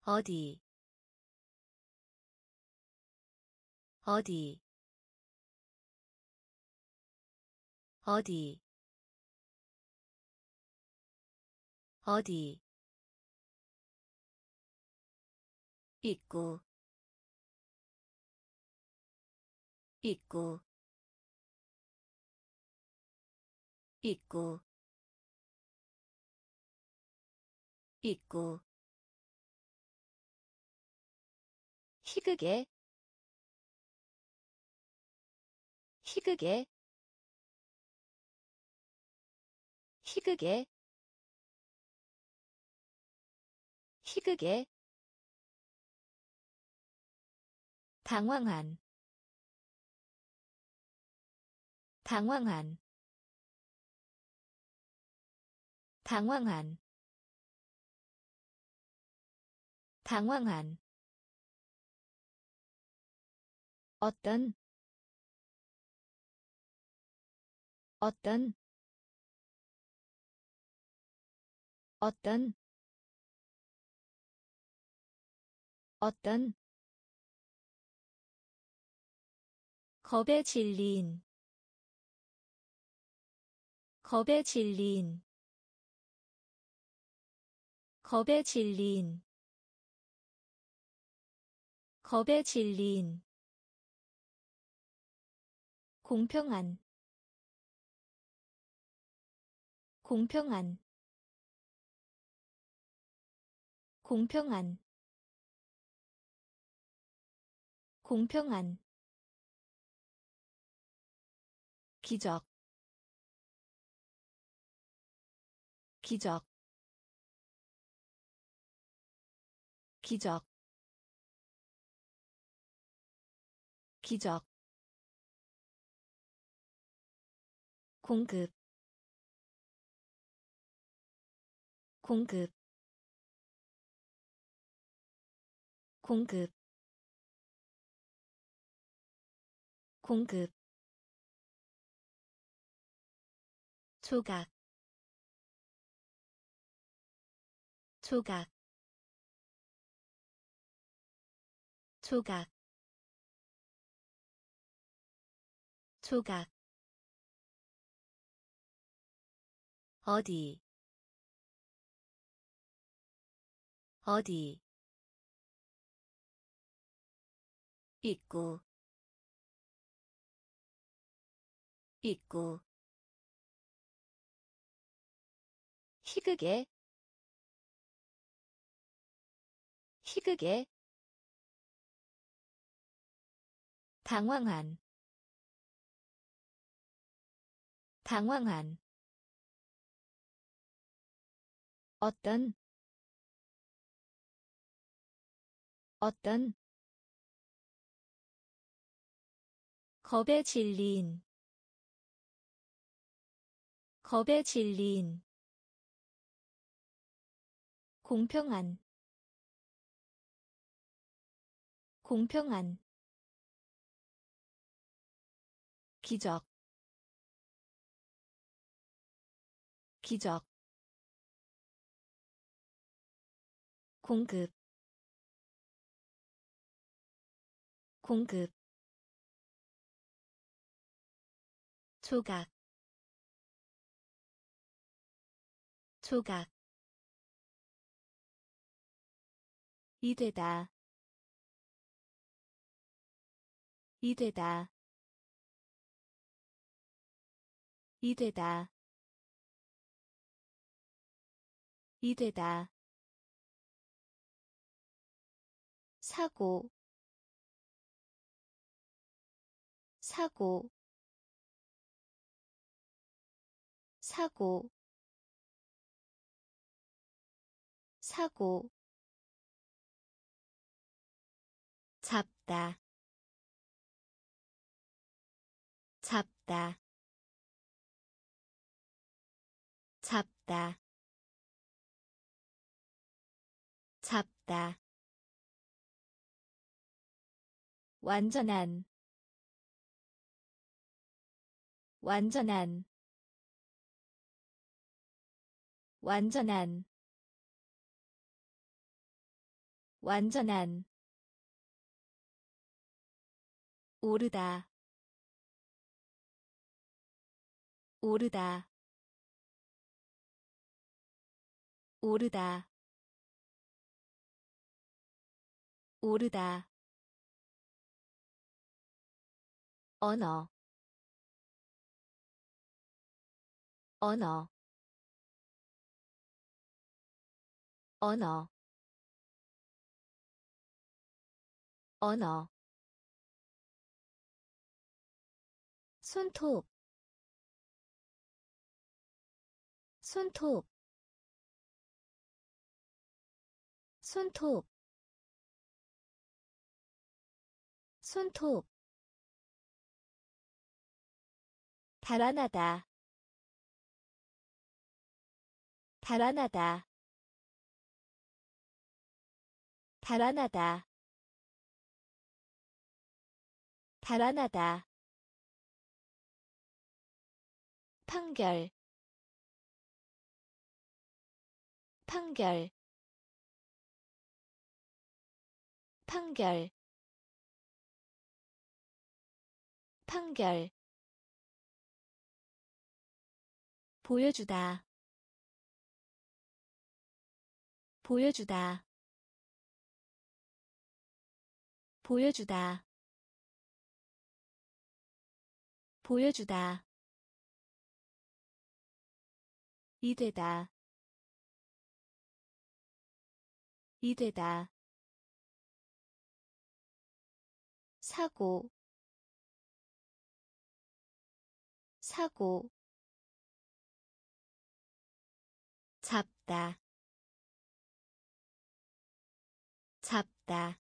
어디 어디 어디 어디 입구 입구 입구 입구 희극의 희극의 희극의 희극의 당황한 당황한 당황한 당황한 어떤 어떤 어떤 어떤 겁에 질린 겁에 질린 겁에 질린 겁에 질린 공평한 공평한 공평한 공평한 기적 기적 기적 기적 공급 공급 공급 공급 조각 조각 조각 조각 어디 어디 입구 입구 희극의 희극의 당황한 당황한 어떤 어떤 겁에 질린 겁에 질린 공평한 공평한 기적 기적 공급 공급 조각 조각 이되다 이되다 이되다 이되다 사고 사고 사고 사고 잡다 잡다 잡다 잡다 완전한 완전한 완전한 완전한 오르다 오르다 오르다 오르다 언어 언어 언어 언어 손톱 손톱 손톱 손톱 달아나다 달아나다 달아나다 달아나다 판결 판결 판결 판결 보여주다 보여주다 보여주다 보여주다 이되다 이되다 사고 사고 잡다 잡다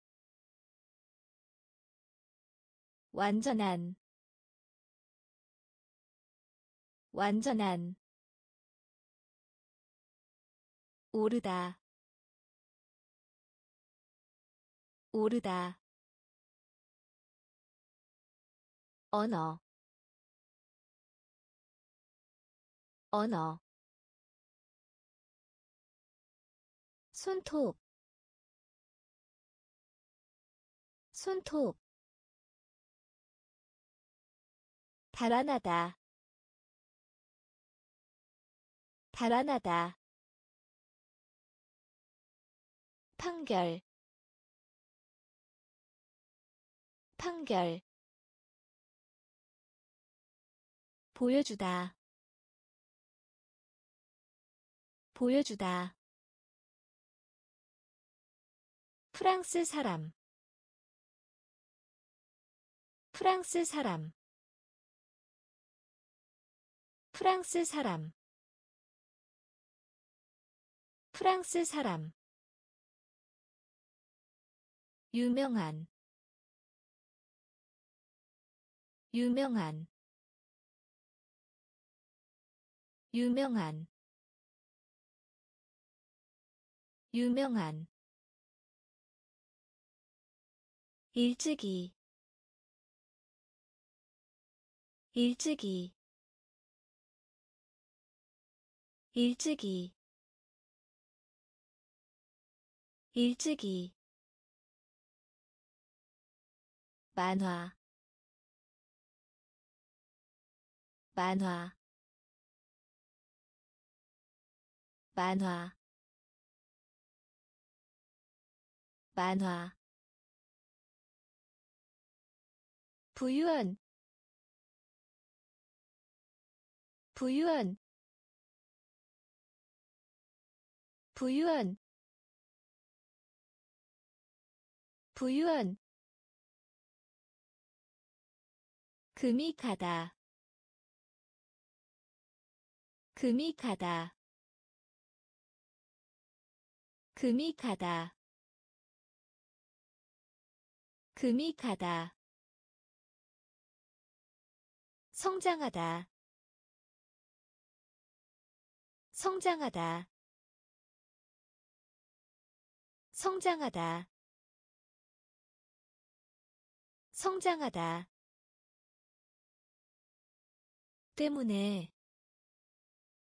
완전한 완전한 오르다 오르다 언어 언어 손톱 손톱 달아나다 달아나다 판결 판결 보여주다 보여주다 프랑스 사람 프랑스 사람 프랑스 사람 프랑스 사람 유명한 유명한 유명한 유명한 일찍이 일찍이 일찍이 일찍이 만화 만화 만화 만화 부유한 부유한 부유한 부유한 금이 가다 금이 가다 금이 가다 금이 가다 성장하다 성장하다 성장하다 성장하다 때문에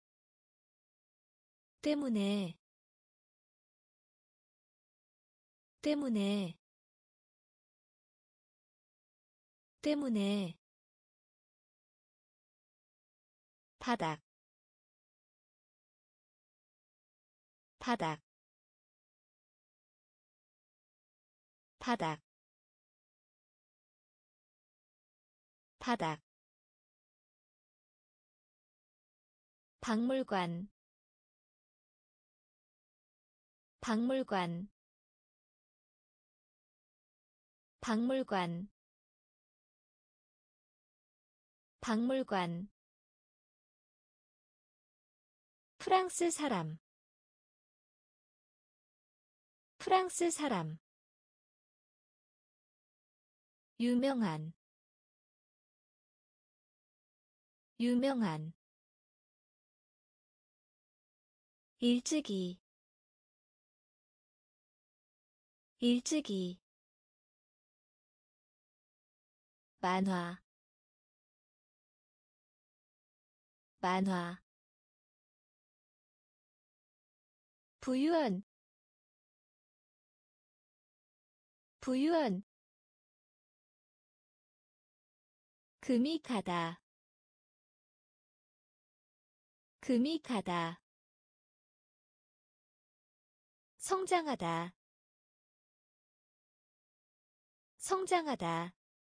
때문에 때문에 때문에 바닥 바닥 바닥 바닥 박물관 박물관 박물관 박물관 프랑스 사람 프랑스 사람 유명한 유명한 일찍이 일찍이 만화 만화 부유한 부유한 금이 가다 금이 가다 성장하다 성장하다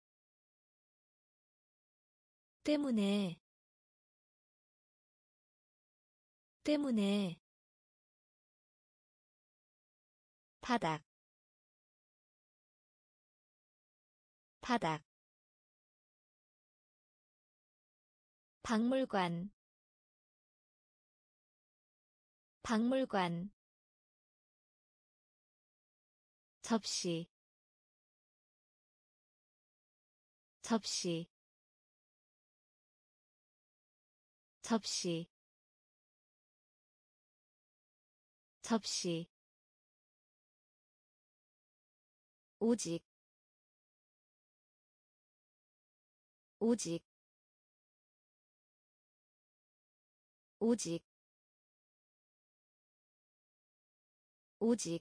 때문에 때문에 바닥 바닥 박물관 박물관 접시 접시 접시 접시 오직 오직 오직 오직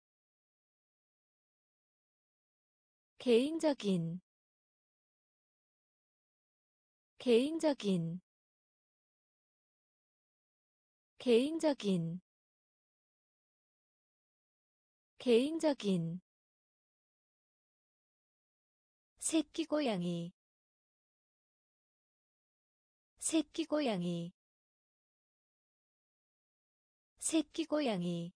개인적인 개인적인 개인적인 개인적인 새끼고양이 새끼고양이 새끼고양이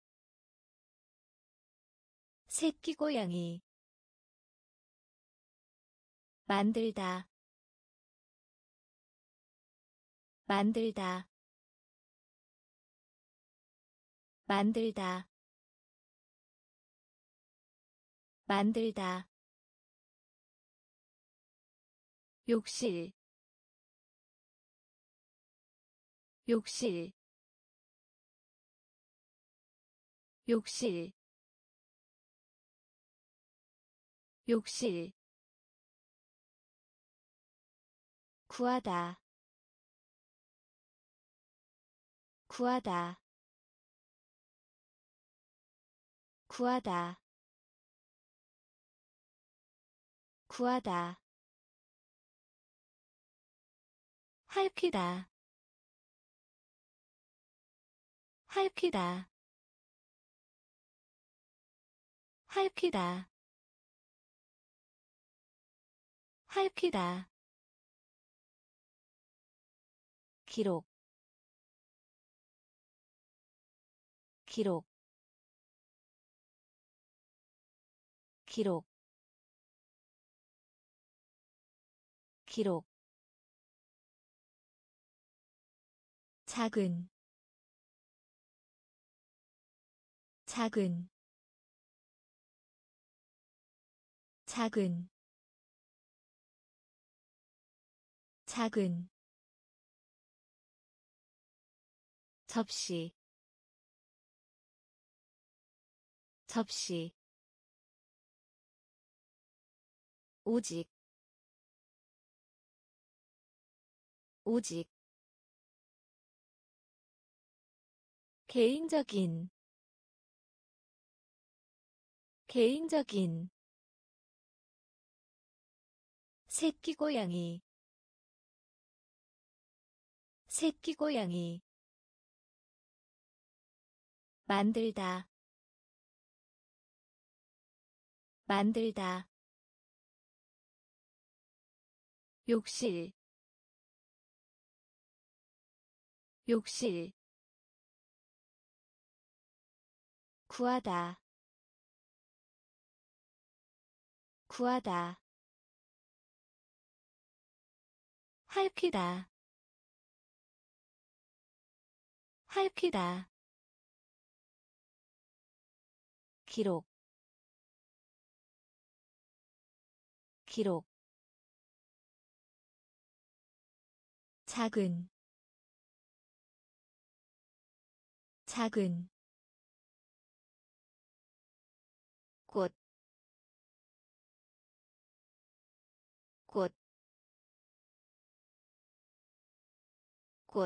새끼고양이 만들다 만들다 만들다 만들다 욕실 욕실 욕실 욕실 구하다 구하다 구하다 구하다 할퀴다 할퀴다 할퀴다 할퀴다 기록 기록 기록 기록 작은 작은 작은 작은 접시 접시 오직 오직 개인적인 개인적인 새끼고양이 새끼고양이 만들다 만들다 욕실 욕실 구하다 구하다 할퀴다 할퀴다 기록 기록 작은 작은 꽃 꽃 꽃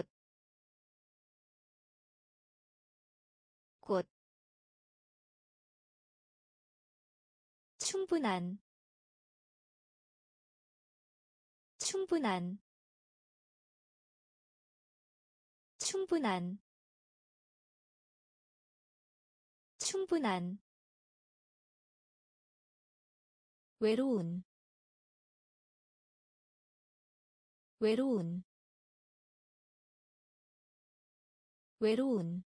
꽃 충분한 충분한 충분한 충분한 외로운 외로운 외로운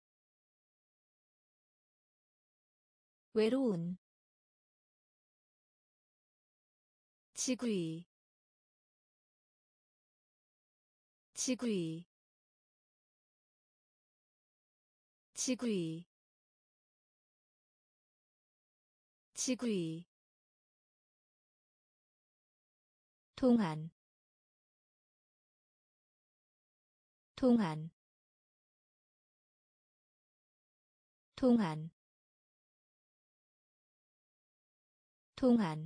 외로운 지구이 지구이 지구이 지구이 동안 동안 동안 동안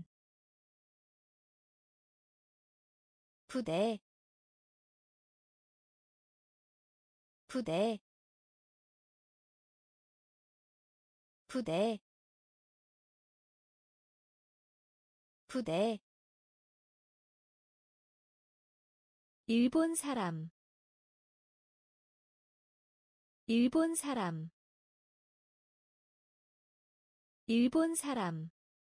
부대 부대 부대 부대 일본 사람 일본 사람 일본 사람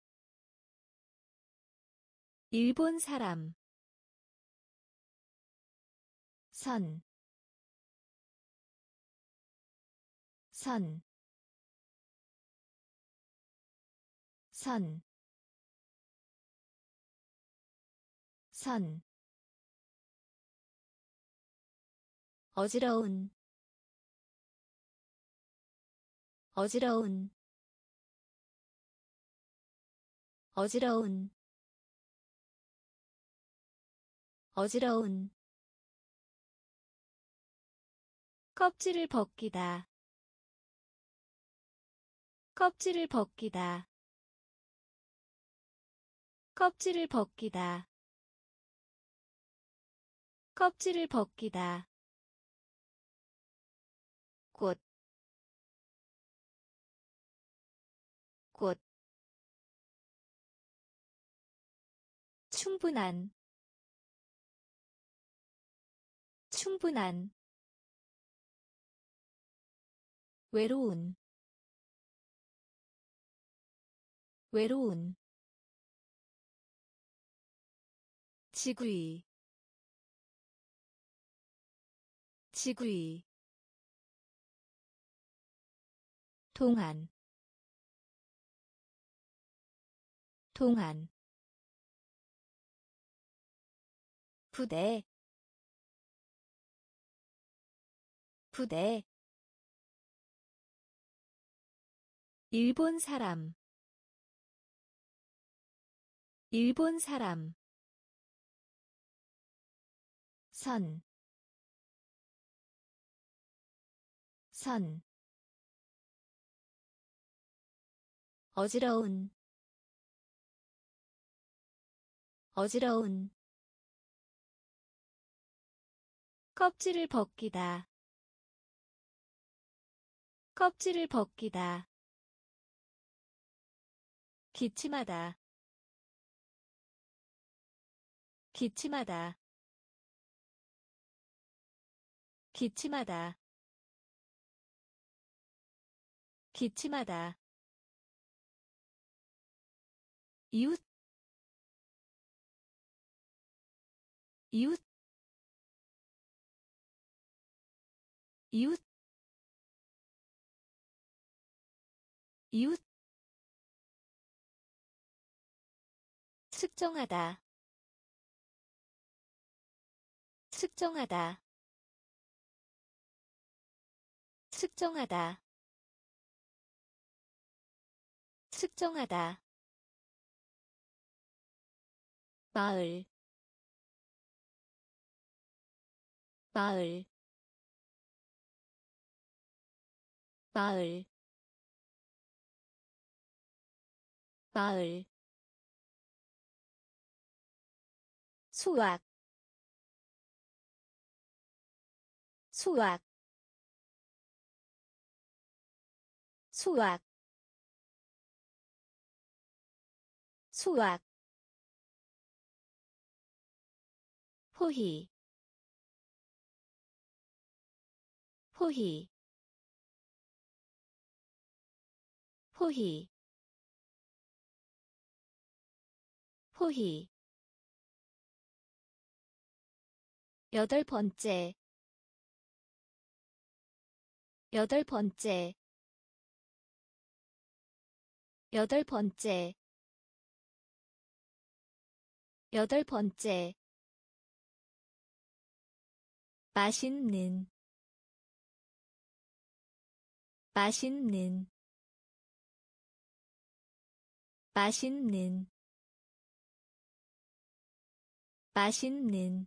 일본 사람 선, 선, 선, 선 어지러운 어지러운 어지러운 어지러운 껍질을 벗기다 껍질을 벗기다 껍질을 벗기다 껍질을 벗기다 꽃, 꽃 충분한 충분한 외로운 외로운 지구이 지구이 동안 동안 부대 부대 일본 사람 일본 사람 선, 선 어지러운 어지러운 껍질을 벗기다 껍질을 벗기다 기침하다 기침하다 기침하다 기침하다 이웃 이웃 이웃 이웃 측정하다 측정하다 측정하다 측정하다 마을 마을 마을 마을 수학 수학 수학 수학 포희 포희 포희 포희 여덟 번째 여덟 번째 여덟 번째 여덟 번째 맛있는 맛있는 맛있는 맛있는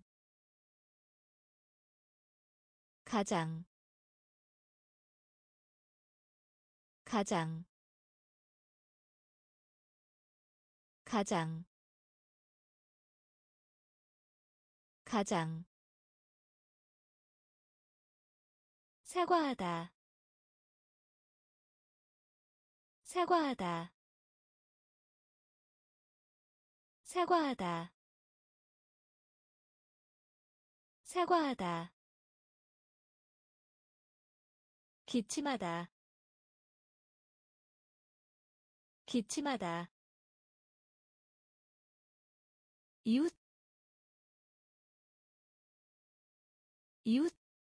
가장 가장 가장 가장 사과하다 사과하다 사과하다 사과하다 기침하다 기침하다 이웃 이웃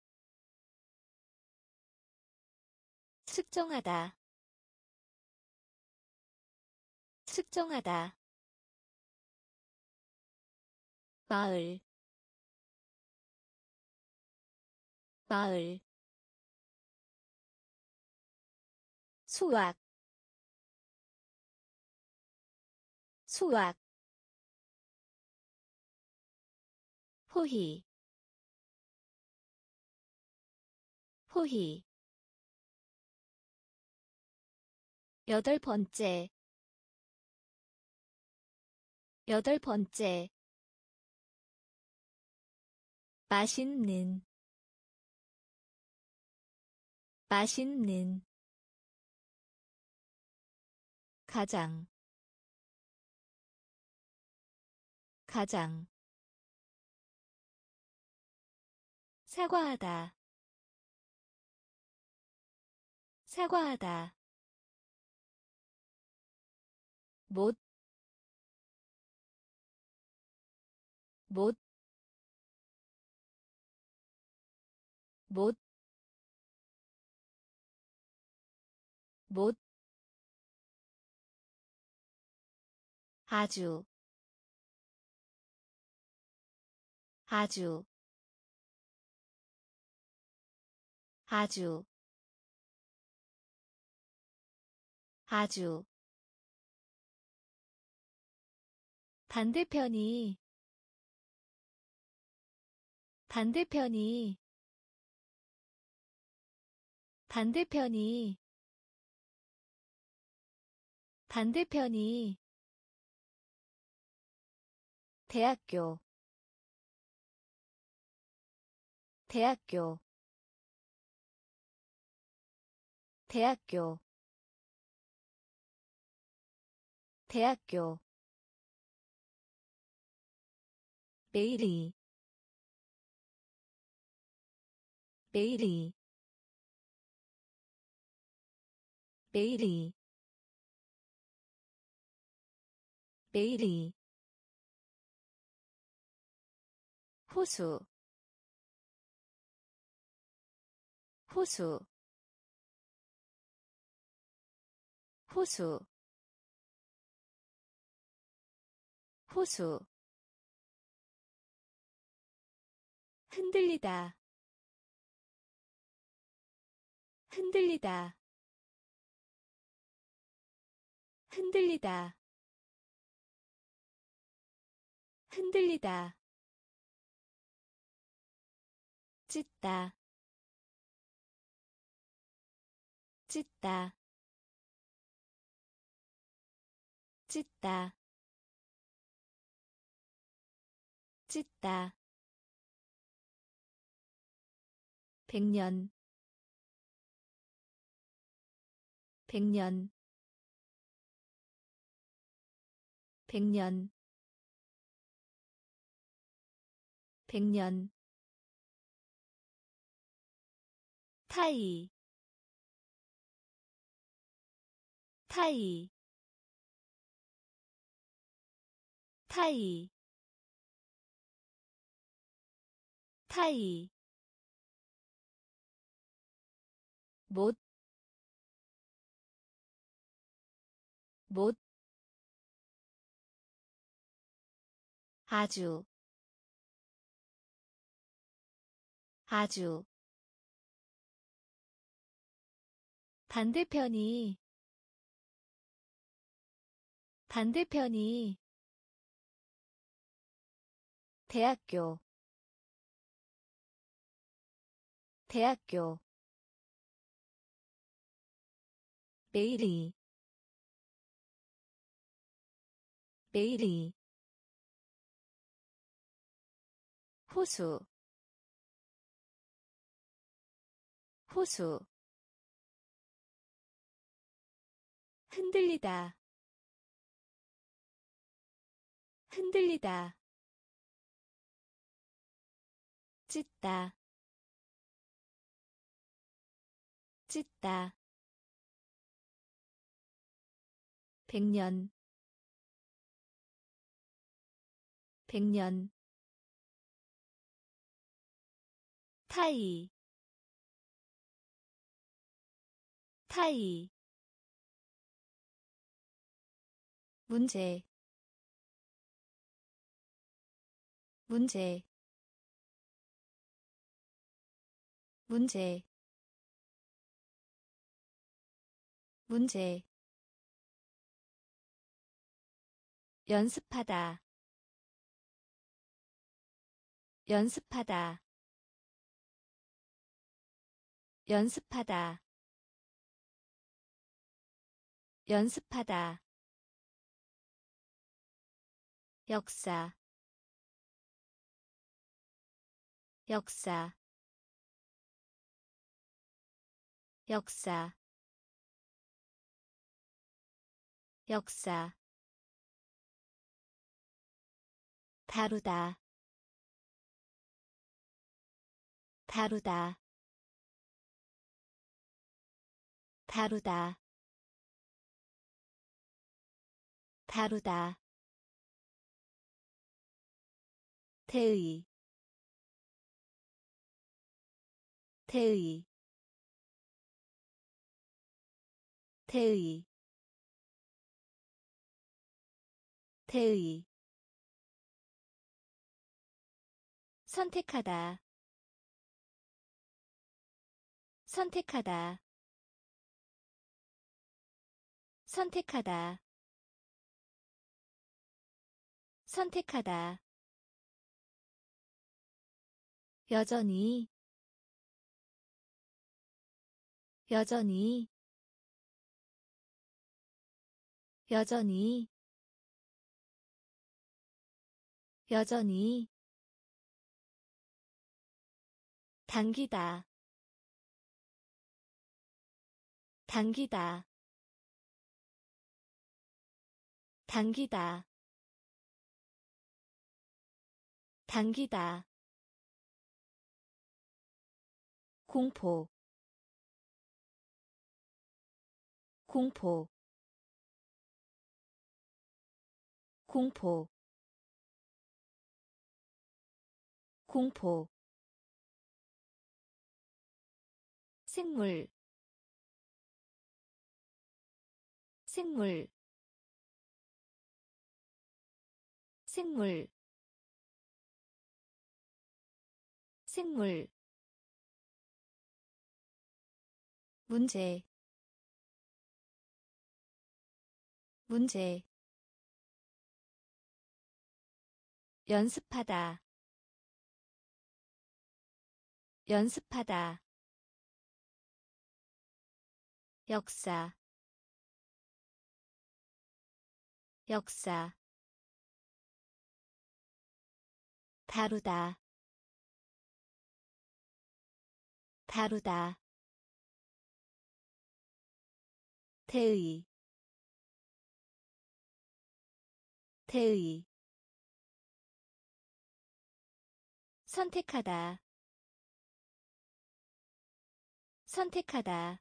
측정하다 측정하다 마을 마을 수학 수학 포희 포희 여덟 번째 여덟 번째 맛있는 맛있는 가장 가장 사과하다 사과하다 못 못 못 못 아주 아주 아주 아주 반대편이 반대편이 반대편이 반대편이 대학교 대학교 대학교 대학교 메일이 메일이 메일이 메일이 호수 호수 호수 호수 흔들리다 흔들리다 흔들리다 흔들리다 찢다 찢다 찢다 찢다 백년 백년 백년 백년 타이 타이 타이 타이 못 못 아주 아주 반대편이 반대편이 대학교 대학교 메일이 메일이 호수 호수 흔들리다 흔들리다 찢다 찢다 백년 백년 타이 타이 문제 문제 문제 문제 연습하다 연습하다 연습하다 연습하다 역사 역사 역사 역사 다루다 다루다 다루다 다루다 태의 태의 태의 태의 선택하다 선택하다 선택하다 선택하다 여전히 여전히 여전히 여전히 당기다 당기다 당기다 당기다 공포 공포 공포 공포 생물 생물 생물 생물 문제 문제 연습하다 연습하다 역사 역사 다루다 다루다 태의 태의 선택하다 선택하다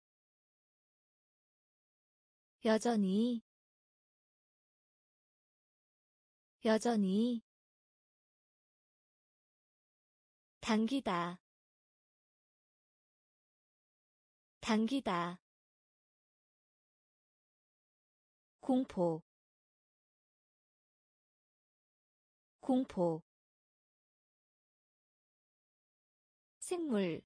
여전히 여전히 당기다 당기다 공포 공포 생물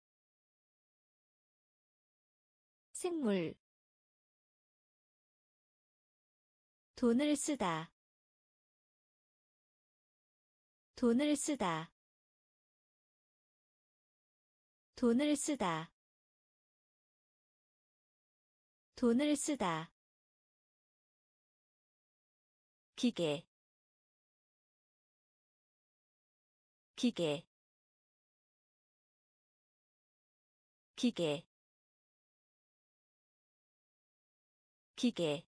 생물 돈을 쓰다 돈을 쓰다 돈을 쓰다 돈을 쓰다 기계 기계 기계 기계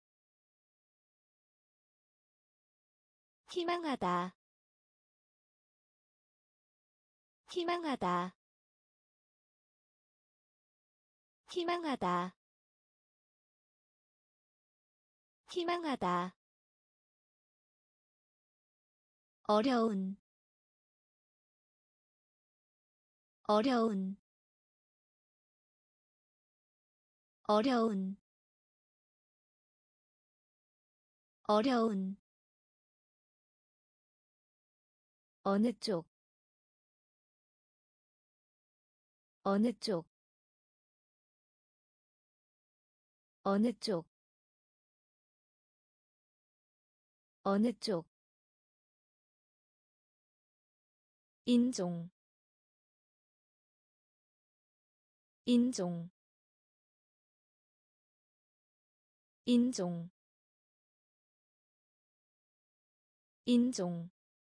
희망하다 희망하다 희망하다 희망하다 어려운 어려운 어려운 어려운 어느 쪽 어느 쪽 어느 쪽 어느 쪽 인종 인종 인종 인종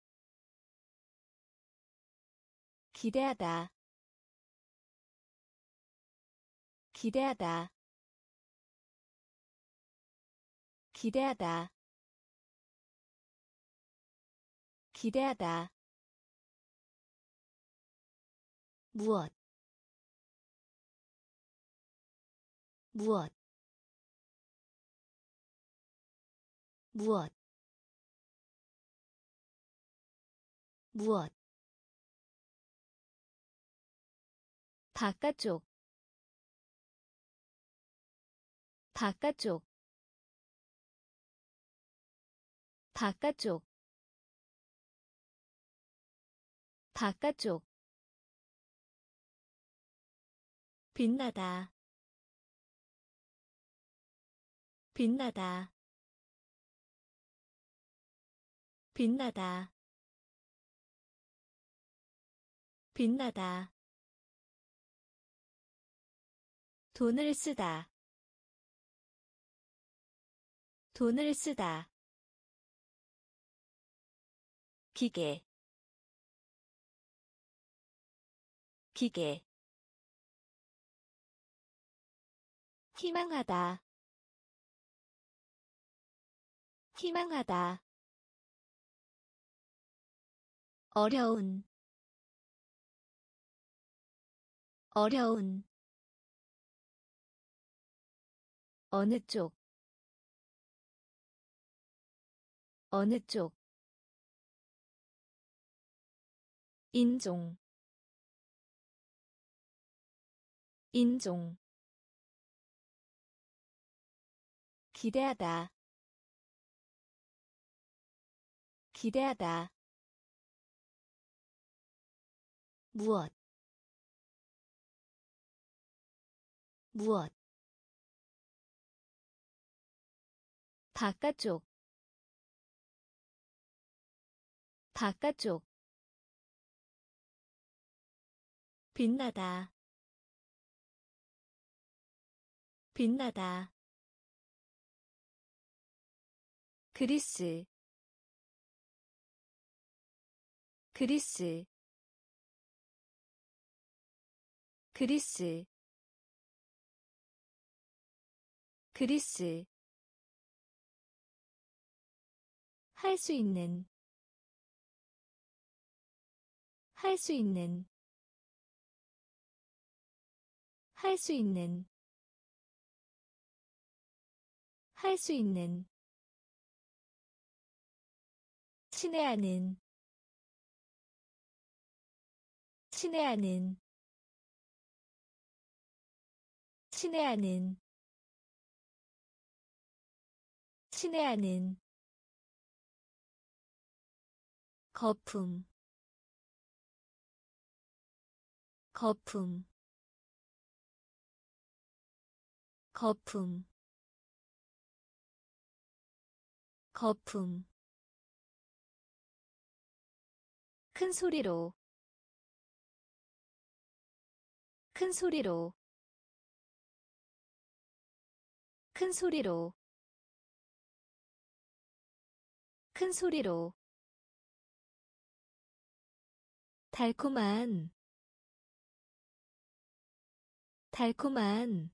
기대하다 기대하다 기대하다 기대하다 무엇 무엇 무엇 무엇 바깥쪽 바깥쪽 바깥쪽 바깥쪽 빛나다 빛나다 빛나다 빛나다 돈을 쓰다 돈을 쓰다 기계 기계 희망하다 희망하다. 어려운 어려운 어느 쪽 어느 쪽 인종 인종 기대하다 기대하다 무엇 무엇 바깥쪽 바깥쪽 빛나다 빛나다 그리스 그리스 그리스 그리스 할 수 있는 할 수 있는 할 수 있는 할 수 있는 친애하는 친애하는 친애하는 친애하는 거품 거품 거품 거품 큰 소리로 큰 소리로 큰 소리로 큰 소리로 달콤한 달콤한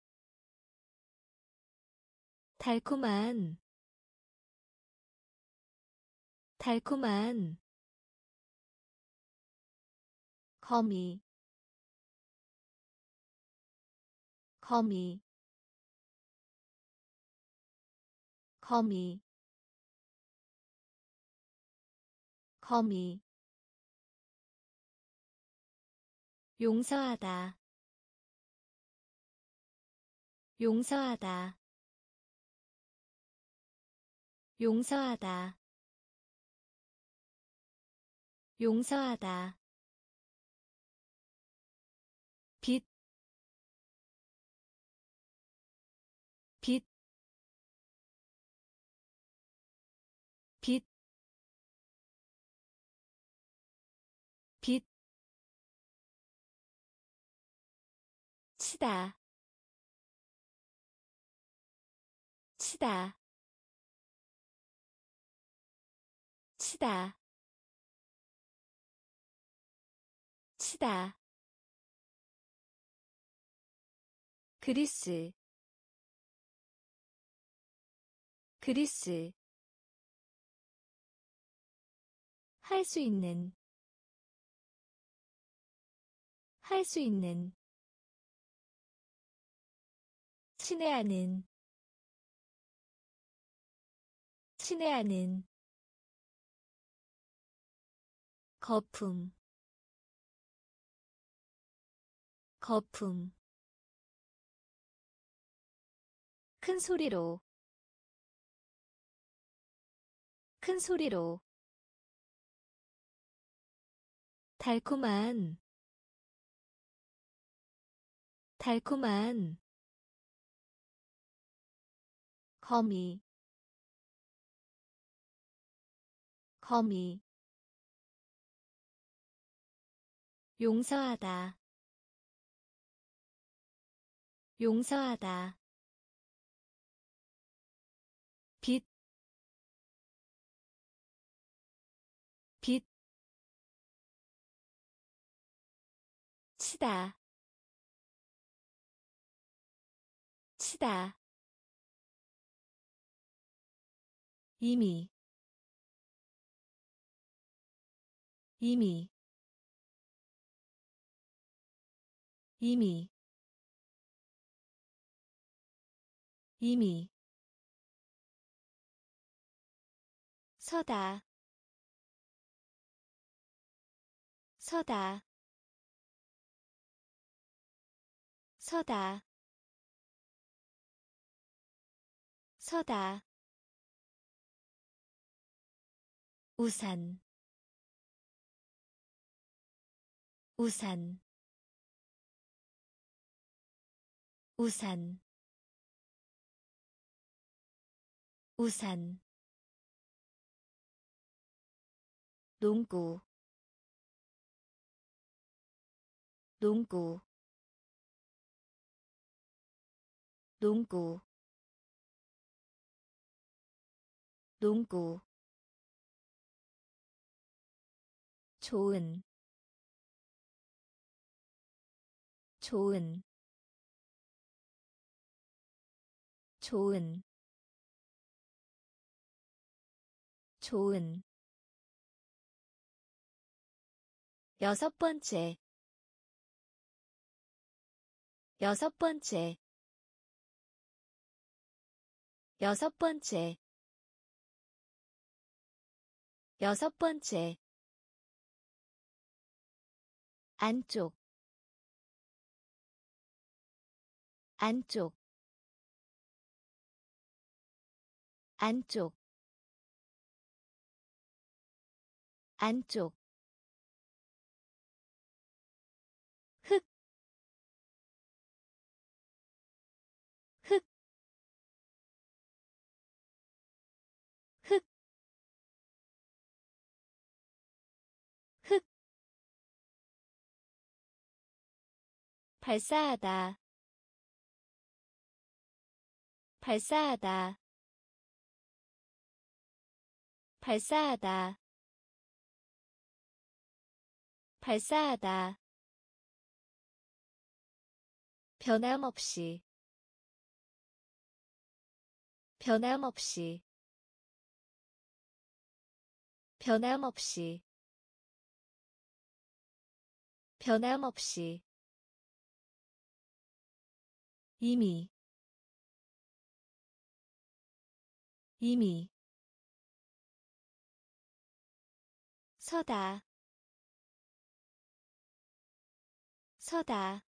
달콤한 달콤한 거미 거미 거미 거미 용서하다 용서하다 용서하다 용서하다 빛, 빛, 빛, 빛, 치다, 치다, 치다, 치다, 그리스, 그리스, 할 수 있는, 할 수 있는, 친애하는, 친애하는, 거품, 거품, 큰 소리로, 큰 소리로, 달콤한, 달콤한, 거미, 거미, 용서하다, 용서하다, 빛, 빛, 치다, 치다, 이미 이미 이미 이미 서다 서다 서다 서다 우산 우산 우산 우산 농구 농구 농구 농구 좋은 좋은 좋은 좋은 여섯 번째 여섯 번째 여섯 번째 여섯 번째 안쪽 안쪽 안쪽 안쪽 흙 흙 흙 흙 발사하다 발사하다 발사하다 발사하다 변함없이 변함없이 변함없이 변함없이 이미 이미 서다 서다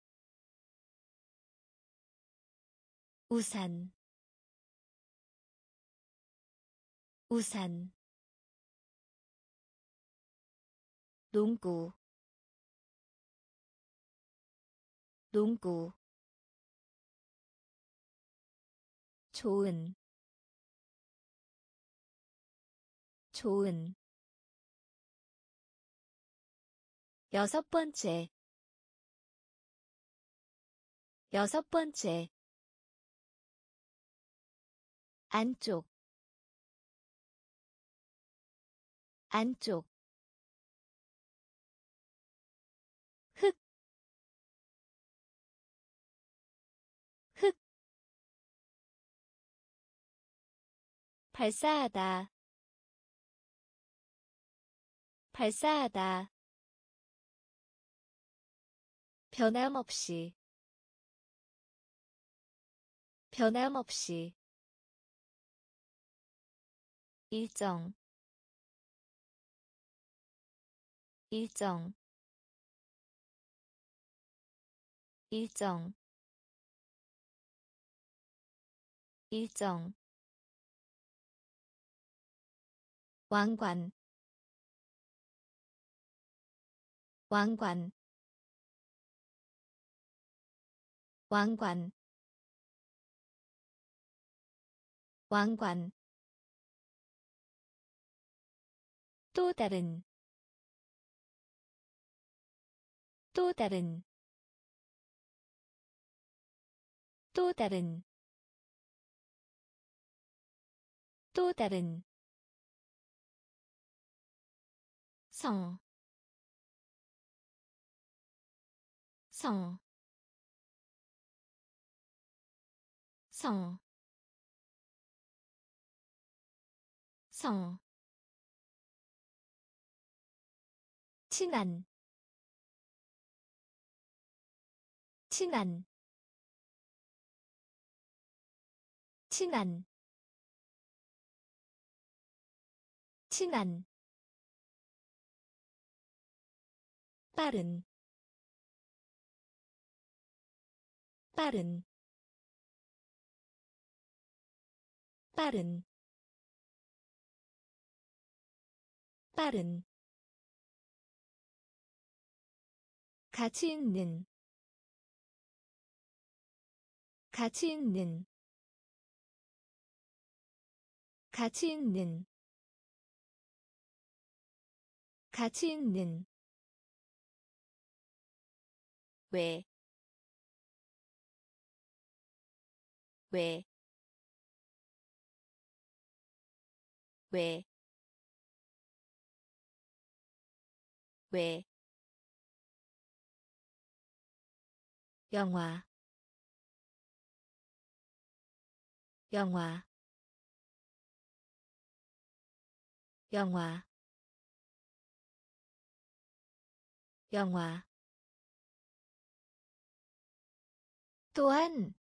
우산 우산 농구 농구 좋은 좋은 여섯 번째 여섯 번째 안쪽 안쪽 흙 흙 발사하다 발사하다 변함없이 변함없이 일정 일정 일정 일정 왕관 왕관 왕관 왕관 또 다른 또 다른 또 다른 또 다른 성, 성, 성, 성 친한 친한 친한 친한 빠른 빠른 빠른 빠른 가치 있는 가치 있는 가치 있는 가치 있는 왜, 왜, 왜, 왜, 영화, 영화, 영화, 영화, 또한,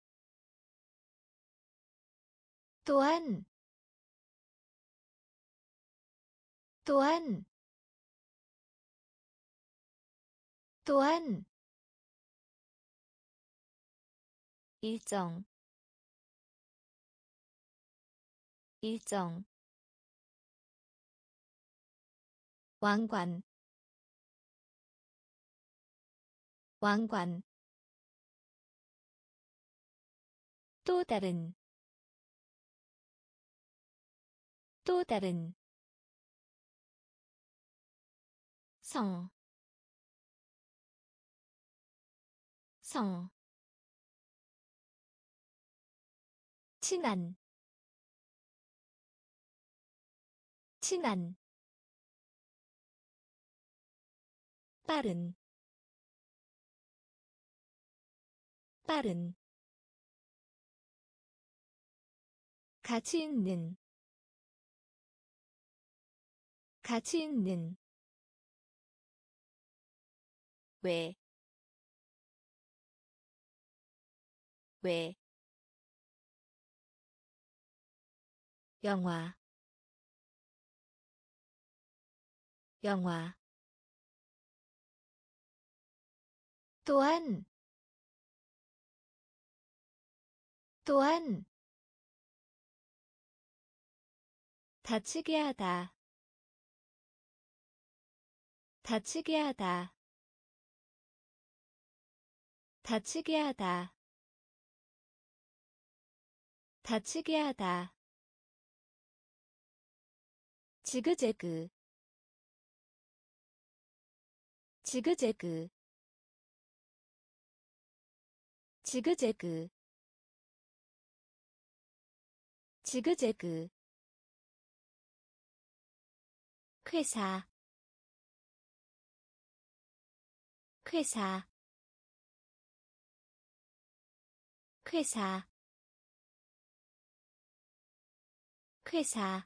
또한, 또한, 또한, 일정, 일정, 왕관, 왕관, 또 다른, 또 다른, 성, 성, 친한, 친한, 빠른, 빠른, 가치 있는, 가치 있는, 왜, 왜, 영화, 영화, 또한, 또한, 다치게 하다, 다치게 하다, 다치게 하다, 다치게 하다, 지그재그, 지그재그, 지그재그, 지그재그, 회사, 회사, 회사, 회사,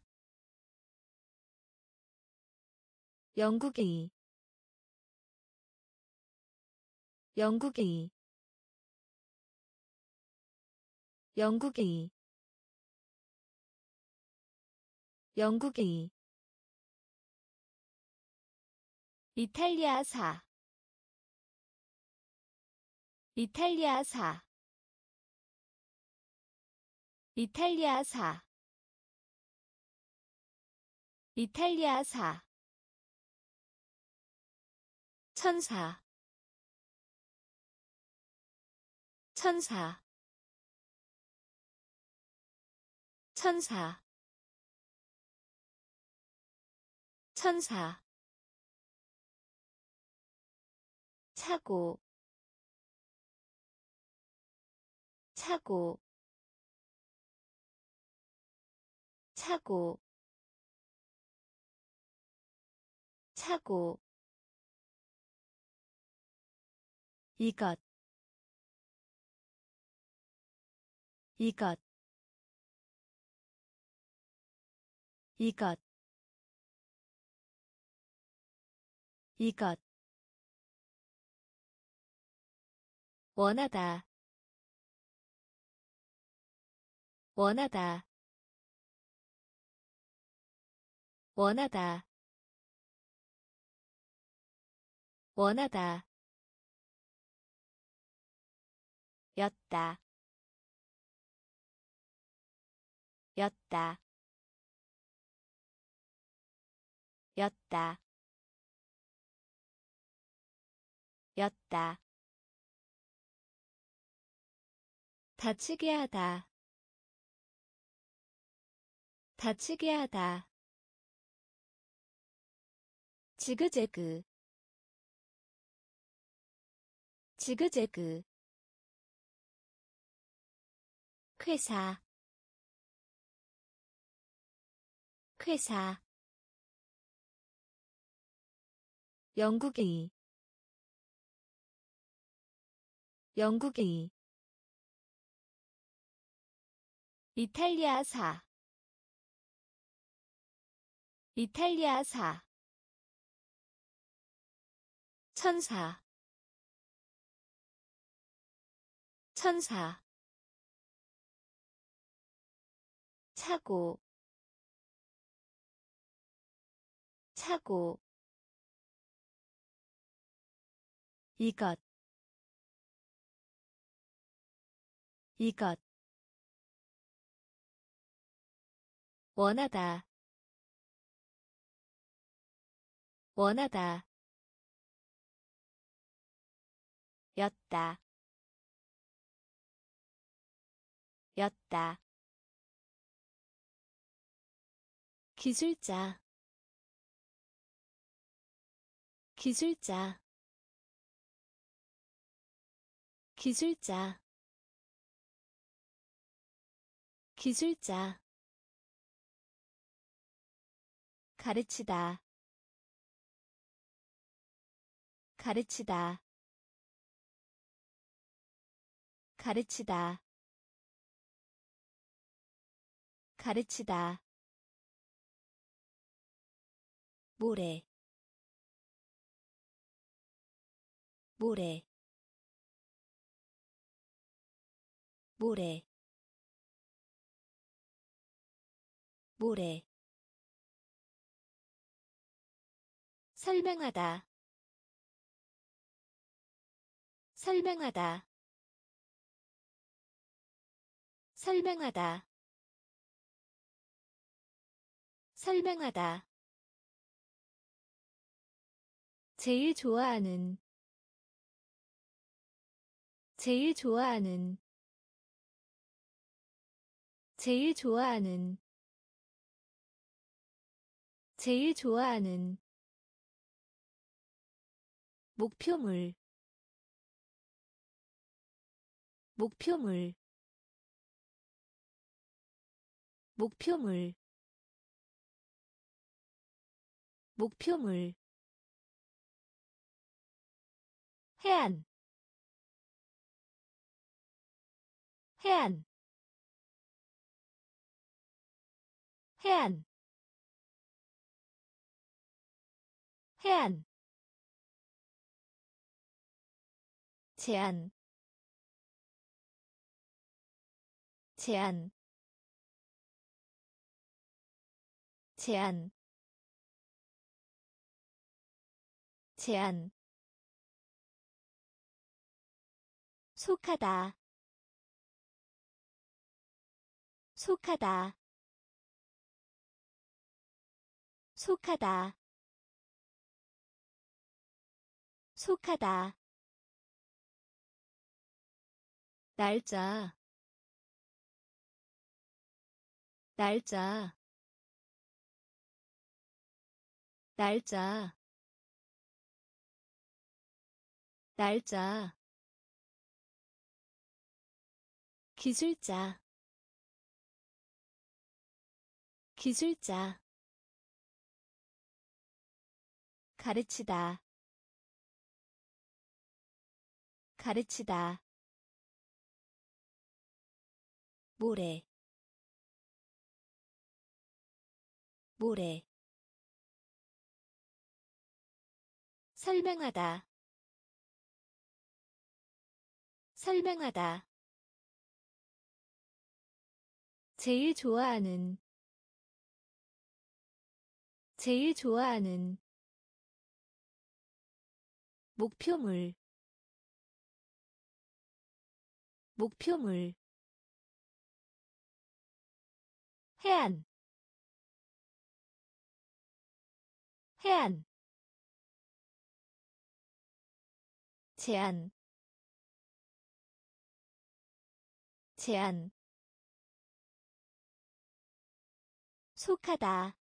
영국의, 영국의, 영국의, 영국의, 이탈리아사, 이탈리아사, 이탈리아사, 이탈리아사, 천사, 천사, 천사, 천사, 차고, 차고, 차고, 차고, 이것, 이것, 이것 이것 원하다 원하다 원하다 원하다 였다 였다 였다 였다 다치게 하다 다치게 하다 지그재그 지그재그 회사 회사 영국의 영국의 이탈리아사 이탈리아사 천사 천사 차고 차고 이것 이것 원하다 원하다 였다 였다 기술자 기술자 기술자 기술자 가르치다 가르치다 가르치다 가르치다 모래 모래 모래 모래 설명하다 설명하다 설명하다 설명하다 제일 좋아하는 제일 좋아하는 제일 좋아하는 제일 좋아하는 목표물 목표물 목표물 목표물 해안 해안 해안 해안 제한 제한 제한 제한 속하다 속하다 속하다 속하다 날짜 날짜 날짜 날짜 기술자 기술자 가르치다 가르치다 모래 모래 설명하다 설명하다 제일 좋아하는 제일 좋아하는 목표물 목표물 해안 해안 제한 제한 속하다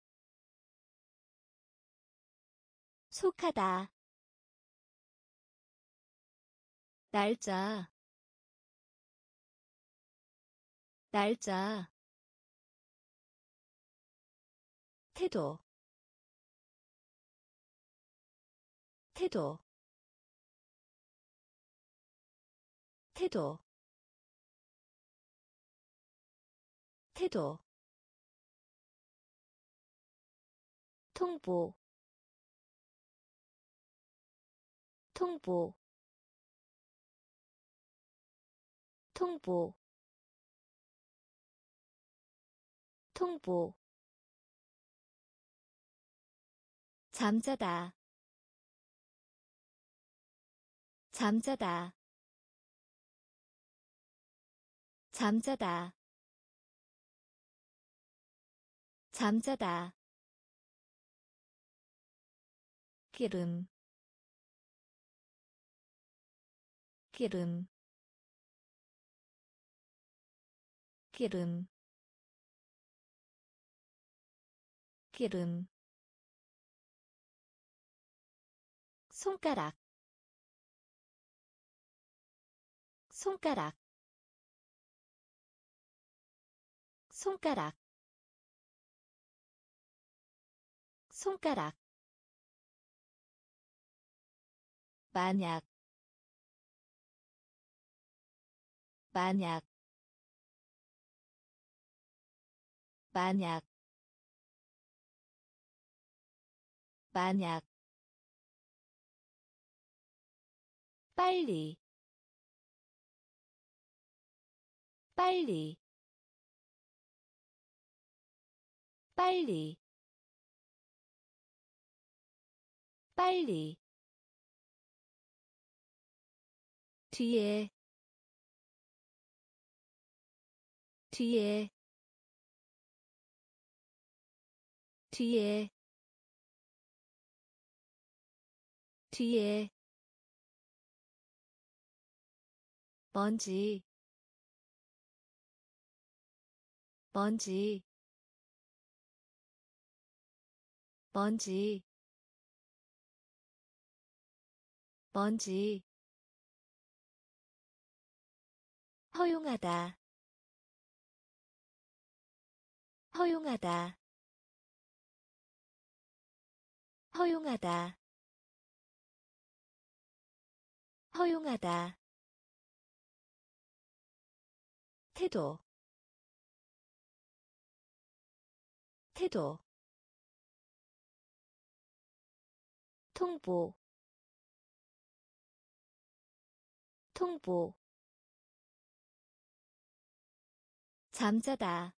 속하다 날짜 날짜 태도 태도 태도 태도 통보 통보 통보 통보 잠자다 잠자다 잠자다 잠자다 기름 기름 기름 기름 손가락 손가락 손가락 손가락 만약 만약 만약 만약 빨리 빨리 빨리 빨리 뒤에 뒤에 뒤에 뒤에 먼지 먼지 먼지 먼지 허용하다 허용하다 허용하다 허용하다 태도 태도 통보 통보 잠자다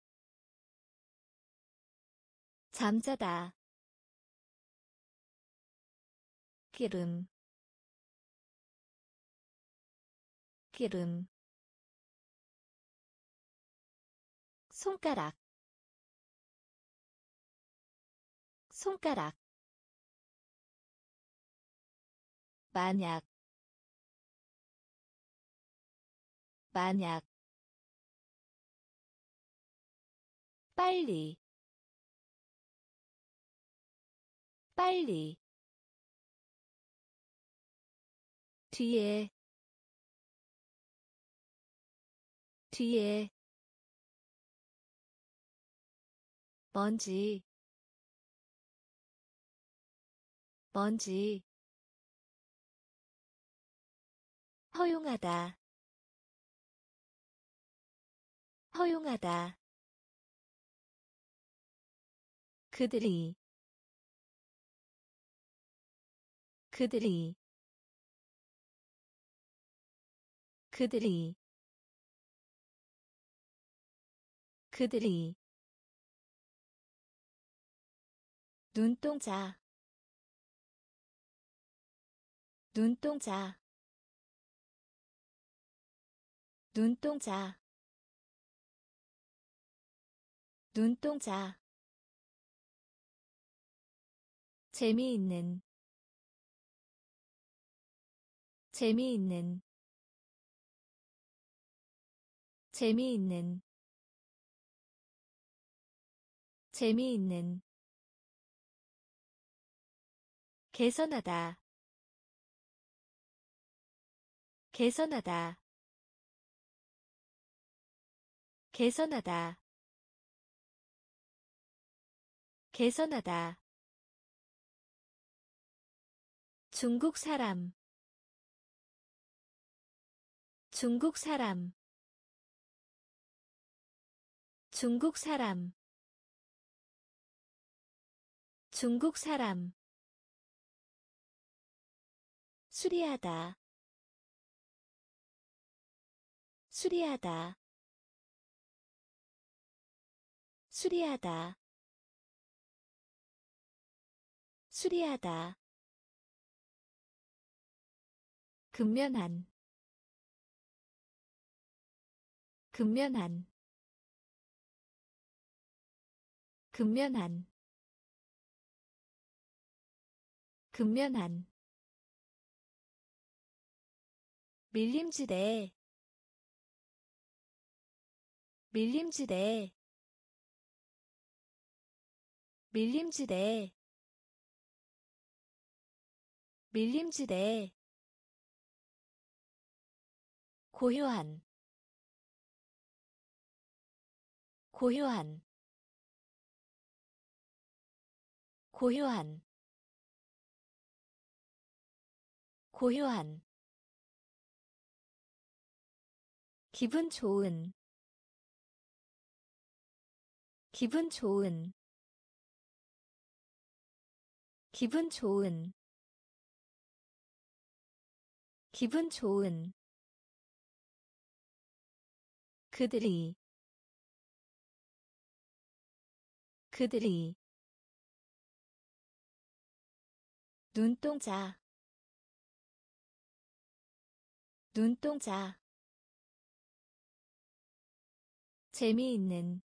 잠자다 기름 기름 손가락 손가락 만약 만약 빨리 빨리 뒤에 뒤에 먼지 먼지 허용하다 허용하다 그들이 그들이 그들이 그들이 눈동자 눈동자 눈동자 눈동자 재미있는 재미있는 재미있는 재미있는 개선하다 개선하다 개선하다 개선하다 중국 사람 중국 사람 중국 사람 중국 사람 수리하다 수리하다 수리하다 수리하다 근면한 근면한 근면한 근면한 밀림지대 밀림지대 밀림지대 밀림지대 고요한 고요한 고요한 고요한 기분 좋은 기분 좋은 기분 좋은 기분 좋은 그들이 그들이 눈동자 눈동자 재미있는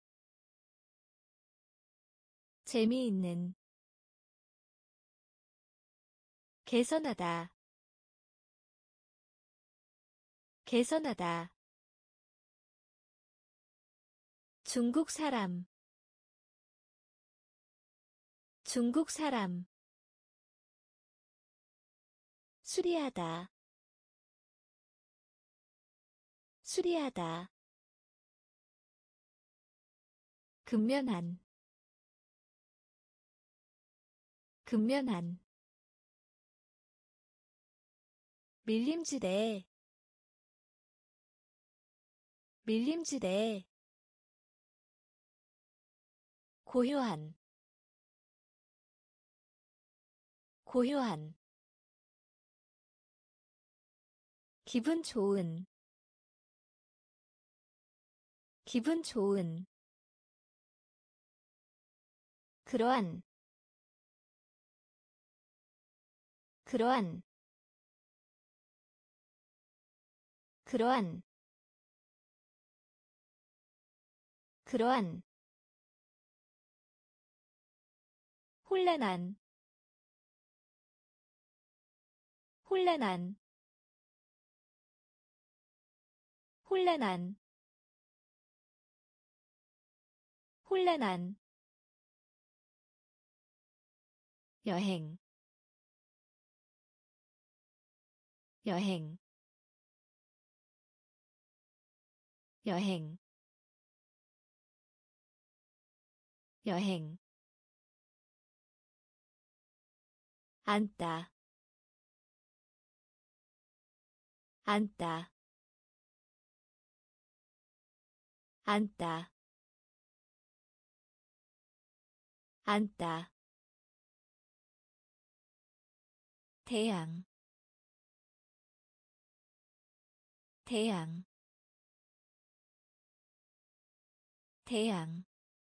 재미있는 개선하다 개선하다 중국 사람 중국 사람 수리하다 수리하다 근면한 근면한 밀림지대 밀림지대 고요한 고요한 기분 좋은 기분 좋은 그러한 그러한 그러한 그러한 혼란한 혼란한 혼란한 혼란한 여행 여행 여행 여행 앉다 앉다 앉다 앉다 태양 태양 태양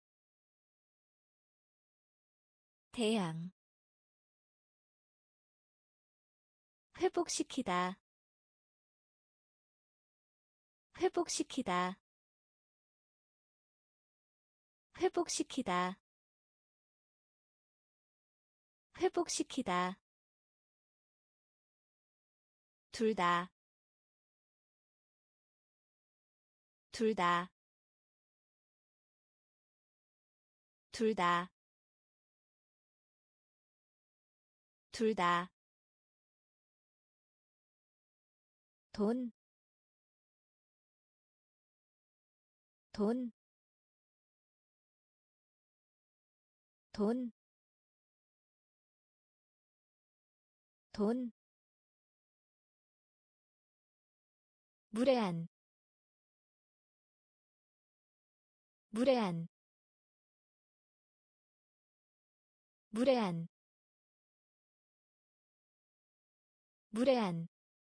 태양 회복시키다 회복시키다 회복시키다 회복시키다 둘 다, 둘 다, 둘 다, 둘 다, 돈, 돈, 돈, 돈, 무례한, 무례한, 무례한, 무례한,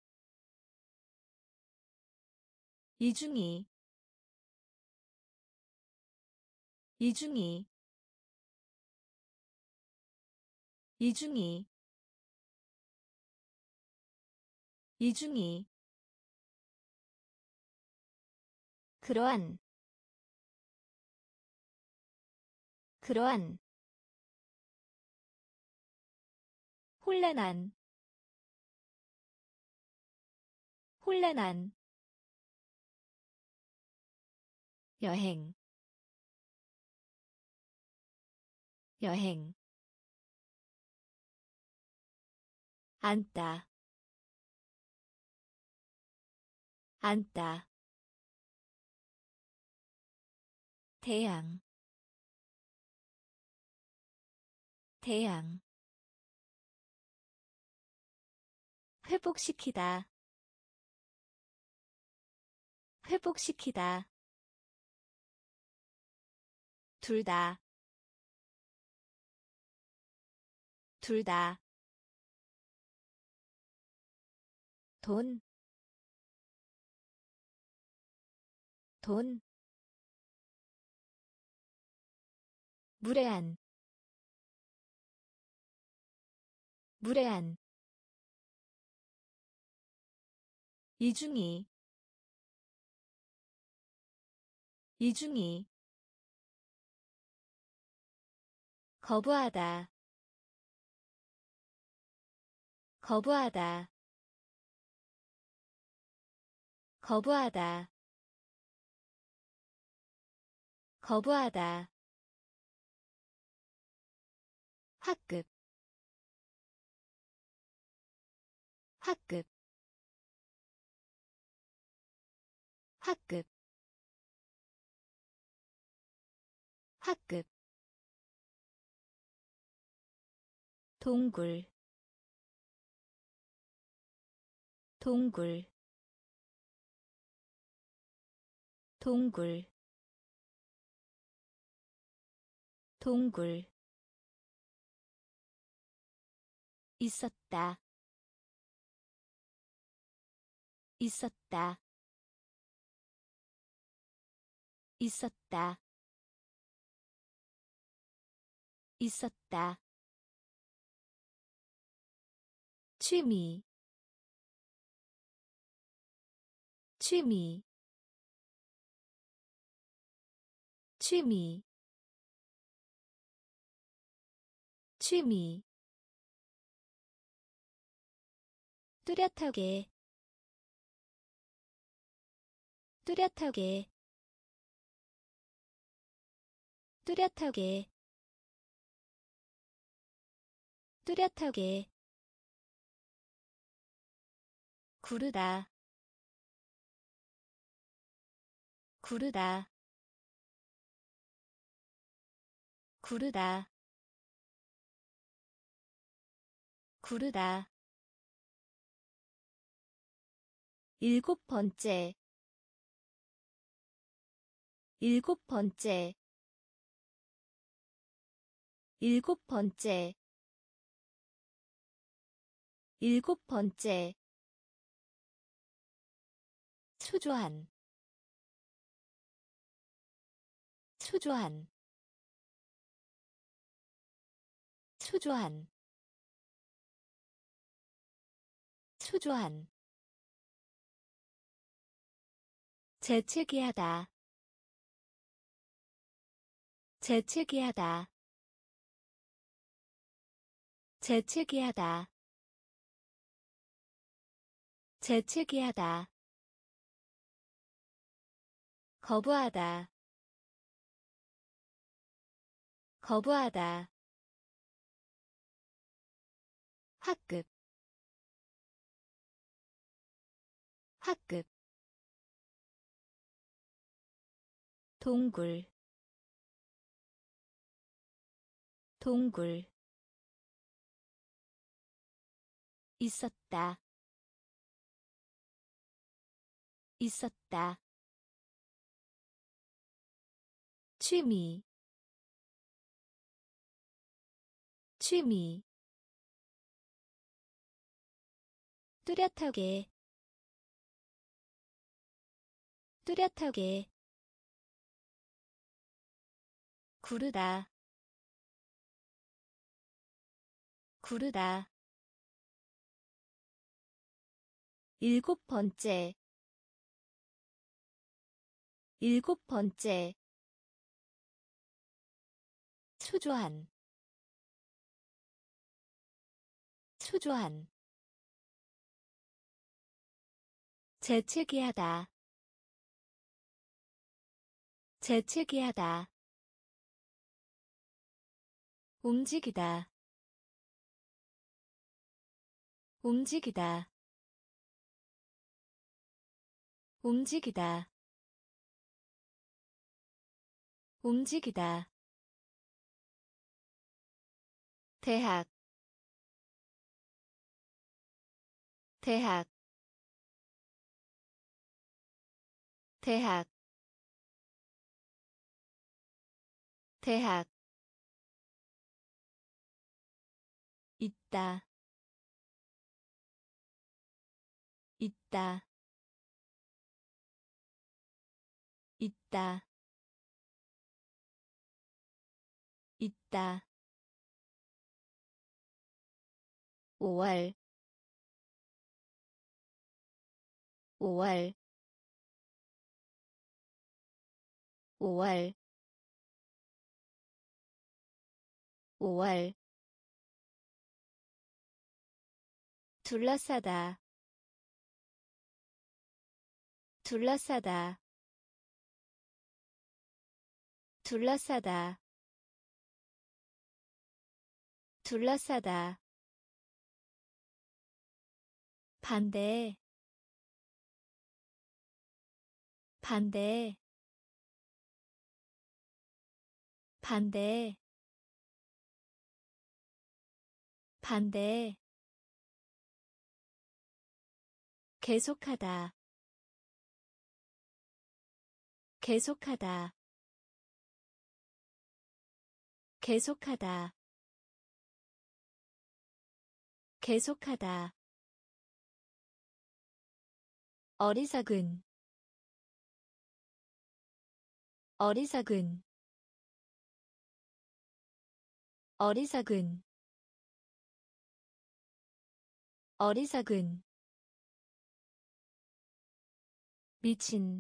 이중이, 이중이, 이중이, 이중이, 그러한, 그러한, 혼란한, 혼란한, 여행, 여행, 앉다, 앉다, 태양, 태양, 회복시키다, 회복시키다, 둘 다, 둘 다, 돈, 돈, 무례한, 무례한, 이중이, 이중이, 거부하다, 거부하다, 거부하다, 거부하다, 학급, 학급, 학급, 학급, 동굴, 동굴, 동굴, 동굴, 있었다, 있었다, 있었다, 있었다, 취미, 취미, 취미, 취미, 뚜렷하게, 뚜렷하게, 뚜렷하게, 뚜렷하게, 구르다, 구르다, 구르다, 구르다, 일곱 번째, 일곱 번째, 일곱 번째, 일곱 번째, 초조한, 초조한, 초조한, 초조한. 재채기하다, 재채기하다, 재채기하다, 재채기하다. 거부하다, 거부하다. 학급, 학급. 동굴, 동굴. 있었다, 있었다. 취미, 취미. 뚜렷하게, 뚜렷하게. 구르다, 구르다. 일곱 번째, 일곱 번째. 초조한, 초조한. 재채기하다, 재채기하다. 움직이다, 움직이다, 움직이다, 움직이다. 대학, 대학, 대학, 대학. 있다, 있다, 있다, 있다. 5월, 5월, 5월, 5월. 둘러싸다, 둘러싸다, 둘러싸다, 둘러싸다. 반대, 반대, 반대, 반대. 계속하다, 계속하다, 계속하다, 계속하다. 어리석은, 어리석은, 어리석은, 어리석은. 미친,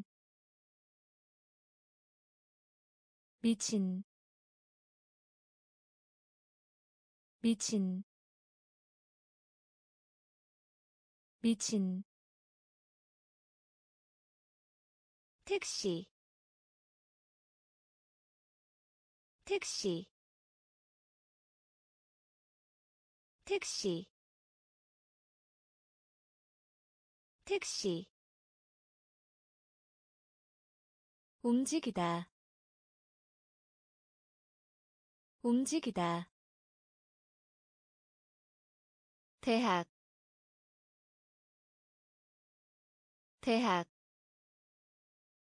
미친, 미친, 미친. 택시, 택시, 택시, 택시. 움직이다, 움직이다. 대학, 대학.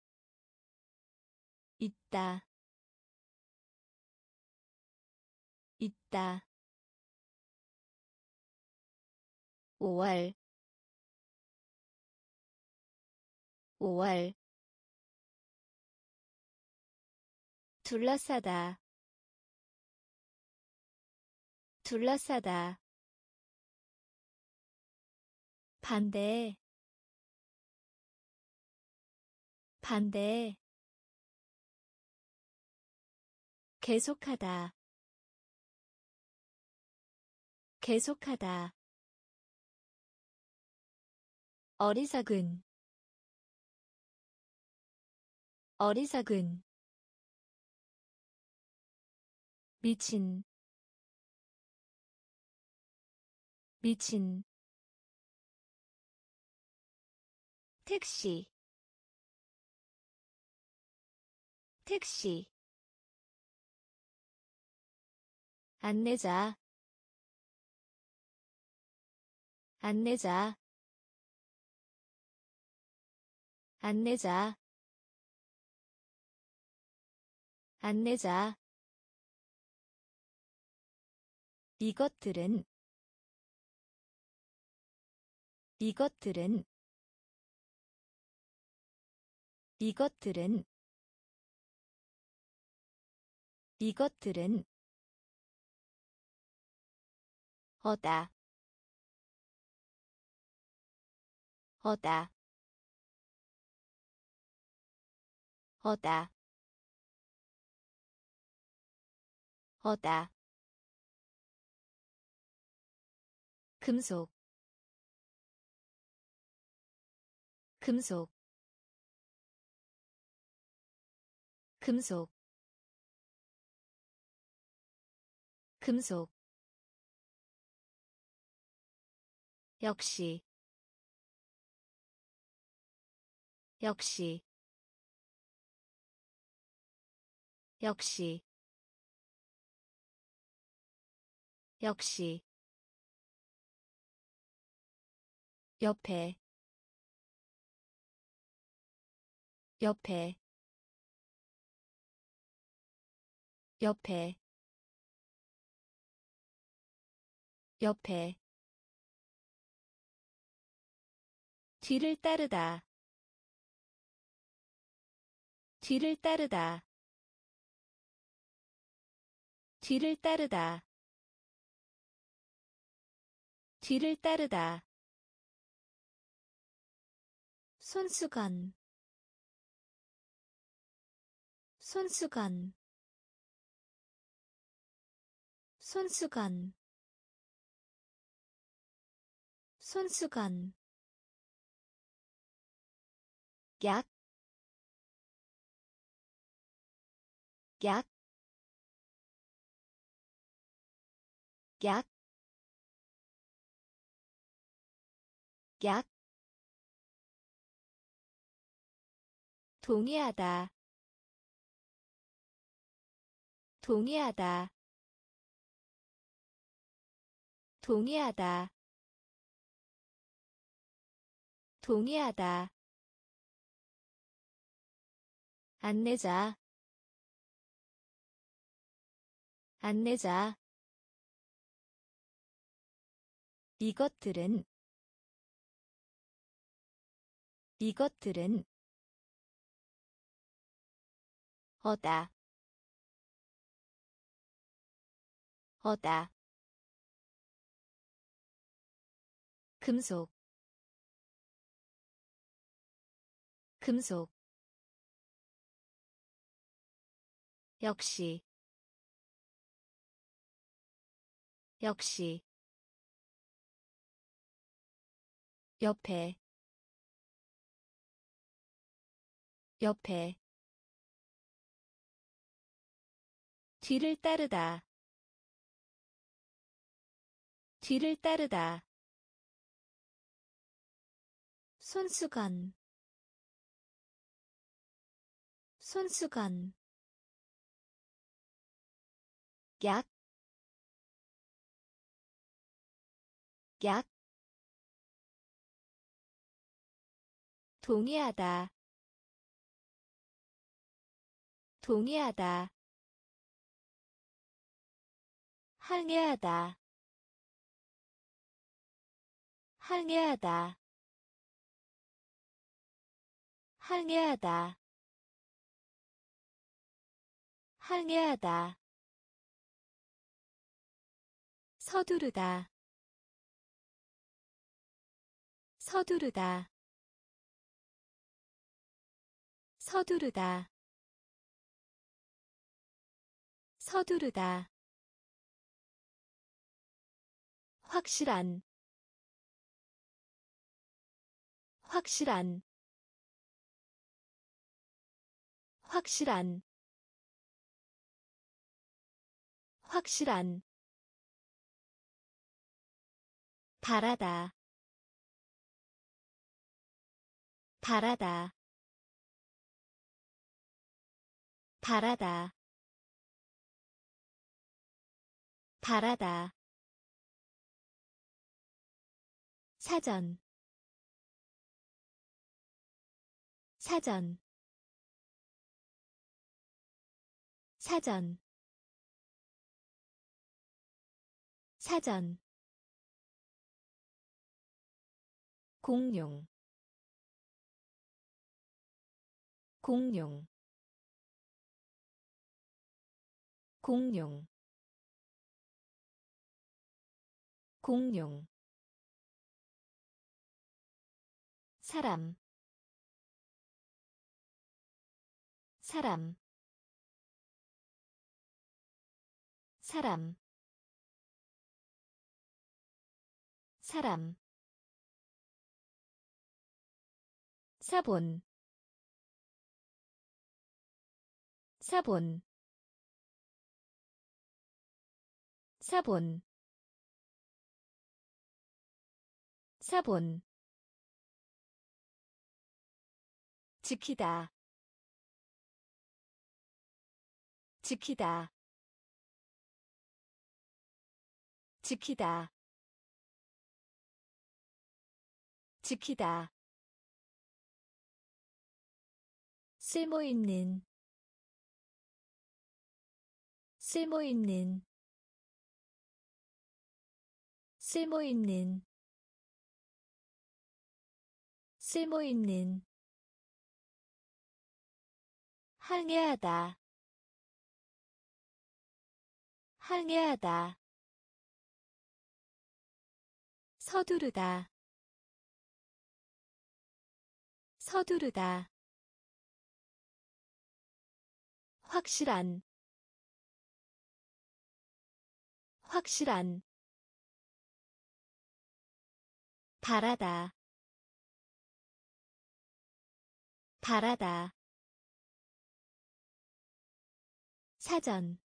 있다, 있다. 5월 5월 둘러싸다 둘러싸다 반대 반대 계속하다 계속하다 어리석은 어리석은 미친 미친 택시 택시 안내자 안내자 안내자 안내자 이것들은 이것들은 이것들은 이것들은 어다 어다 어다 어다 금속 금속 금속 금속 역시 역시 역시 역시 옆에 옆에 옆에 옆에 뒤를 따르다 뒤를 따르다 뒤를 따르다 뒤를 따르다 손수건 손수건 손수건 손수건 약, 약, 약, 약, 동의하다, 동의하다, 동의하다, 동의하다, 안내자, 안내자, 이것들은 이것들은 어다 어다 금속 금속 역시 역시 옆에 옆에 뒤를 따르다 뒤를 따르다 손수건 손수건 약, 약, 동의하다, 동의하다, 항해하다 항해하다 항해하다 항해하다 서두르다 서두르다 서두르다 서두르다 확실한 확실한 확실한 확실한 바라다 바라다 바라다 바라다 사전 사전 사전 사전 공룡 공룡 공룡 공룡 사람 사람 사람 사람 사본 사본 사본 사본 지키다 지키다 지키다 지키다 쓸모있는 쓸모있는 쓸모있는 쓸모있는 항해하다 항해하다 서두르다 서두르다 확실한 확실한 바라다 바라다 사전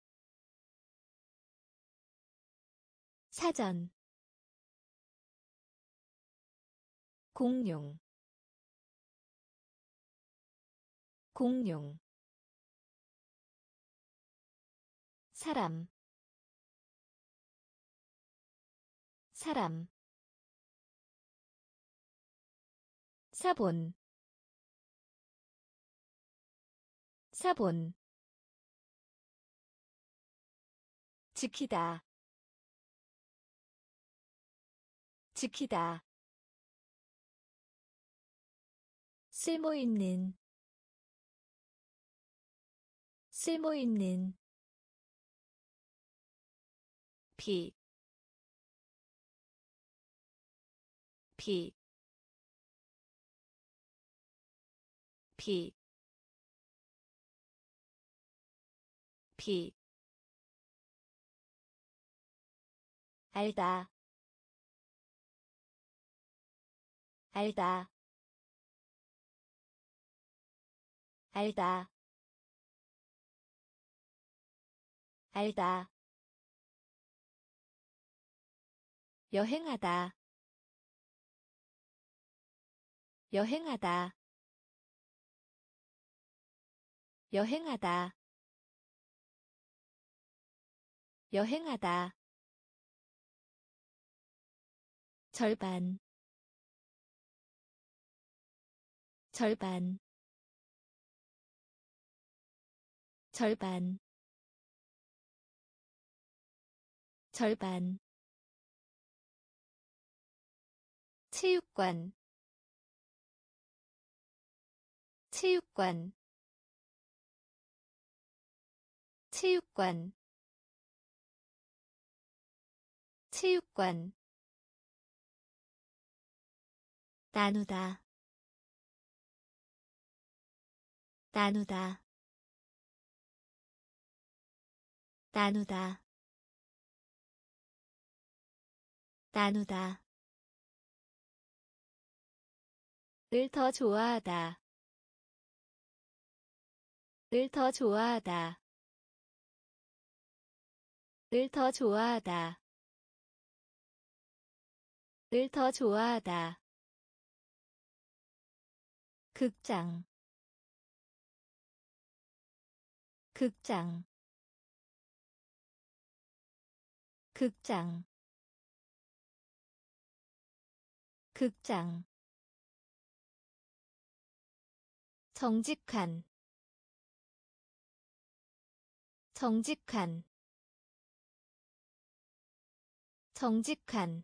사전 공룡 공룡 사람 사람 사본 사본 지키다 지키다 쓸모있는 쓸모있는 비 비 비 비 알다 알다 알다 알다 여행하다 여행하다 여행하다 여행하다 절반 절반 절반 절반 체육관 체육관 체육관 체육관 나누다 나누다 나누다 나누다 을 더 좋아하다 을 더 좋아하다 을 더 좋아하다 을 더 좋아하다 극장 극장 극장 극장 정직한 정직한 정직한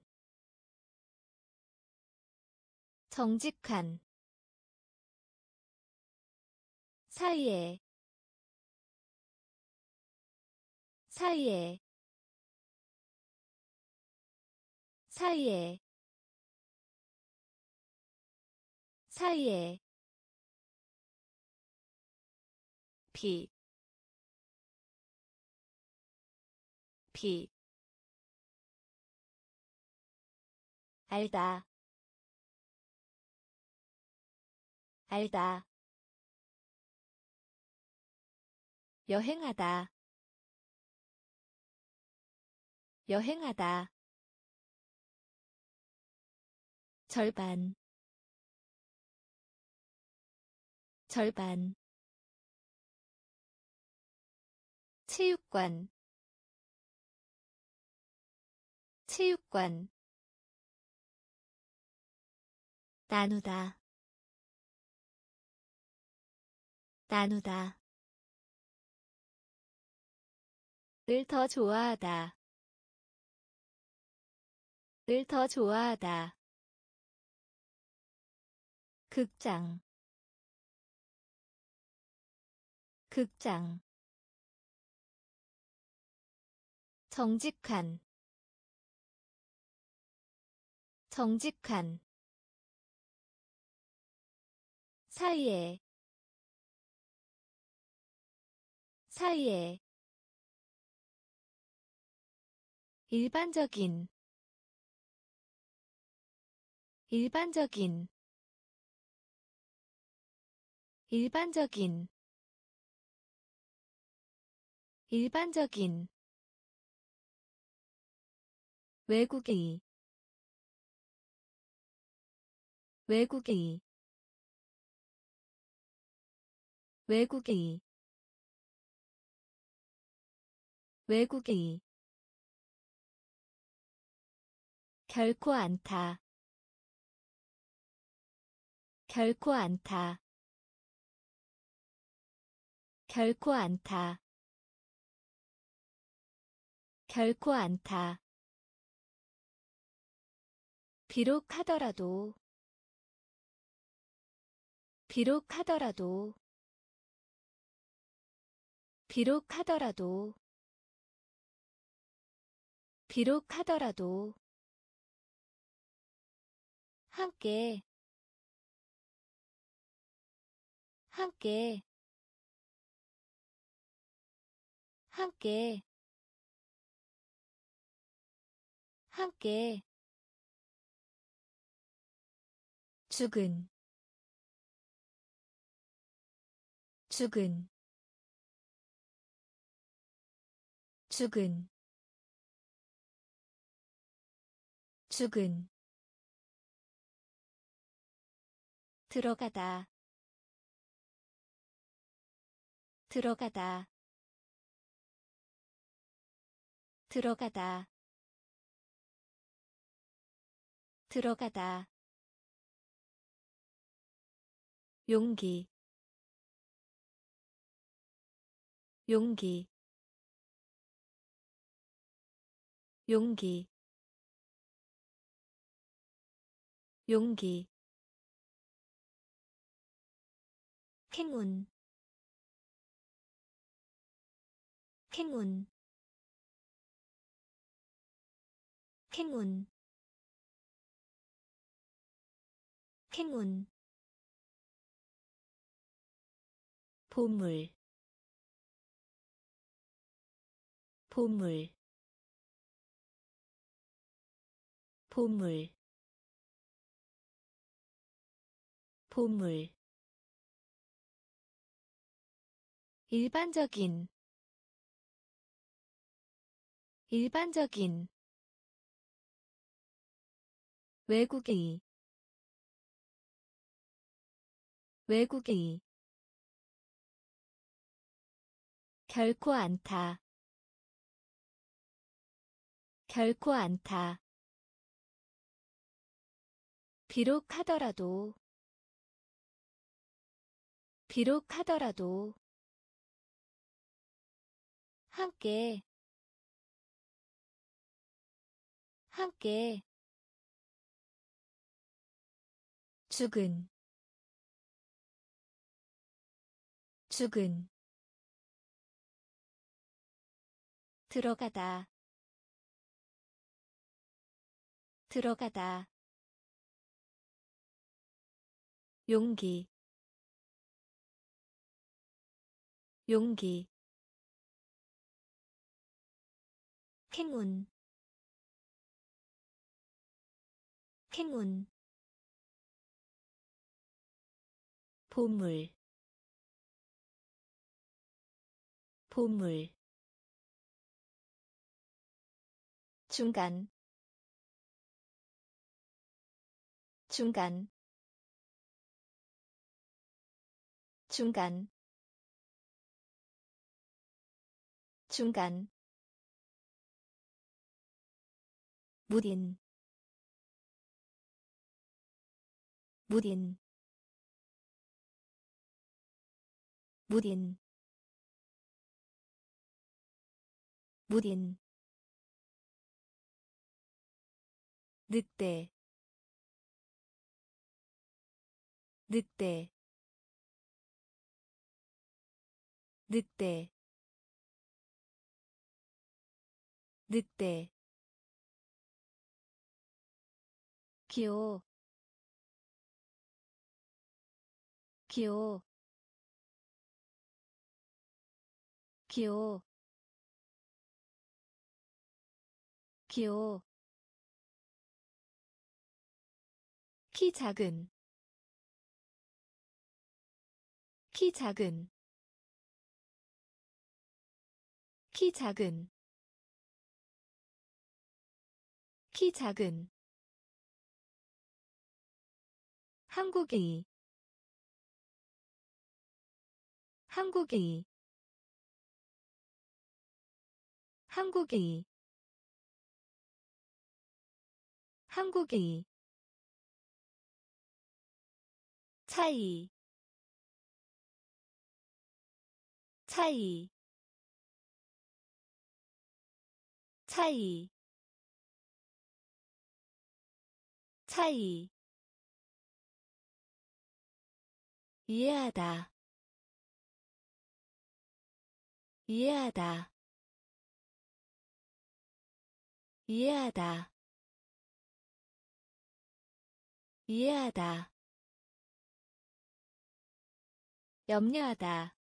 정직한 사이에 사이에 사이에 사이에 비, 비, 알다, 알다, 여행하다, 여행하다, 절반, 절반, 체육관, 체육관, 나누다, 나누다, 을 더 좋아하다, 을 더 좋아하다, 극장, 극장, 정직한, 정직한, 사이에, 사이에, 일반적인, 일반적인, 일반적인, 일반적인, 외국의, 외국의, 외국의, 외국의, 결코 않다, 결코 않다, 결코 않다, 결코 않다. 비록 하더라도, 비록 하더라도, 비록 하더라도, 비록 하더라도, 함께, 함께, 함께, 함께, 죽은, 죽은, 죽은, 죽은, 들어가다, 들어가다, 들어가다, 들어가다, 용기, 용기, 용기, 용기, 행운, 행운, 행운, 행운, 보물, 보물, 보물, 보물, 일반적인, 일반적인, 외국의, 외국의, 결코 않다, 결코 않다, 비록 하더라도, 비록 하더라도, 함께, 함께, 죽은, 죽은, 들어가다, 들어가다, 용기, 용기, 행운, 행운, 보물, 보물, 중간, 중간, 중간, 중간, 무딘, 무딘, 무딘, 무딘, 늑대, 늑대, 늑대, 늑대, 기호, 기호, 기호, 기호, 키 작은, 키 작은, 키 작은, 키 작은, 한국의, 한국의, 한국의, 한국의, 차이, 차이, 차이, 차이, 이해하다, 이해하다, 이해하다, 이해하다, 염려하다,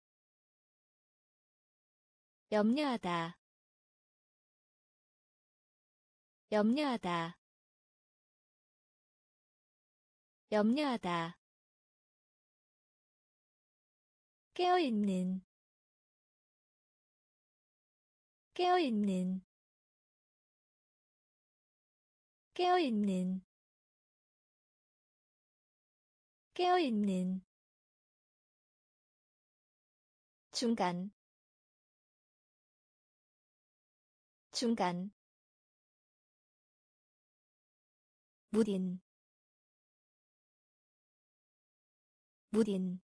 염려하다, 염려하다, 염려하다, 깨어있는, 깨어있는, 깨어있는, 깨어있는, 중간, 중간, 무딘, 무딘,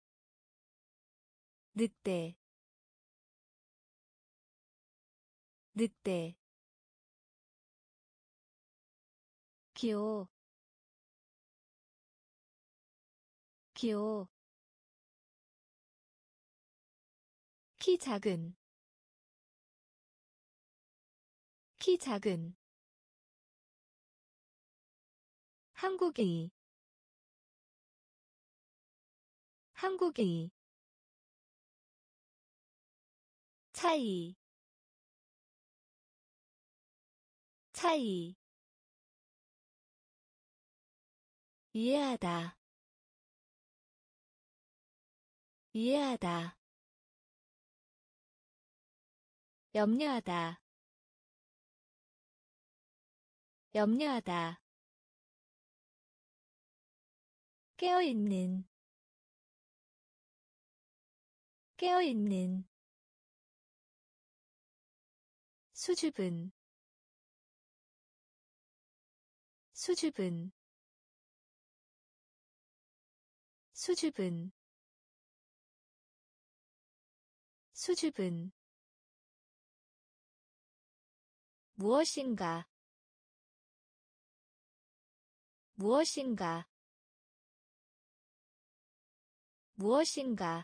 늑대, 늑대 기호 기호 키 작은 키 작은 한국의 한국의 차이 차이 이해하다 이해하다 염려하다 염려하다 깨어있는 깨어있는 수줍은 수줍은 수줍은 수줍은 무엇인가 무엇인가 무엇인가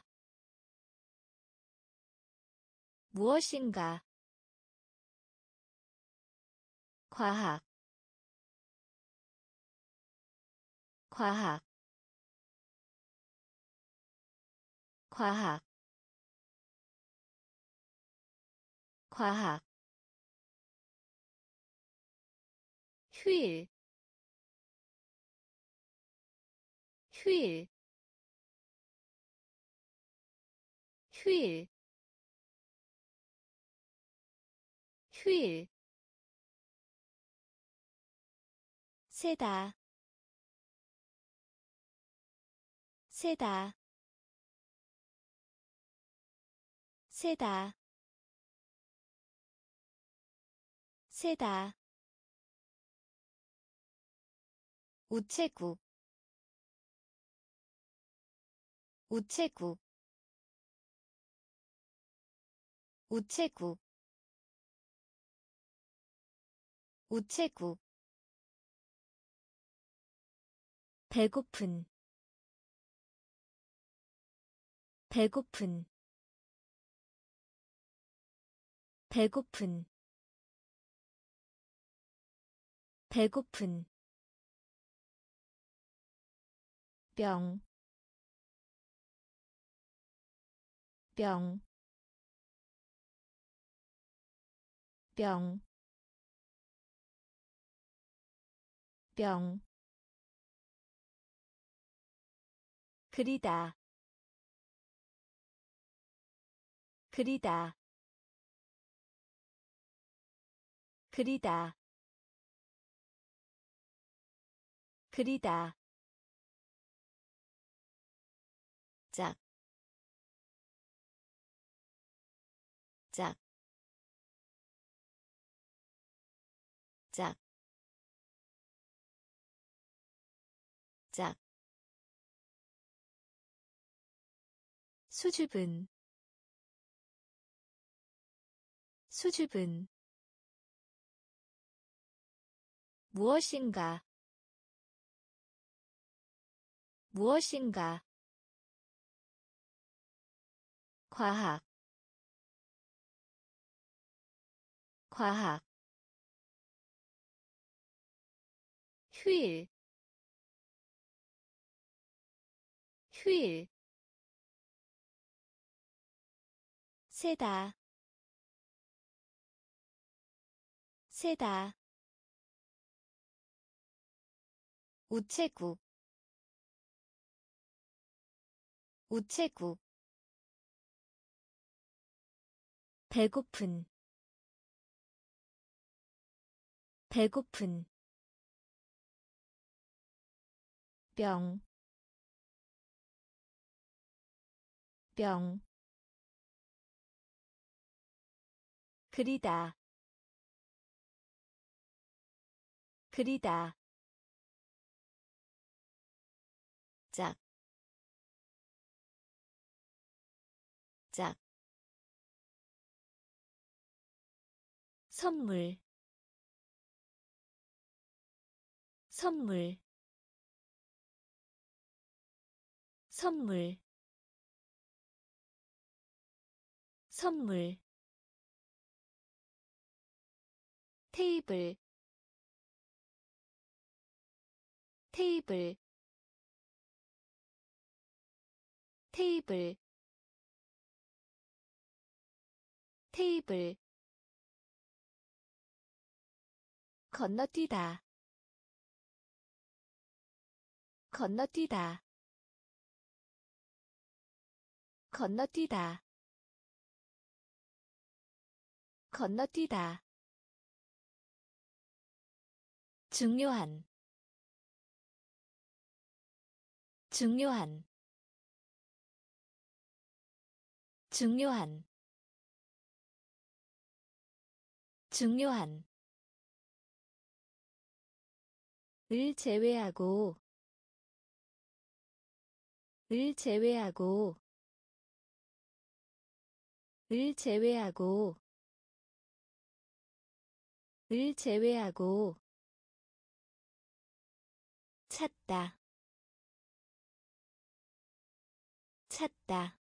무엇인가 과학 과학 과학 과학 휴일 휴일 휴일 휴일 세다 세다 세다 세다 우체국 우체국 우체국 우체국 배고픈 배고픈 배고픈 배고픈 병, 병, 병, 병, 그리다, 그리다, 그리다, 그리다, 짝, 짝, 짝, 짝, 수줍은, 수줍은, 무엇인가, 무엇인가, 과학, 과학, 휴일, 휴일, 세다, 세다, 우체국, 우체국, 배고픈, 배고픈, 병, 병, 그리다, 그리다, 짝, 짝, 선물 선물 선물 선물 테이블 테이블 테이블 테이블 건너뛰다 건너뛰다 건너뛰다 건너뛰다 중요한 중요한 중요한 중요한 을 제외하고 을 제외하고 을 제외하고 을 제외하고 찾다 찾다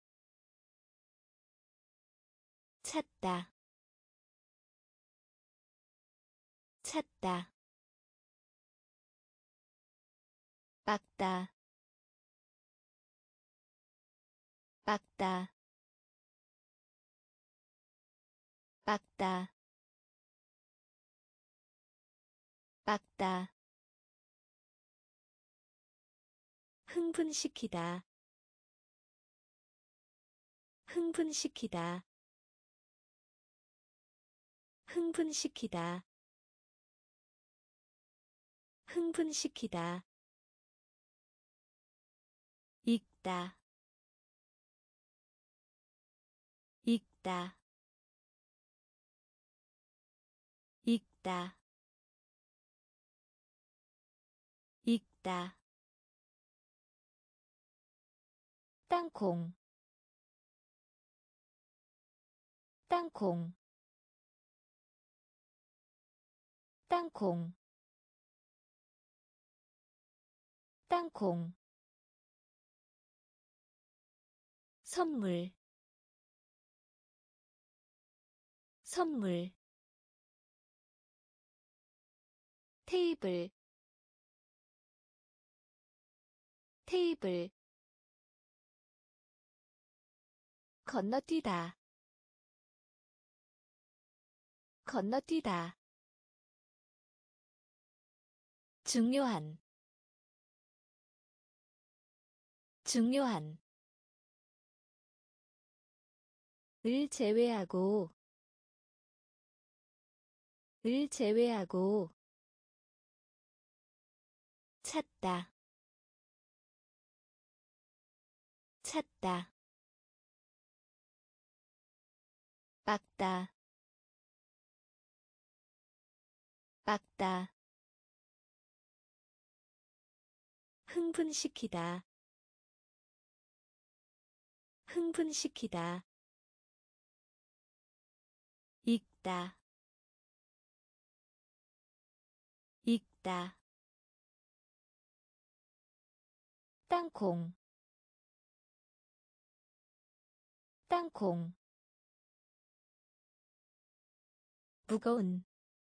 찾다 찾다 빡다 빡다 빡다 빡다 흥분시키다 흥분시키다 흥분시키다 흥분시키다 읽다 읽다 읽다 읽다 땅콩 땅콩 땅콩 땅콩 선물 선물 테이블 테이블 건너뛰다 건너뛰다 중요한 중요한 을 제외하고 을 제외하고 찾다 찾다 빡다 빡다 흥분시키다 흥분시키다 읽다 읽다 땅콩 땅콩 무거운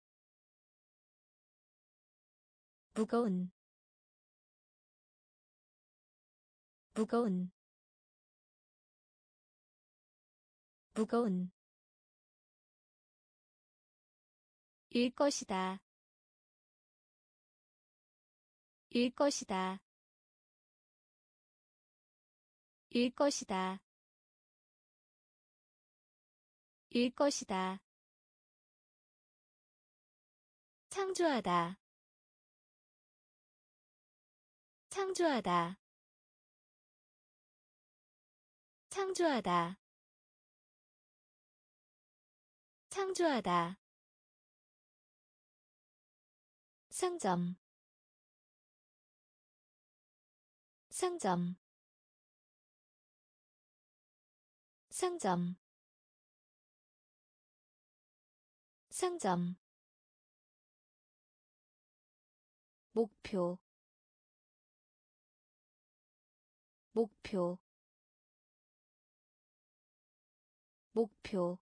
무거운 무거운 무거운 일 것이다 일 것이다 일 것이다 일 것이다 창조하다 창조하다 창조하다 창조하다 상점 상점 상점 상점 목표 목표 목표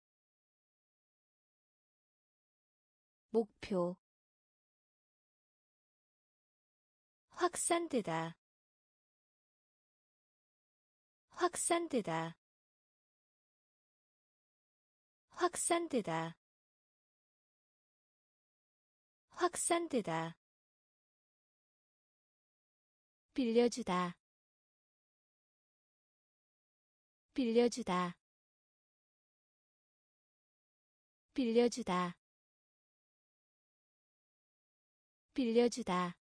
목표 확산되다 확산되다 확산되다 확산되다 빌려주다 빌려주다 빌려주다 빌려주다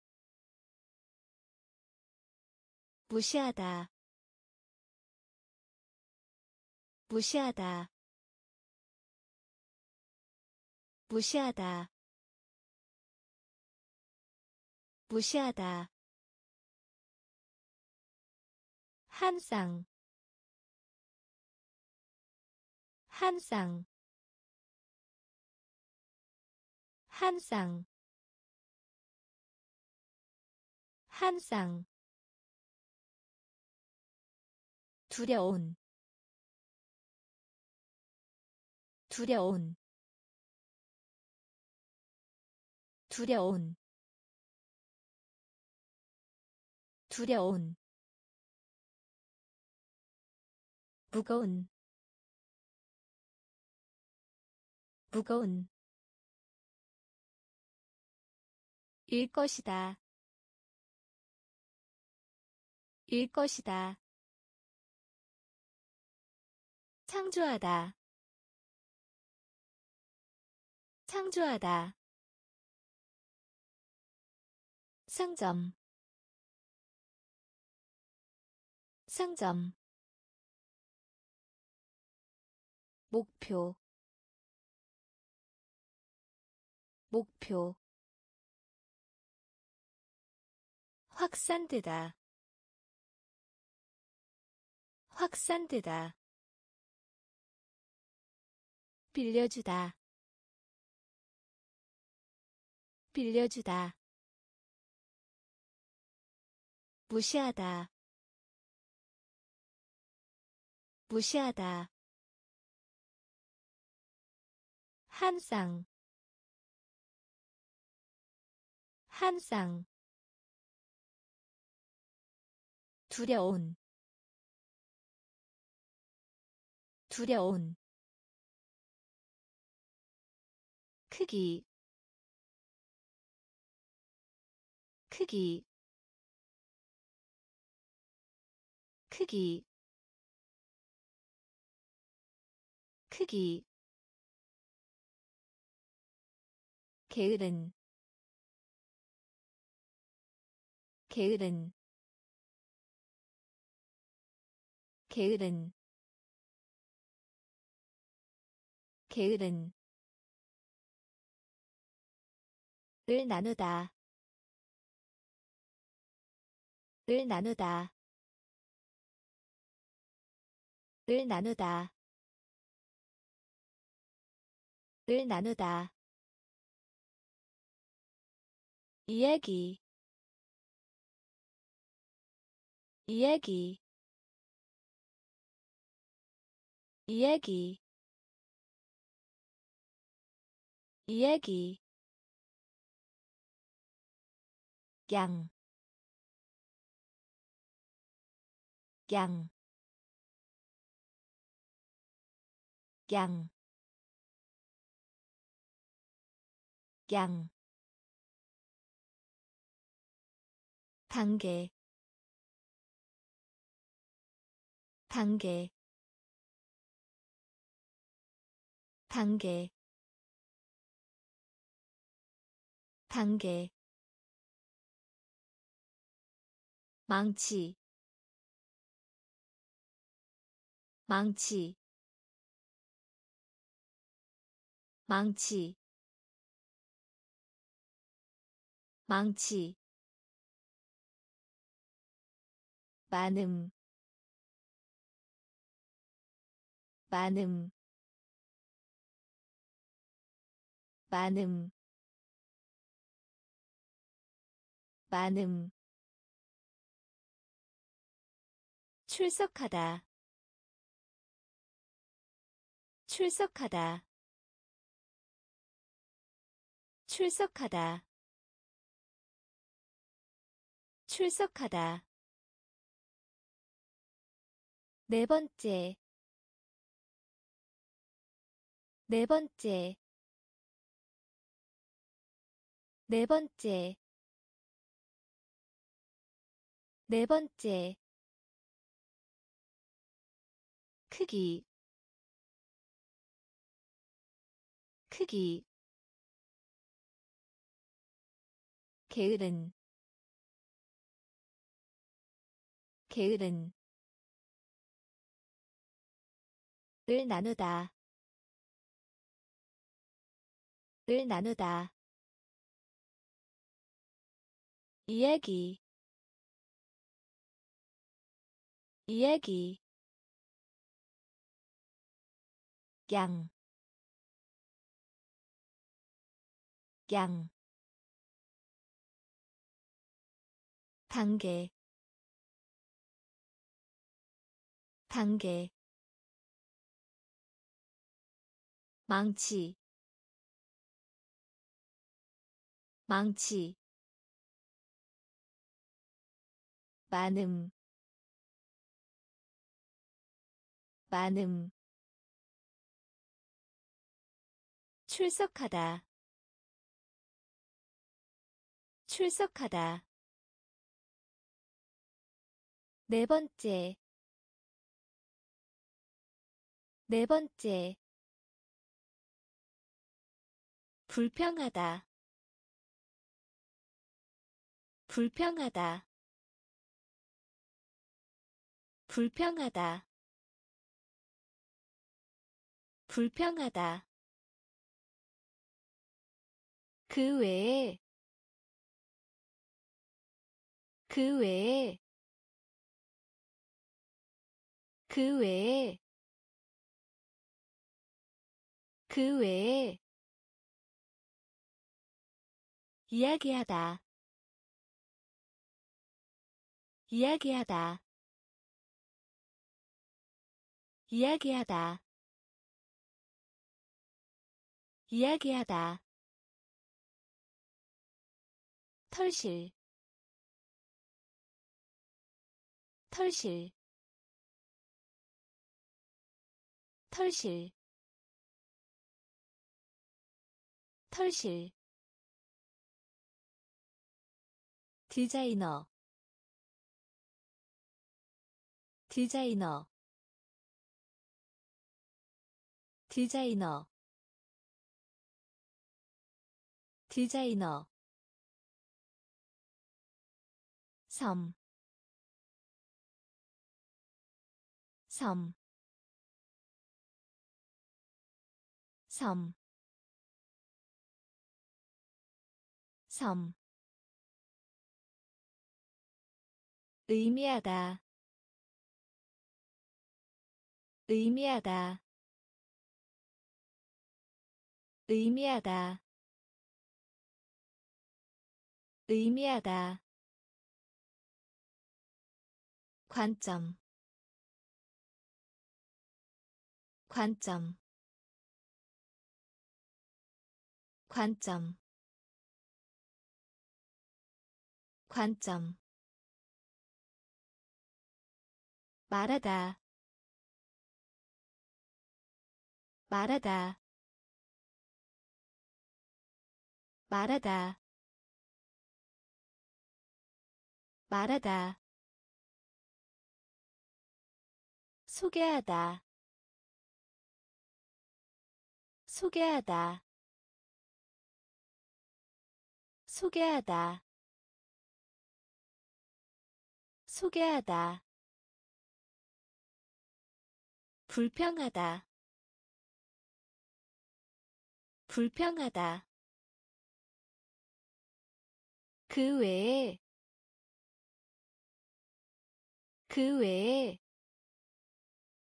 무시하다 무시하다 무시하다 무시하다 한 쌍 한 쌍 한 쌍 한 쌍 두려운 두려운 두려운 두려운 무거운 무거운 일 것이다 일 것이다 창조하다 창조하다 상점 상점 목표 목표 확산되다 확산되다 빌려주다 빌려주다 무시하다 무시하다 한 쌍 한 쌍 두려운 두려운 크기 크기 크기 크기 게으른 게으른 게으른 게으른 을 나누다 을 나누다 을 나누다 을 나누다 이야기 이야기 이야기 이야기 양, 양, 양, 양, 단계, 단계, 단계, 단계, 망치, 망치, 망치, 망치, 많음, 많음, 많음 많음 출석하다 출석하다 출석하다 출석하다 네 번째 네 번째 네 번째 네 번째 크기 크기 게으른 게으른 을 나누다 을 나누다 이야기 이야기 양, 양, 단계, 단계, 망치, 망치, 많음, 많음, 출석하다, 출석하다, 네 번째, 네 번째, 불평하다, 불평하다, 불평하다, 불평하다, 그 외에, 그 외에, 그 외에, 그 외에, 이야기하다, 이야기하다, 이야기하다, 이야기하다, 털실, 털실, 털실, 털실, 디자이너, 디자이너, 디자이너, 디자이너, 섬, 섬, 섬, 섬, 의미하다, 의미하다, 의미하다, 의미하다, 관점, 관점, 관점, 관점, 말하다, 말하다, 말하다, 말하다, 소개하다, 소개하다, 소개하다, 소개하다, 불평하다, 불평하다, 그 외에, 그 외에,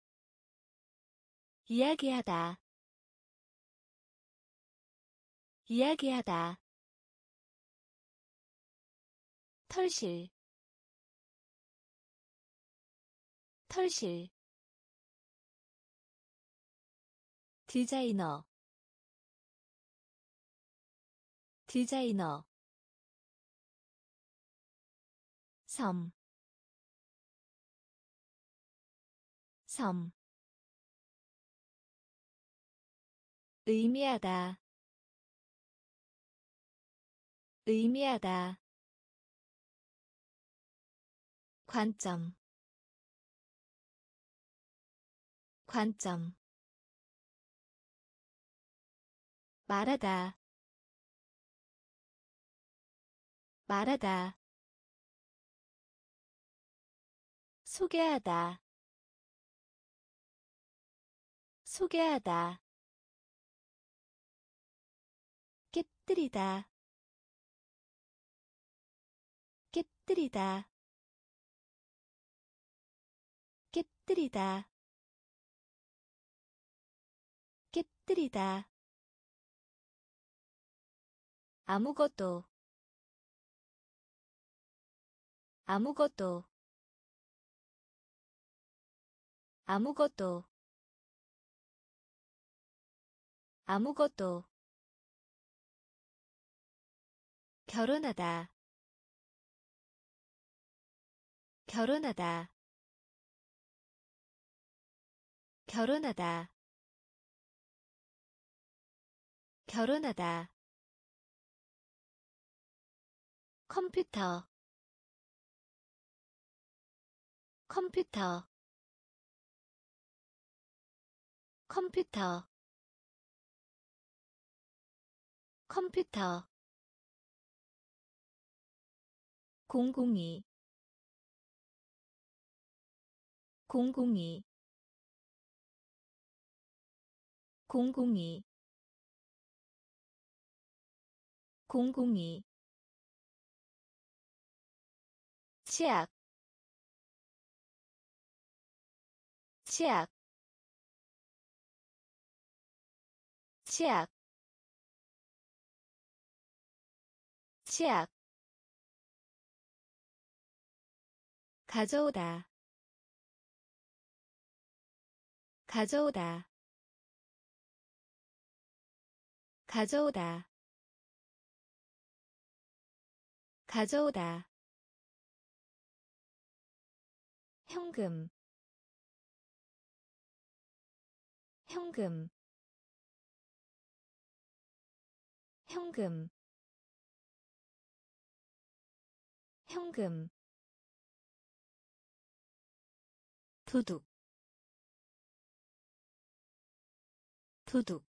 이야기하다, 이야기하다 털실 털실 디자이너 디자이너 섬 섬 의미하다 의미하다 관점 관점 말하다 말하다 소개하다 소개하다 깨뜨리다 깨뜨리다 깨뜨리다 깨뜨리다 아무것도 아무것도 아무것도 아무것도 결혼하다 결혼하다 결혼하다 결혼하다 컴퓨터 컴퓨터 컴퓨터 컴퓨터 공공이 공공이 공공이 공공이 치약 치약 치약 치약 가져오다 가져오다 가져오다 가져오다 현금 현금 현금 현금 도둑 도둑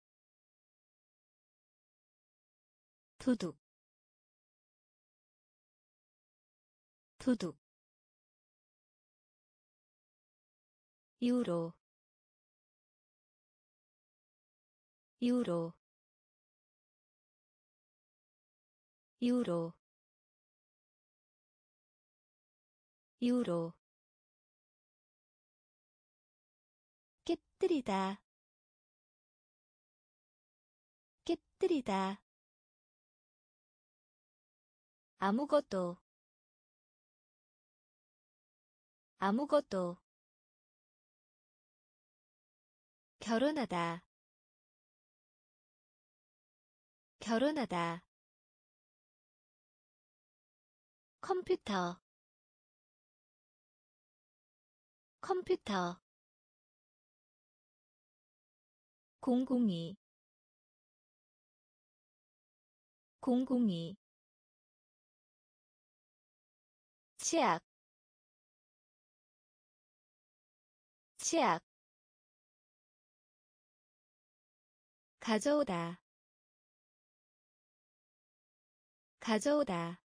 도둑 도둑 유로 유로 유로 유로 깨뜨리다 깨뜨리다 아무것도 아무것도 결혼하다 결혼하다 컴퓨터 컴퓨터 공공이 공공이 치약 치약 가져오다 가져오다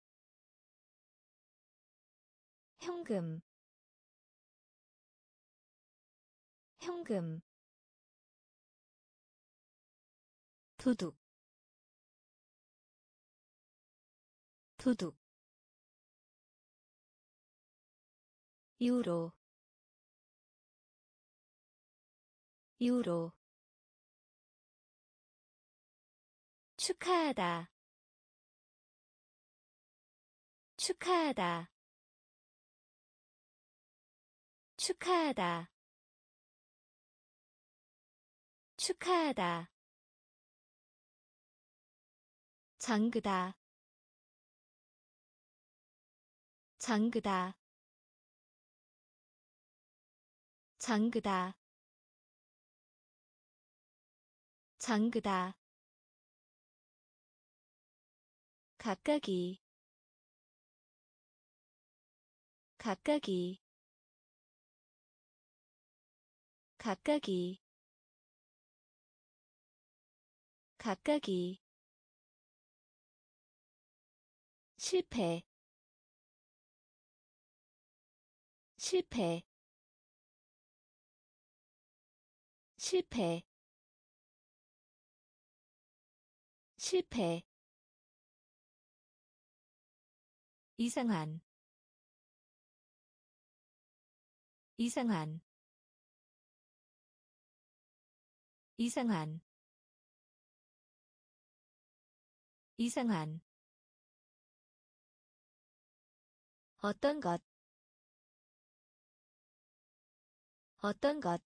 현금 현금 도둑 도둑 유로 유로 축하하다 축하하다 축하하다 축하하다 잠그다 잠그다 잠그다 잠그다 가까이 가까이 가까이 가까이 실패 실패 실패 실패 이상한 이상한 이상한 이상한 어떤 것 어떤 것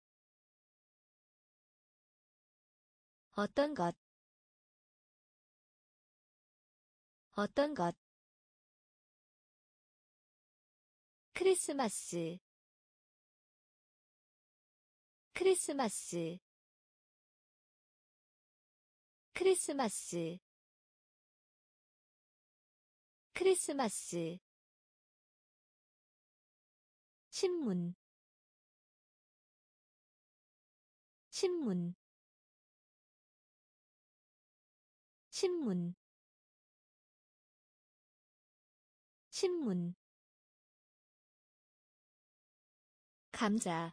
어떤 것 어떤 것 크리스마스 크리스마스 크리스마스 크리스마스 신문 신문 신문 신문 감자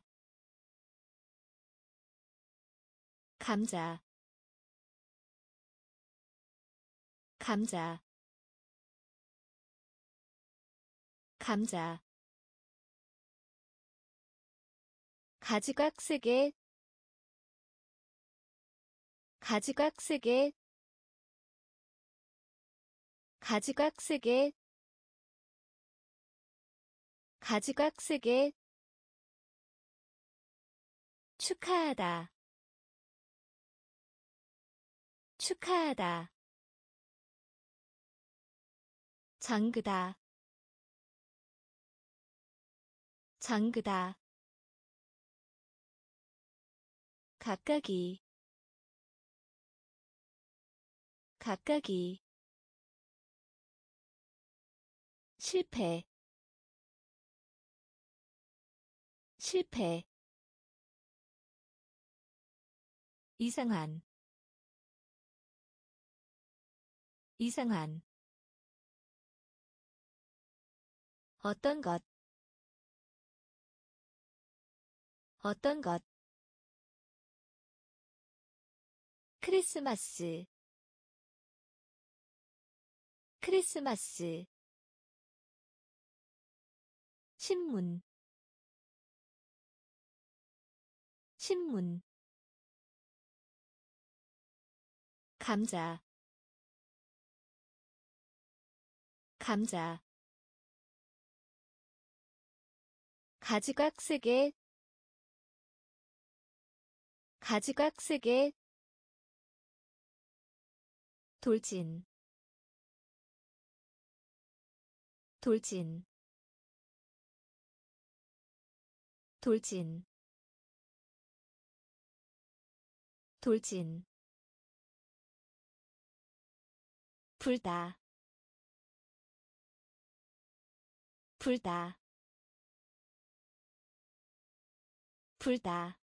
감자 감자 감자 가지각색의 가지각색의 가지각색의 가지각색의 축하하다 축하하다 잠그다 잠그다 가까이 가까이 실패 실패 이상한 이상한 어떤 것 어떤 것 크리스마스 크리스마스 신문 신문 감자 감자 가지각색의 가지각색의 돌진 돌진 돌진 돌진 불다 불다 불다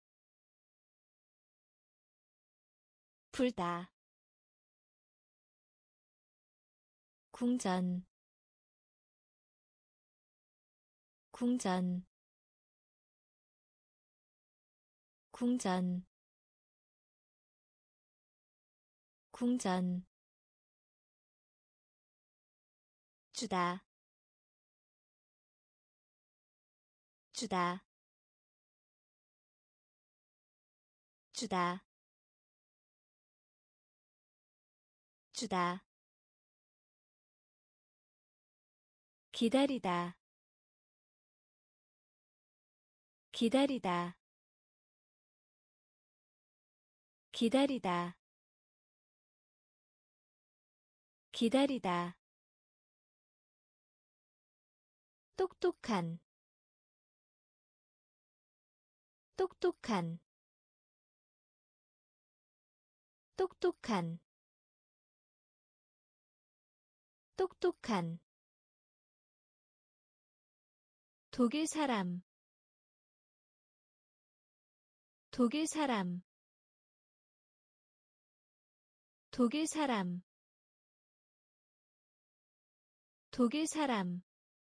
불다 궁전 궁전 궁전 궁전 주다 주다 주다 주다 기다리다 기다리다 기다리다 기다리다 똑똑한 똑똑한 똑똑한 똑똑한 독일 사람 독일 사람 독일 사람 독일 사람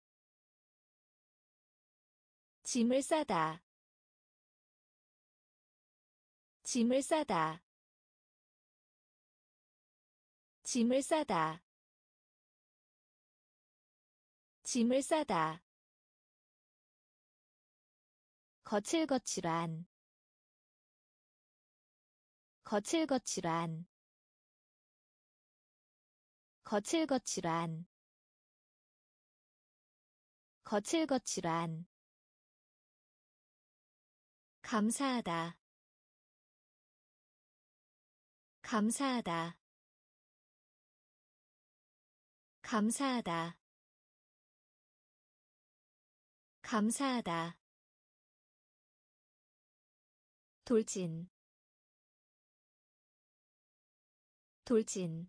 짐을 싸다 짐을 싸다 짐을 싸다 짐을 싸다 거칠거칠한 거칠거칠한 거칠거칠한 거칠거칠한 감사하다 감사하다 감사하다 감사하다 돌진 돌진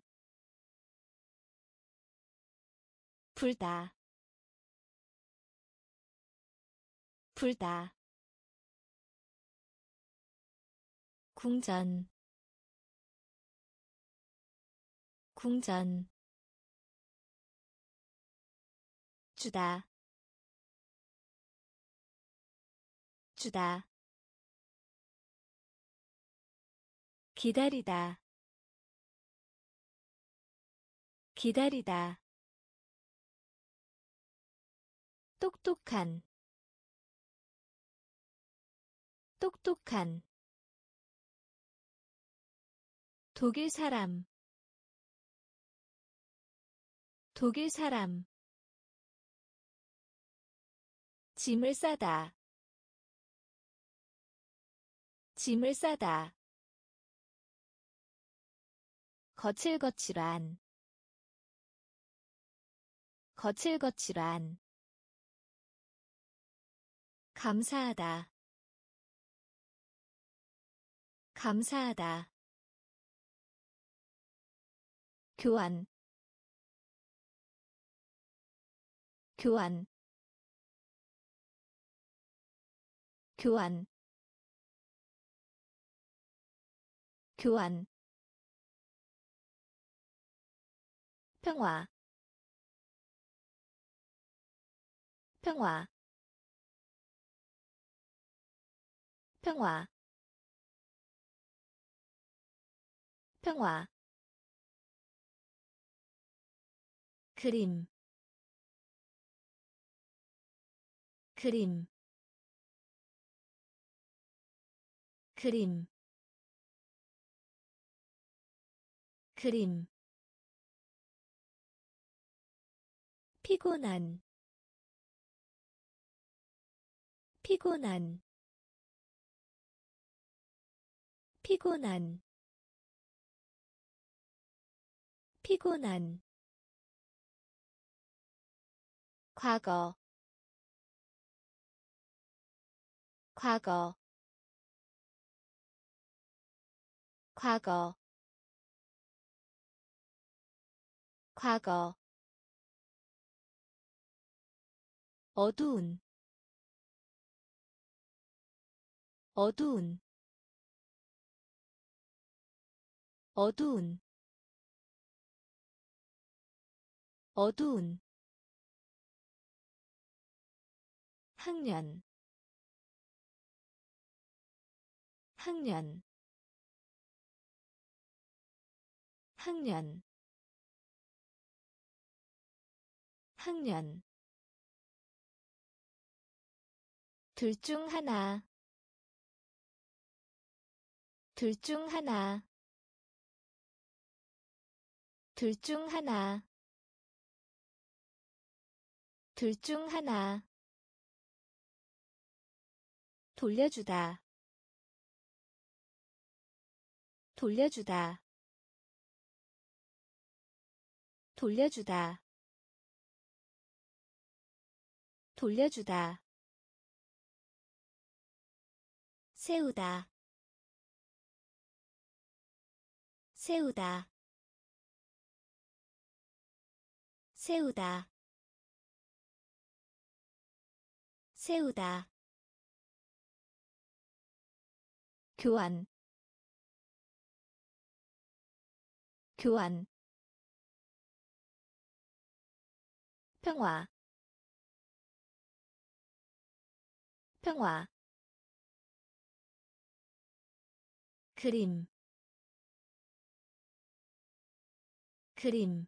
불다 불다 궁전 궁전 주다 주다 기다리다 기다리다 똑똑한 똑똑한 독일 사람 독일 사람 짐을 싸다 짐을 싸다 거칠거칠한 거칠거칠한 감사하다 감사하다 교환 교환 교환 교환 평화 평화 평화 평화 그림 그림 그림 그림 피곤한 피곤한 피곤한 피곤한 과거 과거 과거 과거 어두운 어두운 어두운 어두운 학년 학년 학년 학년 둘 중 하나 둘 중 하나 둘 중 하나, 둘 중 하나. 돌려주다, 돌려주다, 돌려주다, 돌려주다. 세우다, 세우다, 세우다, 세우다. 교환, 교환. 평화, 평화. 그림, 그림.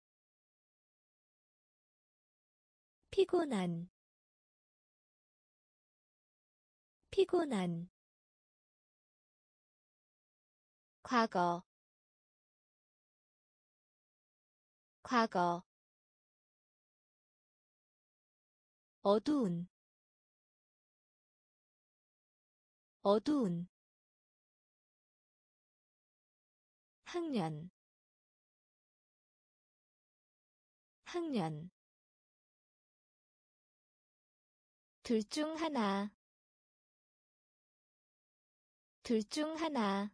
피곤한, 피곤한. 과거, 과거. 어두운, 어두운. 학년, 학년. 둘 중 하나, 둘 중 하나.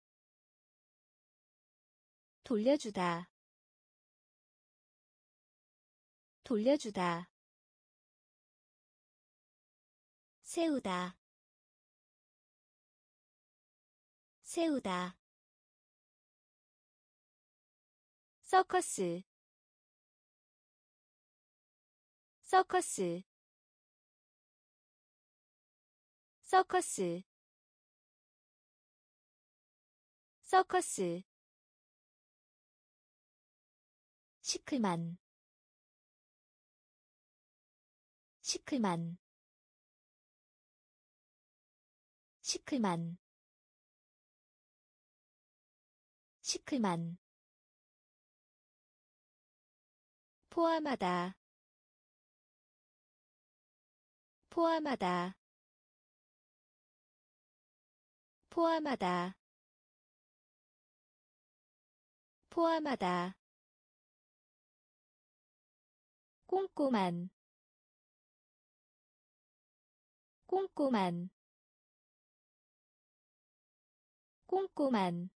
돌려주다, 돌려주다. 세우다, 세우다. 서커스, 서커스, 서커스, 서커스. 시클만, 시클만, 시클만, 시클만. 포함하다, 포함하다, 포함하다, 포함하다. 꼼꼼한, 꼼꼼한, 꼼꼼한,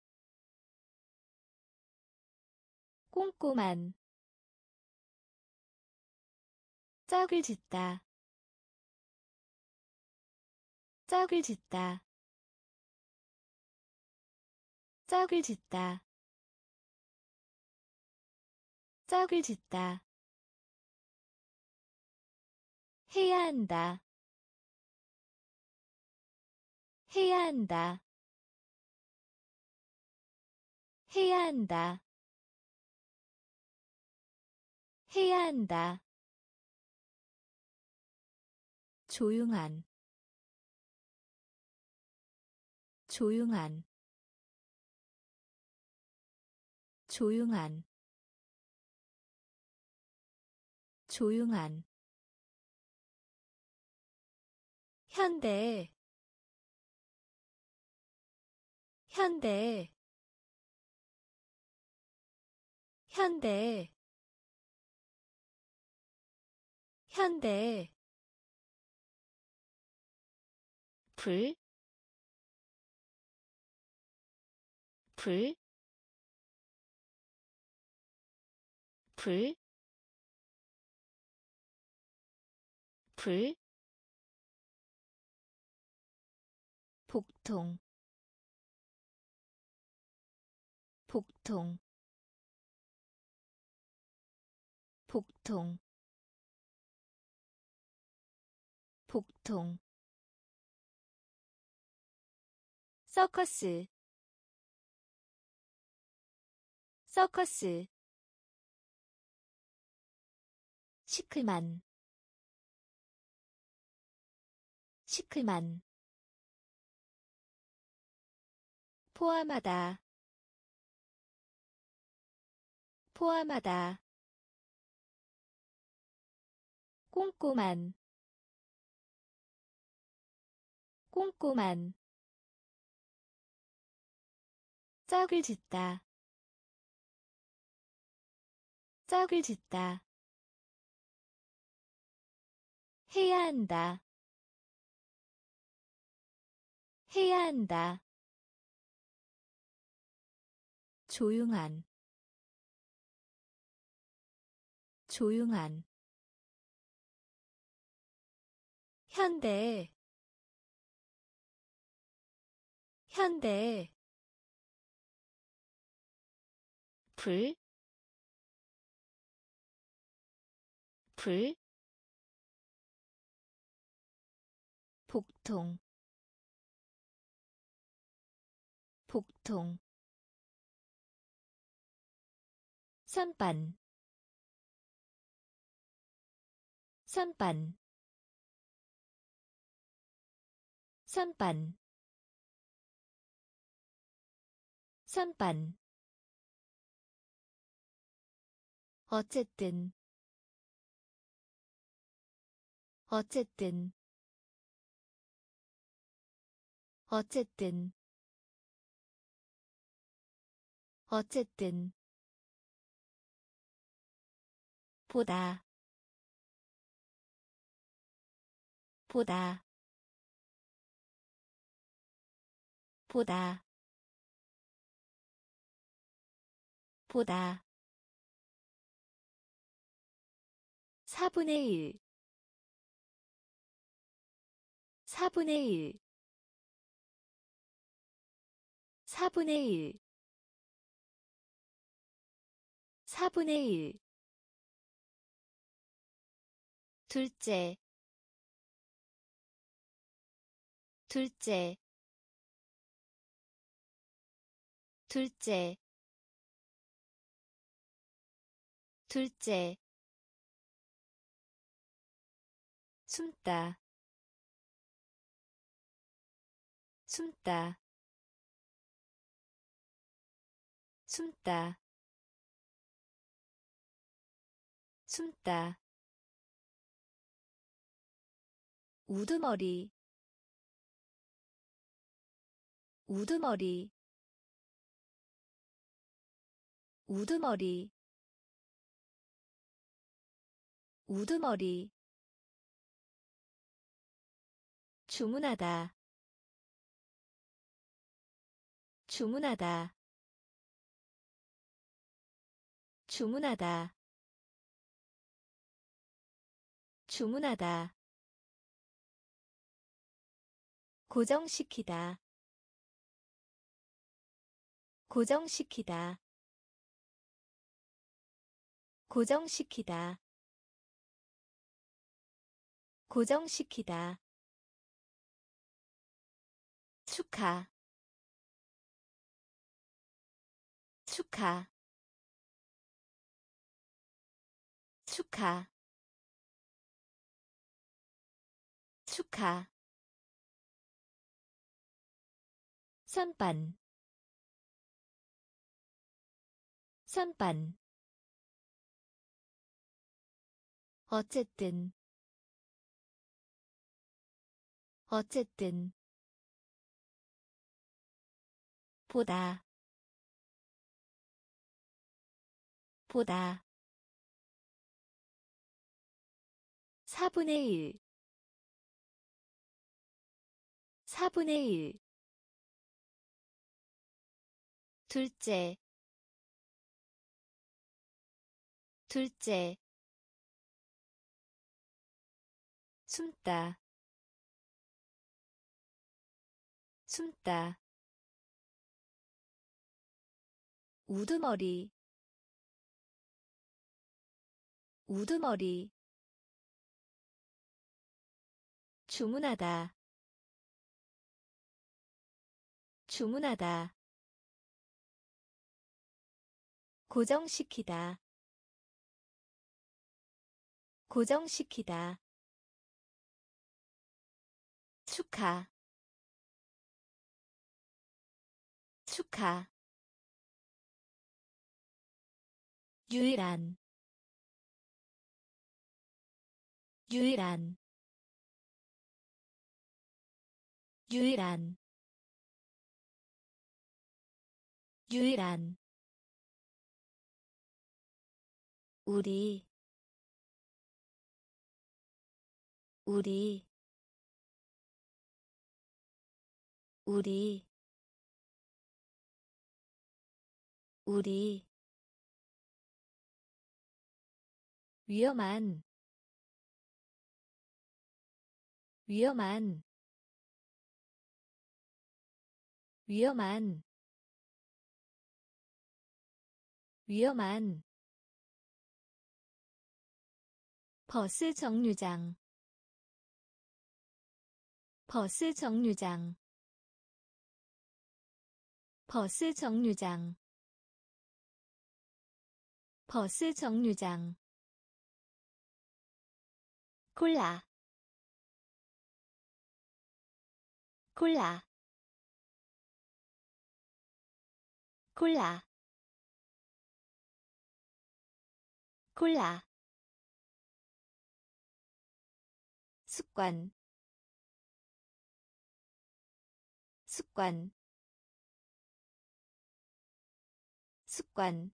꼼꼼한. 짝을 짓다, 짝을 짓다, 짝을 짓다, 짝을 짓다. 해야 한다, 해야 한다, 해야 한다, 해야 한다. 조용한, 조용한, 조용한, 조용한. 현대, 현대, 현대, 현대. 불, 불, 불, 불. 복통, 복통, 복통, 복통. 서커스, 서커스. 시클만, 시클만. 포함하다, 포함하다 꼼꼼한 꼼꼼한 짝을 짓다 짝을 짓다 해야 한다 해야 한다 조용한 조용한 현대 현대 불, 불, 복통, 복통, 선반, 선반, 선반, 선반, 어쨌든, 어쨌든, 어쨌든, 어쨌든, 보다, 보다, 보다, 보다, 4분의 1, 4분의 1, 4분의 1, 4분의 1, 둘째, 둘째, 둘째, 둘째, 숨다, 숨다, 숨다, 숨다, 우두머리, 우두머리, 우두머리, 우두머리, 주문하다, 주문하다, 주문하다, 주문하다, 고정시키다, 고정시키다, 고정시키다, 고정시키다, 축하, 축하, 축하, 축하, 선반, 선반, 어쨌든, 어쨌든, 보다, 보다, 4분의 1, 4분의 1, 둘째, 둘째, 숨다, 숨다, 우두머리, 우두머리, 주문하다, 주문하다, 고정시키다, 고정시키다, 축하, 축하, 유일한 유일한 유일한 유일한 우리 우리 우리 우리 위험한 위험한 위험한 위험한 버스 정류장 버스 정류장 버스 정류장 버스 정류장 콜라 콜라 콜라 콜라 습관 습관 습관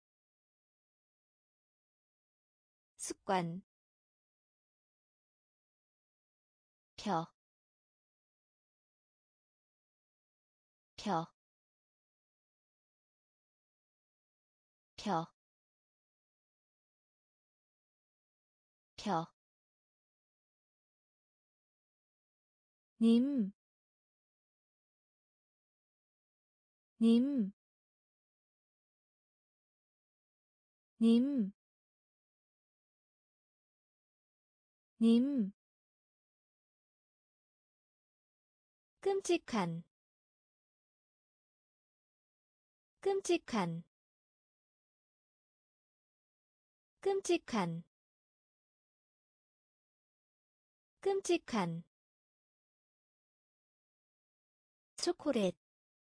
습관 펴 펴 펴 펴 님, 님, 님, 님, 끔찍한, 끔찍한, 끔찍한, 끔찍한, 초콜릿,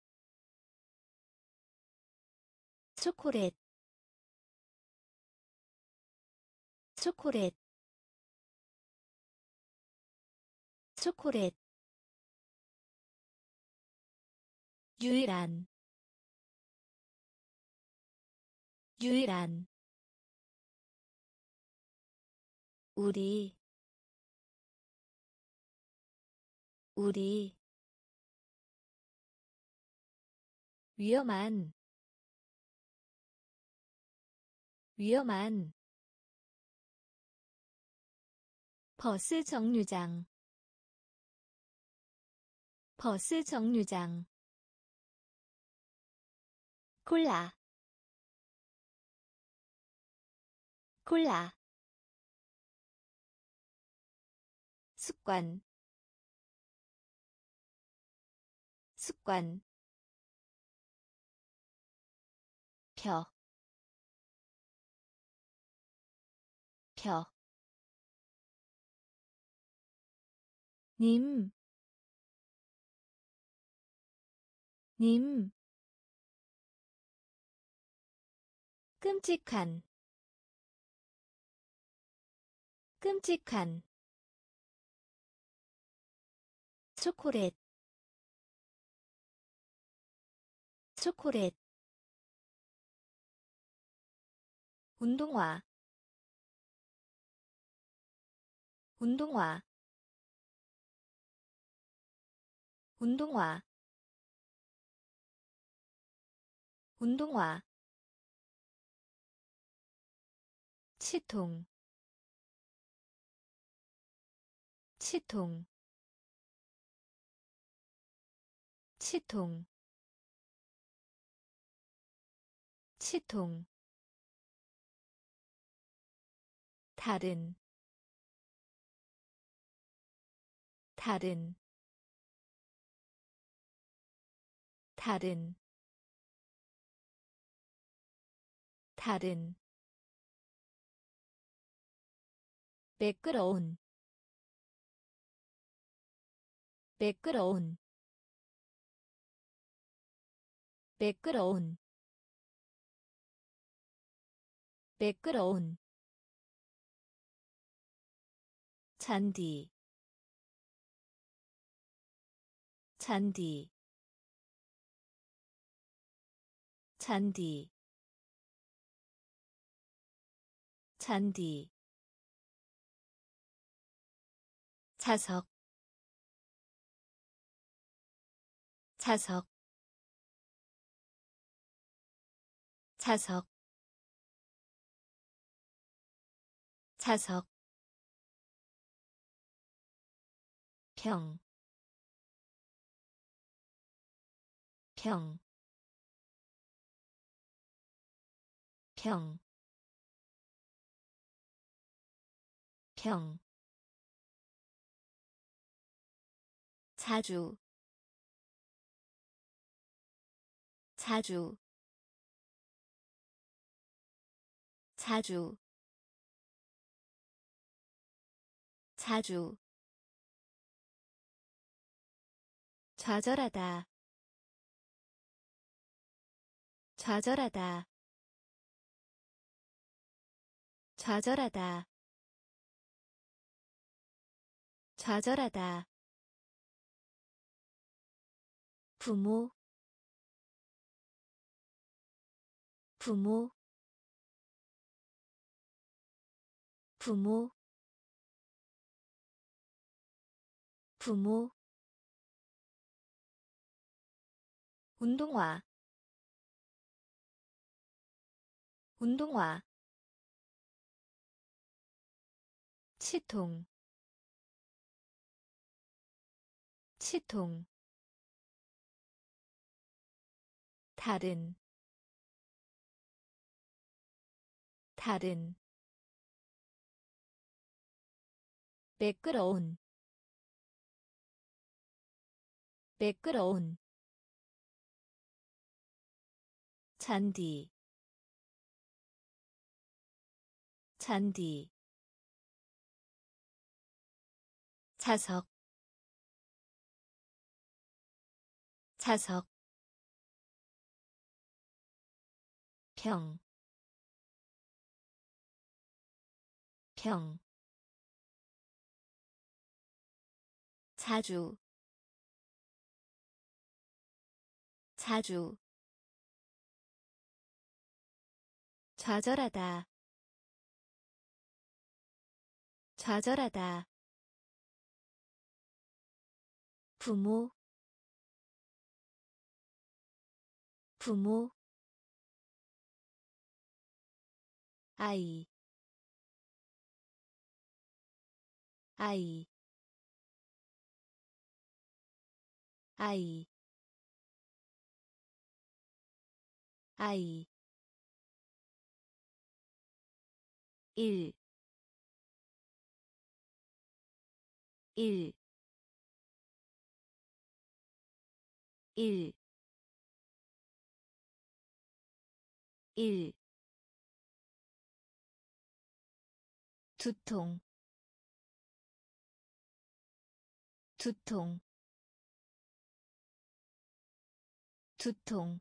초콜릿, 초콜릿, 초콜릿, 유일한, 유일한, 우리, 우리, 위험한, 위험한, 버스 정류장, 버스 정류장, 콜라, 콜라, 습관, 습관, 펴, 펴, 님, 님, 끔찍한, 끔찍한, 초콜릿, 초콜릿, 운동화, 운동화, 운동화, 운동화, 치통, 치통, 치통, 치통, 다른, 다른, 다른, 다른, 매끄러운, 매끄러운, 매끄러운, 매끄러운 잔디 잔디 잔디 잔디 자석 자석 자석 자석 평 평, 평, 평, 자주, 자주, 자주, 자주, 좌절하다, 좌절하다, 좌절하다, 좌절하다, 부모, 부모, 부모, 부모, 운동화, 운동화, 치통, 치통, 다른, 다른, 매끄러운, 매끄러운, 잔디, 잔디, 자석, 자석, 평, 평, 자주, 자주, 좌절하다, 좌절하다, 부모, 부모, 아이, 아이, 아이, 아이, 일, 일, 일, 일, 두통, 두통, 두통,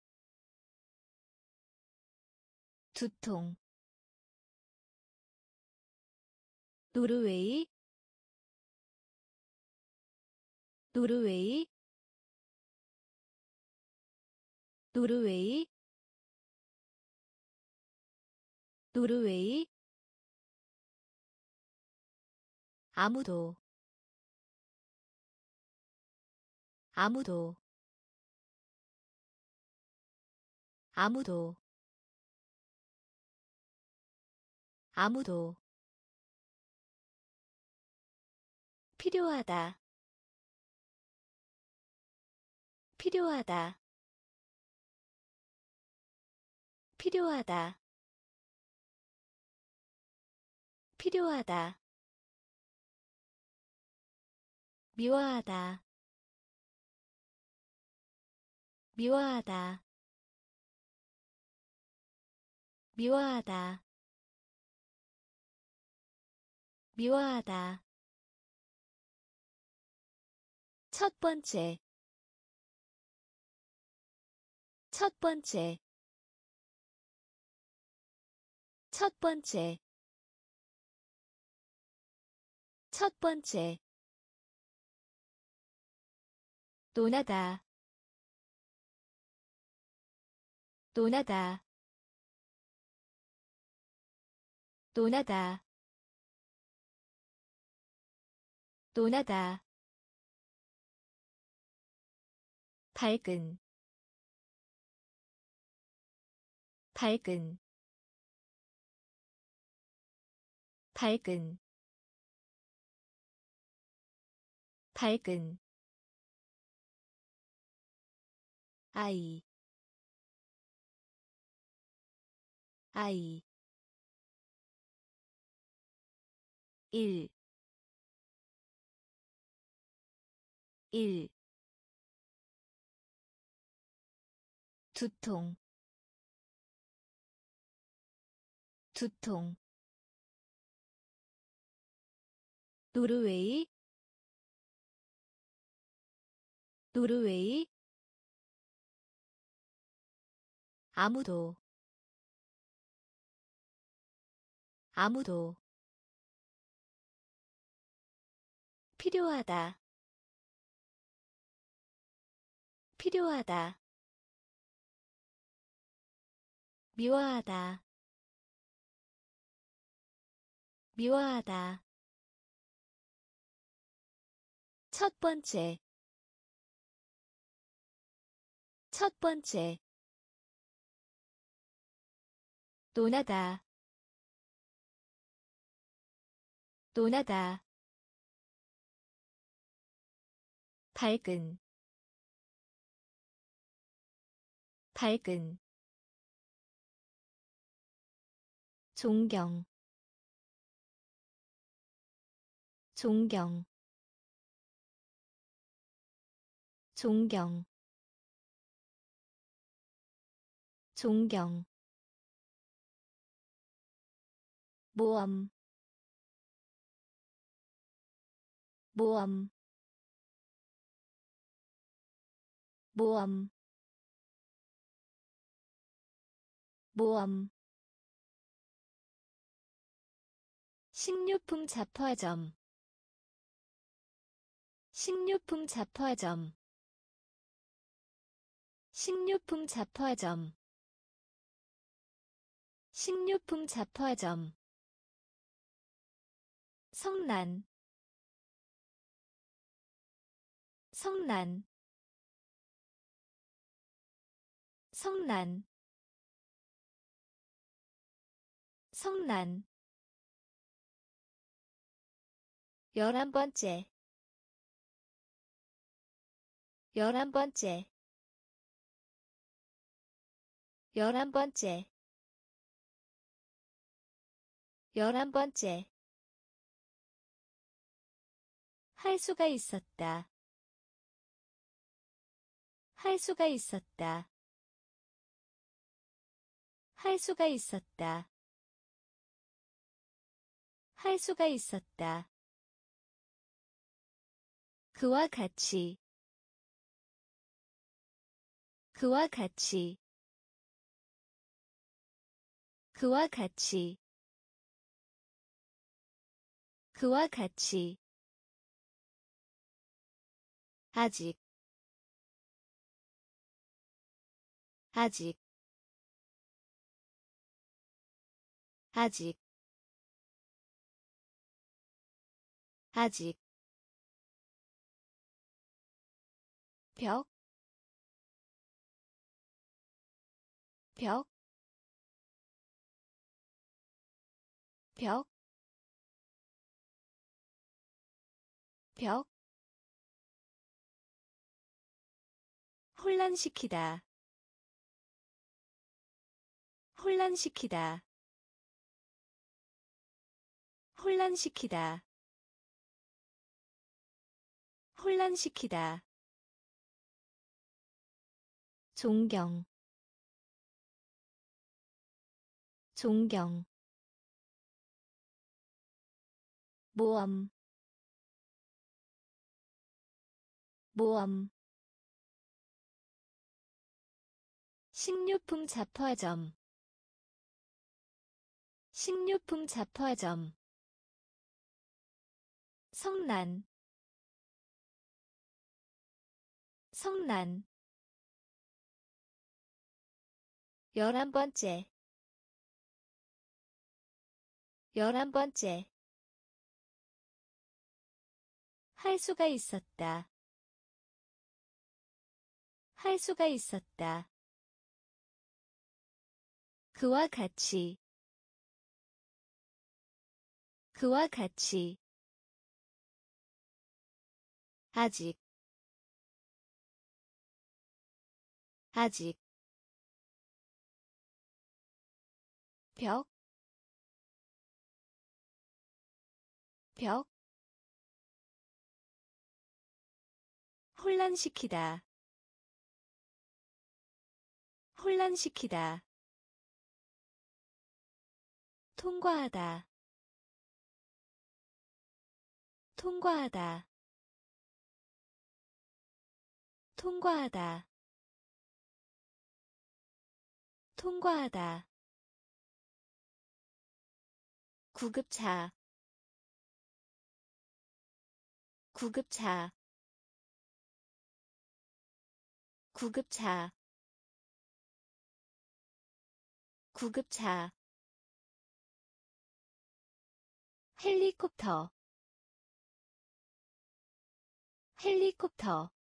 두통, 노르웨이, 노르웨이, 노르웨이, 노르웨이, 아무도, 아무도, 아무도, 아무도, 필요하다, 필요하다, 필요하다, 필요하다, 미워하다, 미워하다, 미워하다, 미워하다, 첫 번째, 첫 번째, 첫 번째, 첫 번째. 논하다, 논하다, 논하다, 논하다. 밝은, 밝은, 밝은, 밝은. 아이, 아이. 일, 일. 두통, 두통. 노르웨이, 노르웨이. 아무도, 아무도. 필요하다, 필요하다. 미워하다, 미워하다. 첫 번째, 첫 번째. 논하다, 논하다. 밝은, 밝은. 존경, 존경, 존경, 존경. 모험, 모험, 모험, 모험. 식료품 잡화점, 식료품 잡화점, 식료품 잡화점, 식료품 잡화점. 성난, 성난, 성난, 성난. 11번째, 11번째, 11번째, 11번째. 할 수가 있었다, 할 수가 있었다, 할 수가 있었다, 할 수가 있었다. 그와 같이, 그와 같이, 그와 같이, 그와 같이. 아직, 아직, 아직, 아직. 벽, 벽, 벽, 벽. 혼란시키다, 혼란시키다, 혼란시키다, 혼란시키다. 존경, 존경. 모험, 모험. 식료품 잡화점, 식료품 잡화점 성난 성난 11번째 11번째 할 수가 있었다 할 수가 있었다 그와 같이 그와 같이 아직 아직 벽 벽 혼란시키다 혼란시키다 통과하다 통과하다 통과하다 통과하다 구급차 구급차 구급차 구급차 헬리콥터 헬리콥터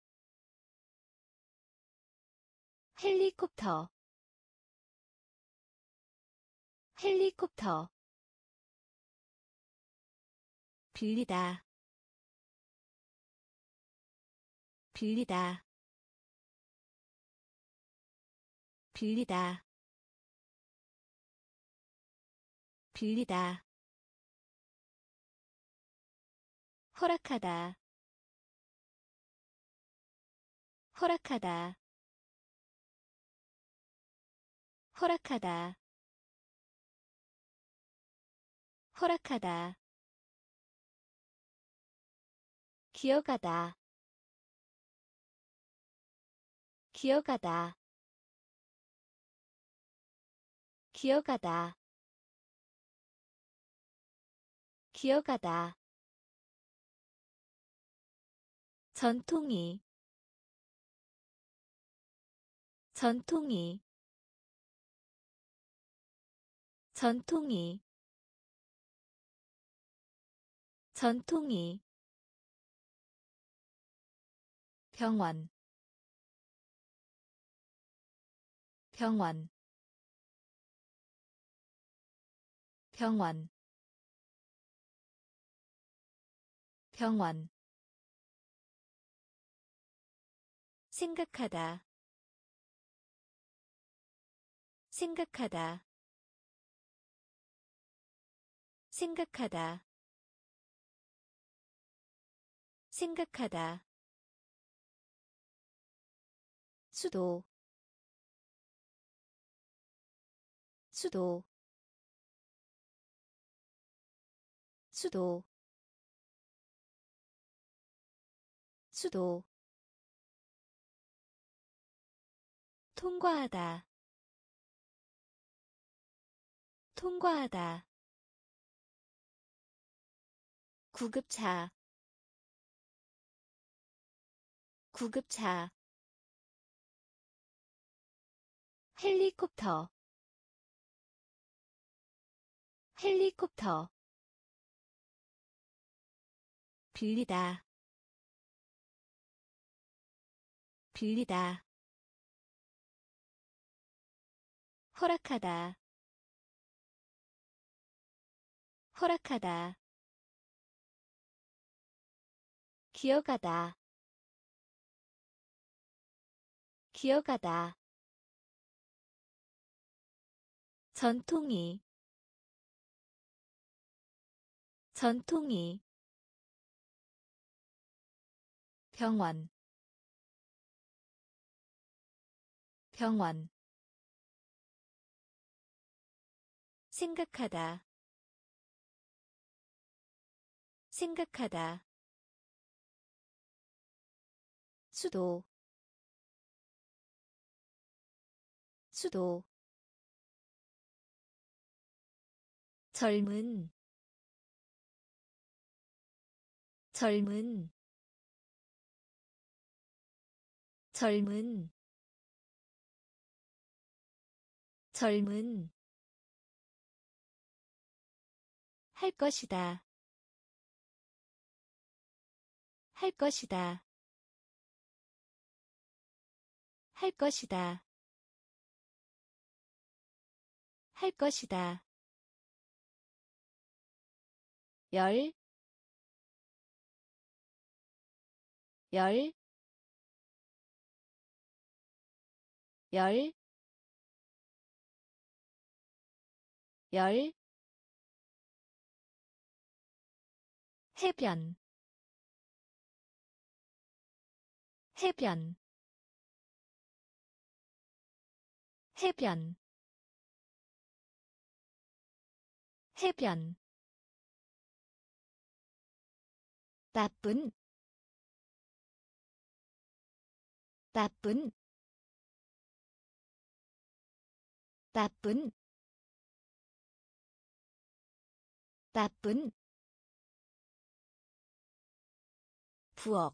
헬리콥터 헬리콥터 빌리다 빌리다 빌리다 빌리다 허락하다 허락하다 허락하다 허락하다 기어가다 기어가다 기어가다 기어가다 전통이 전통이 전통이 전통이 병원 병원 병원 병원 생각하다 생각하다 생각하다 생각하다 수도 수도 수도 수도 통과하다 통과하다 구급차 구급차 헬리콥터 헬리콥터 빌리다 빌리다 허락하다 허락하다 기어가다 기어가다 전통이 전통이 병원 병원 생각하다 생각하다 수도 수도 젊은 젊은 젊은 젊은 할 것이다 할 것이다 할 것이다 할 것이다 열, 열, 열, 열, 해변, 해변, 해변, 해변, 나쁜, 나쁜, 나쁜, 나쁜, 부엌,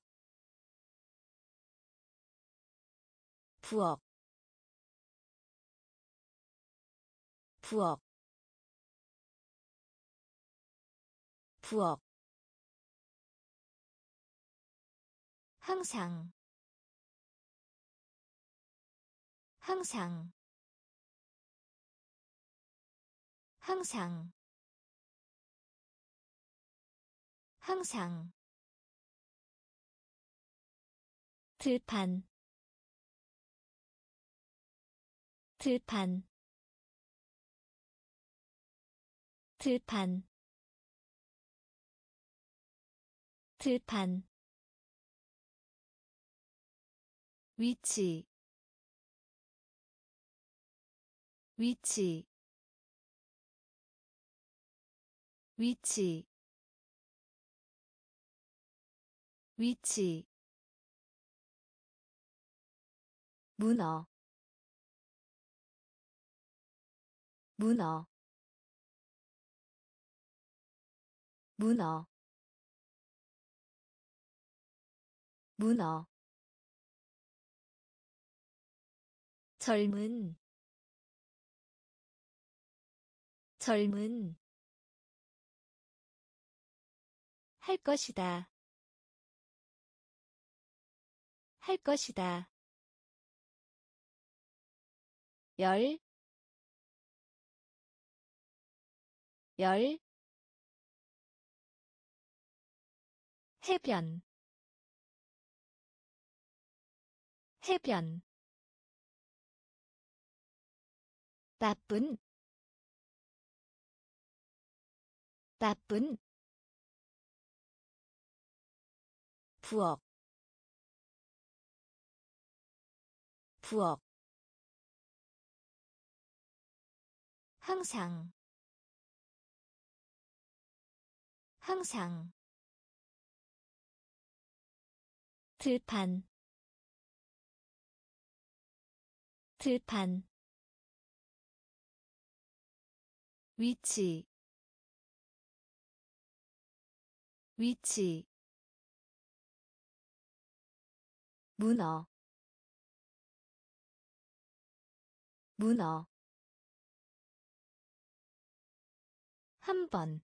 부엌, 부엌, 부엌, 항상, 항상, 항상, 항상, 들판, 들판, 들판, 들판, 위치, 위치, 위치, 위치, 문어, 문어, 문어, 문어, 젊은, 젊은, 할 것이다, 할 것이다, 열, 열, 해변, 해변, 나쁜, 나쁜, 부엌, 부엌, 항상, 항상, 들판, 들판, 위치, 위치, 문어, 문어, 한 번,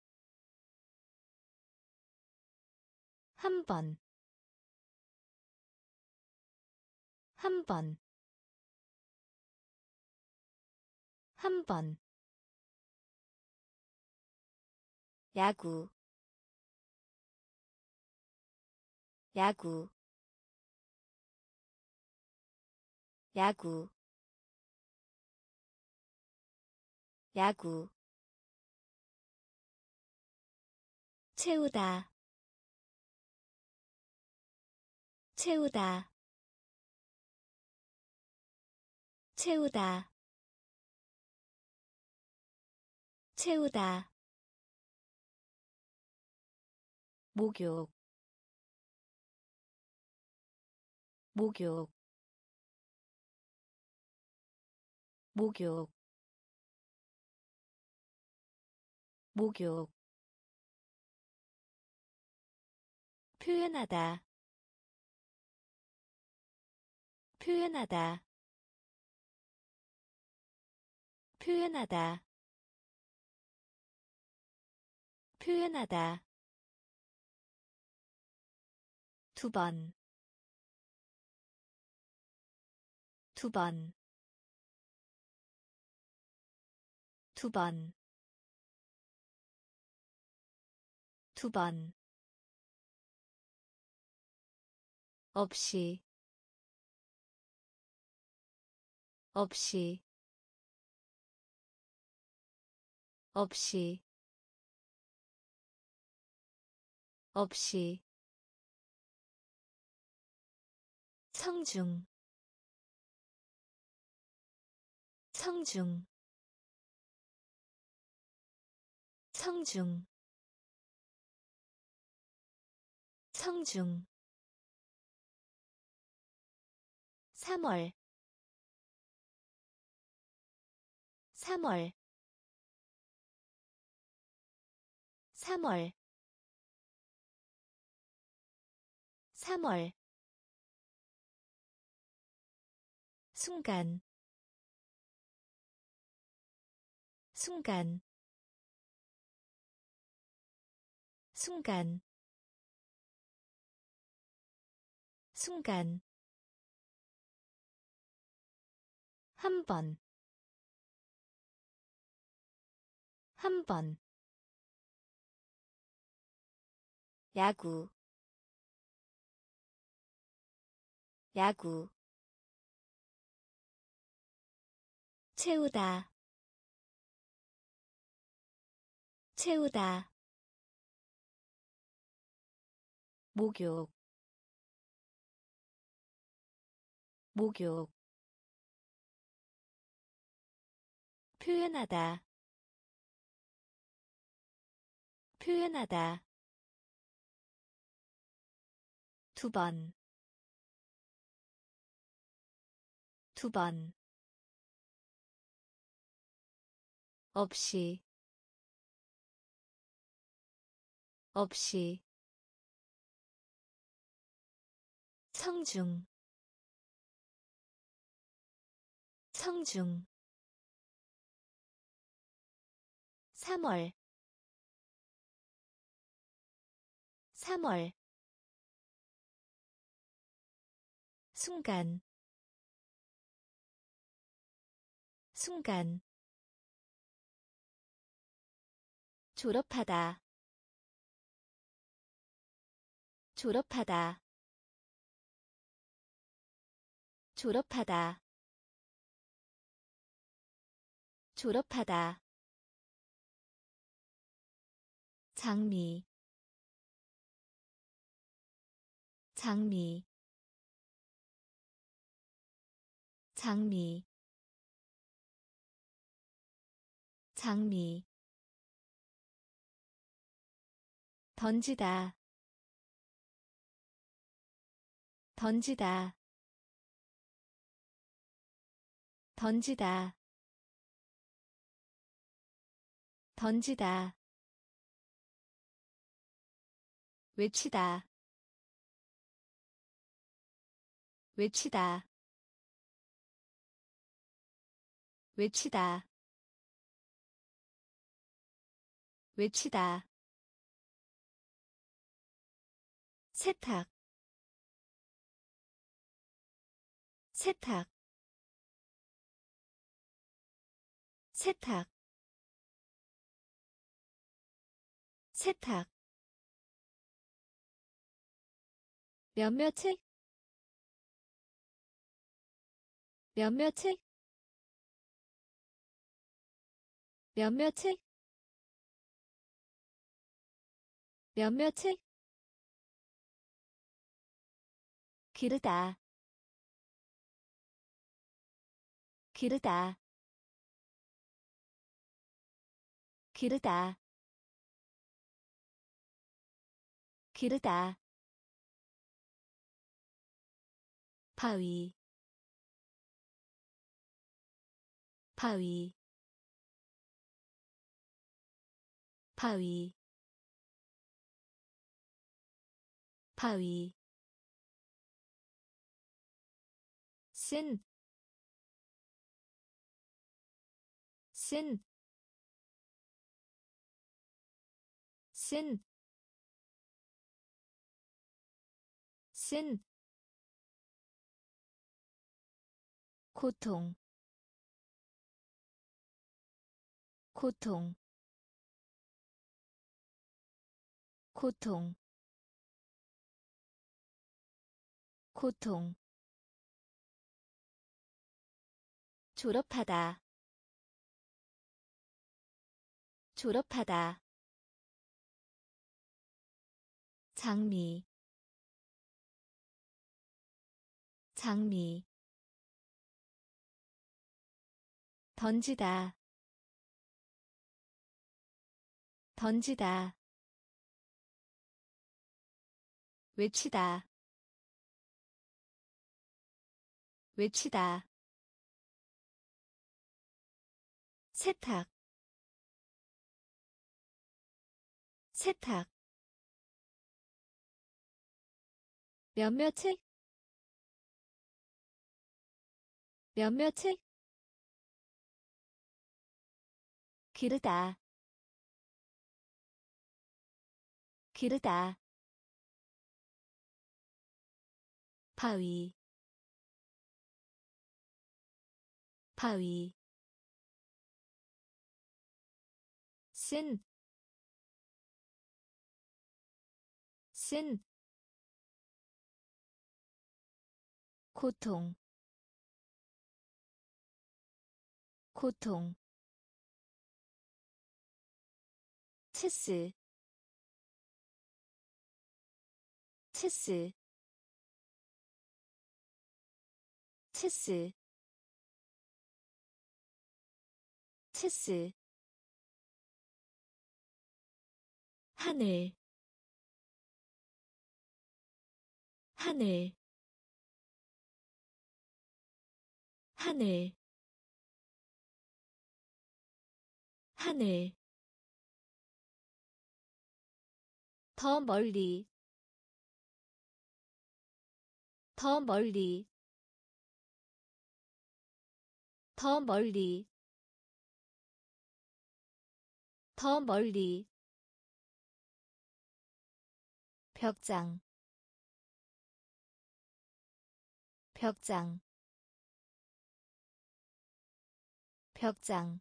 한 번, 한 번, 한 번, 야구, 야구, 야구, 야구, 채우다, 채우다, 채우다, 채우다, 목욕, 목욕, 목욕, 목욕 표현하다 표현하다 표현하다 표현하다 두 번, 두 번, 두 번, 두 번, 없이, 없이, 없이, 없이, 성중, 성중, 성중, 성중 3월 3월 3월 3월 순간 순간 순간 순간 한 번, 한 번, 야구, 야구, 채우다, 채우다, 목욕, 목욕, 표현하다, 표현하다, 두 번, 두 번, 없이, 없이, 성중, 성중 3월 3월 순간 순간 졸업하다 졸업하다 졸업하다 졸업하다 장미 장미 장미 장미 던지다 던지다 던지다 던지다 외치다 외치다 외치다 외치다 세탁 세탁 세탁 세탁 몇몇의 몇몇의 몇몇의 몇몇의 기르다 기르다 기르다 기르다 바위 바위 바위 바위 쓴 쓴, 쓴, 쓴, 고통, 고통, 고통, 고통, 졸업하다, 졸업하다, 장미, 장미, 던지다, 던지다, 외치다, 외치다, 세탁, 세탁, 몇몇의, 몇몇의, 기르다, 기르다, 바위, 바위, 쓴, 쓴, 고통, 고통, 체스, 체스, 체스, 체스, 하늘, 하늘, 하늘, 하늘, 더 멀리, 더 멀리, 더 멀리, 더 멀리, 벽장, 벽장, 벽장,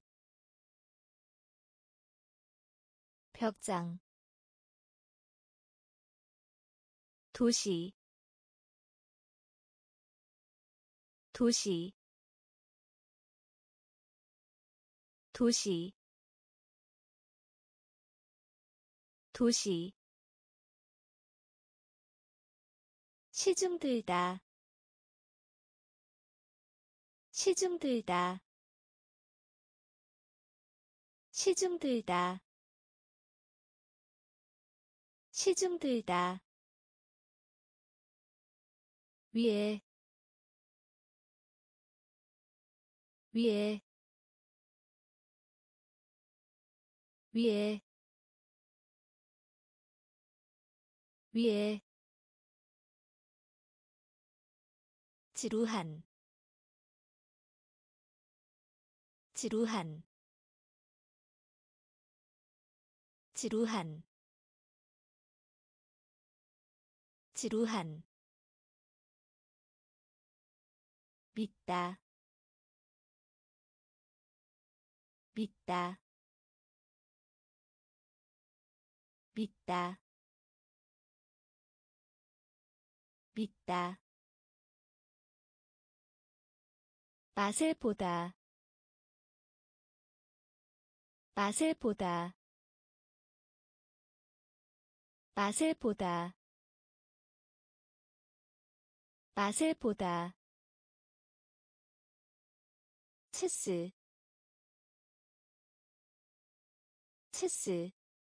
벽장, 도시, 도시, 도시, 도시, 시중 들다, 시중 들다, 시중 들다, 시중 들다, 위에, 위에, 위에, 위에, 지루한, 지루한, 지루한, 지루한, 믿다, 믿다, 믿다, 믿다, 맛을 보다, 맛을 보다, 맛을 보다, 맛을 보다, 체스, 체스,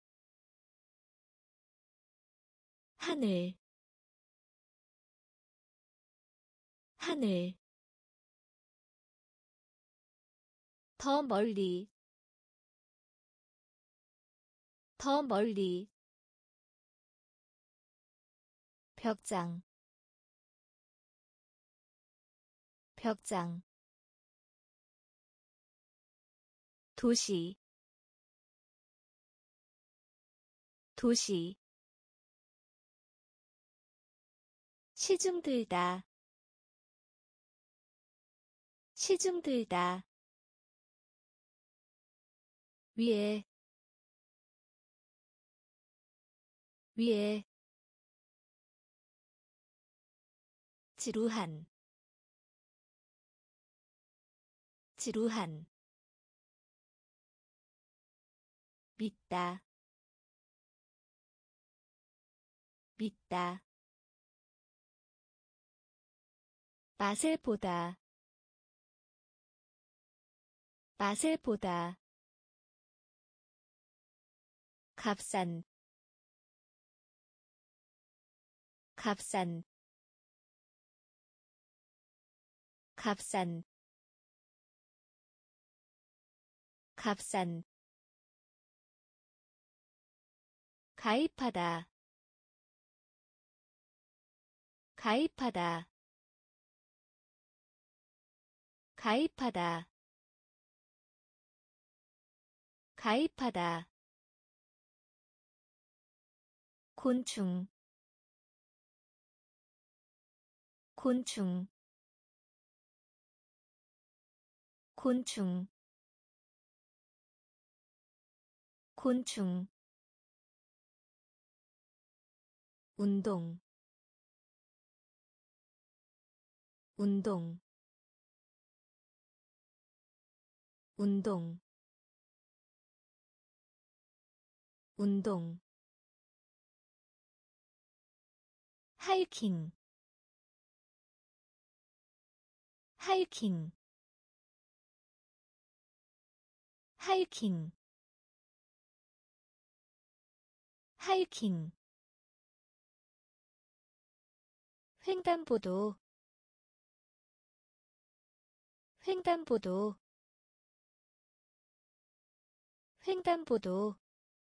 하늘, 하늘, 더 멀리, 더 멀리 벽장 벽장 도시 도시 시중 들다 시중 들다 위에 위에 지루한 지루한 믿다 믿다 맛을 보다 맛을 보다 값싼 값싼 값싼 값싼 가입하다 가입하다 가입하다 가입하다 곤충 곤충 곤충 곤충 운동 운동 운동 운동 하이킹 하이킹 하이킹 하이킹 횡단보도 횡단보도 횡단보도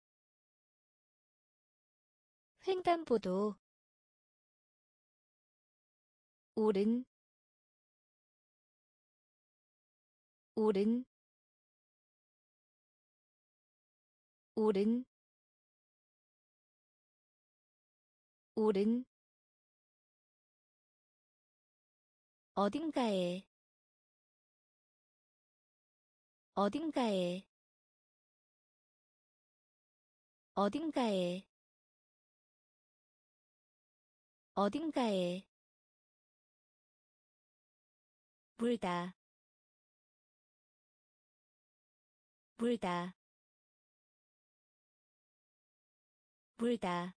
횡단보도 오른 오른 오른 오른 어딘가에 어딘가에 어딘가에 어딘가에 물다 물다 물다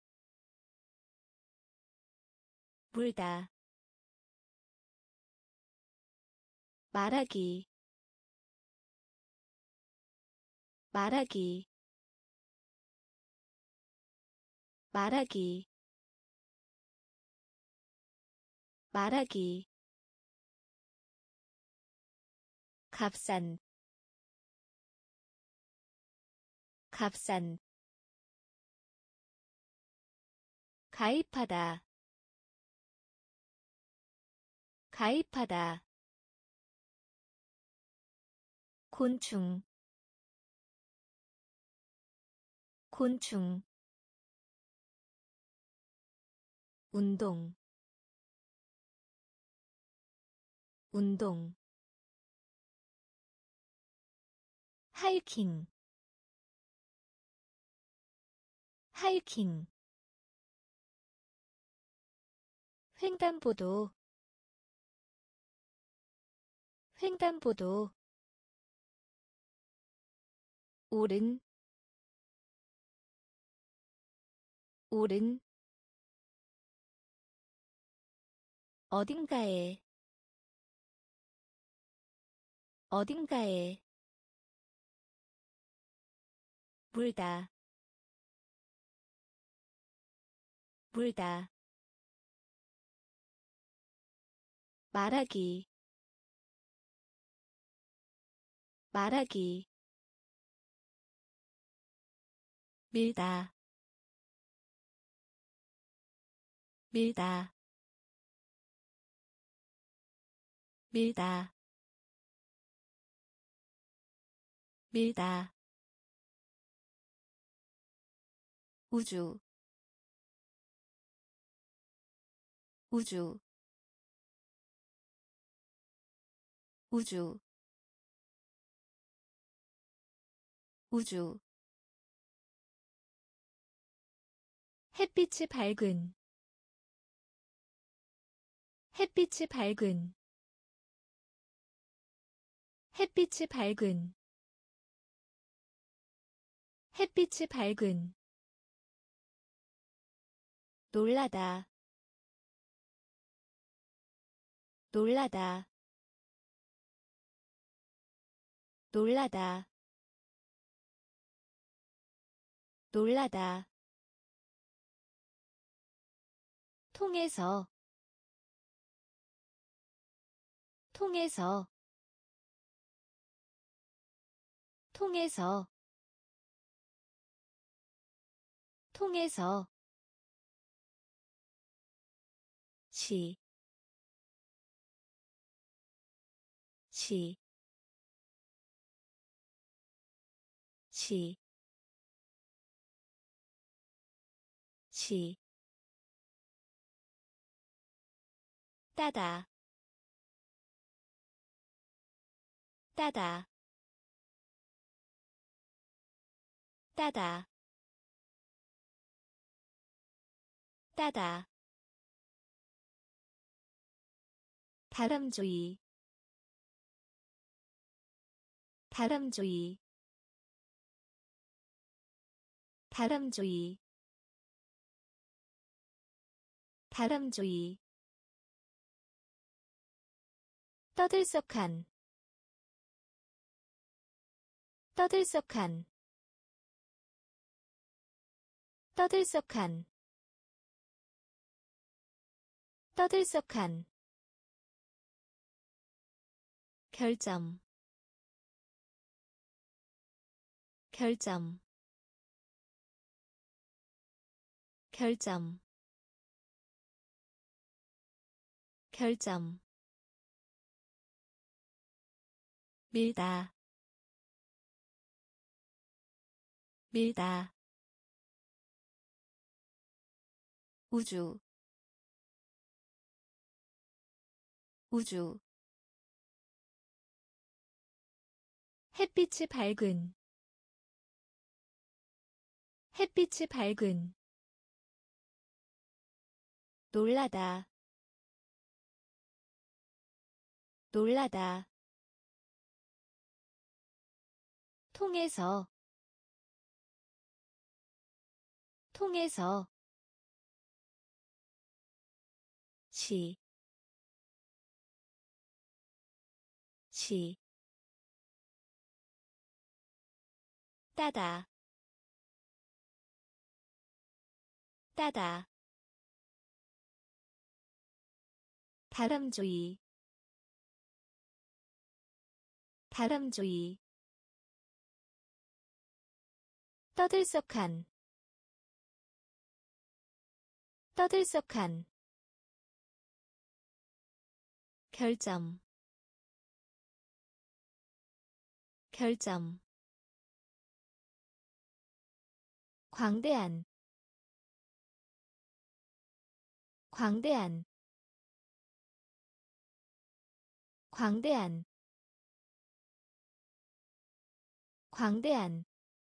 물다 말하기 말하기 말하기 말하기 값싼 값싼 가입하다 가입하다 곤충 곤충 운동 운동 하이킹 하이킹 횡단보도 횡단보도 오른 오른 어딘가에 어딘가에 물다 물다 말하기 말하기 밀다 밀다 밀다 밀다 우주 우주 우주 우주 햇빛이 밝은 햇빛이 밝은 햇빛이 밝은 햇빛이 밝은 놀라다 놀라다 놀라다 놀라다 통해서 통해서 통해서 통해서 시, 시, 시, 시, 따다, 따다, 따다, 따다, 다람쥐, 다람쥐, 다람쥐, 다람쥐, 떠들썩한, 떠들썩한, 떠들썩한, 떠들썩한, 결점, 결점, 결점, 결점, 밀다, 밀다, 우주, 우주, 햇빛이 밝은, 햇빛이 밝은, 놀라다, 놀라다, 통해서, 통해서, 시, 시, 따다, 따다, 다람쥐, 다람쥐, 떠들썩한, 떠들썩한, 결점, 결점, 광대한, 광대한, 광대한, 광대한,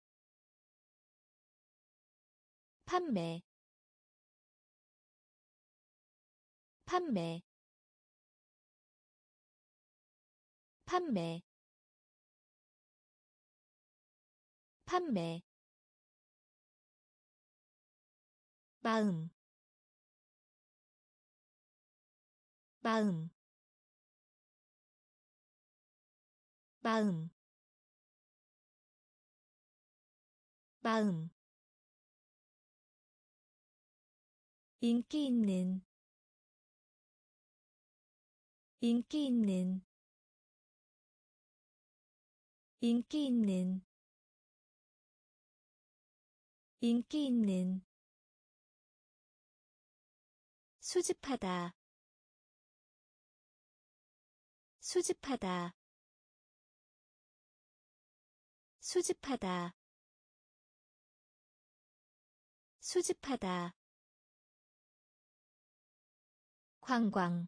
판매, 판매, 판매, 판매, 마음, 마음, 마음, 마음, 인기 있는, 인기 있는, 인기 있는, 인기 있는 수집하다 수집하다 수집하다 수집하다 관광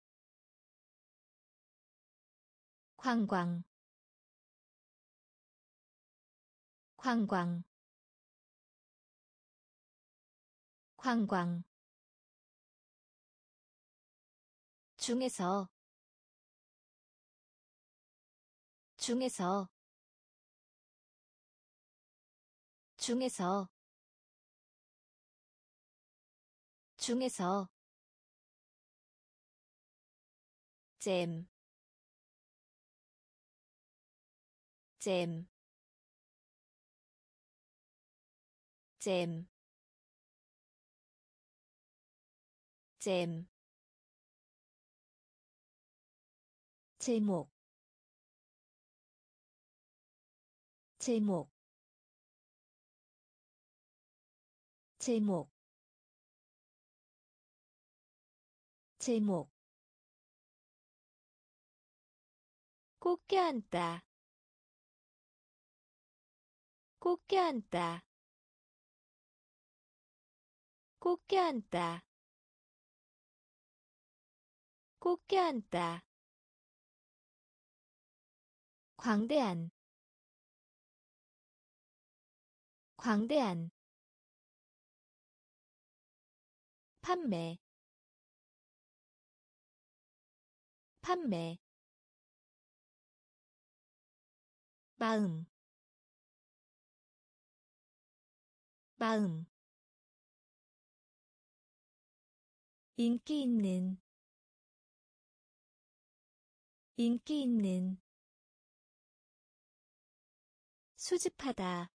관광 관광 관광 중에서 중에서 중에서 중에서 잼, 잼, 잼, 잼, 제목, 제목, 제목, 제목 꼭 껴안다 꼭 껴안다 꼭 껴안다 꼭 껴안다 광대한 광대한 판매 판매 마음 마음 인기 있는 인기 있는 수집하다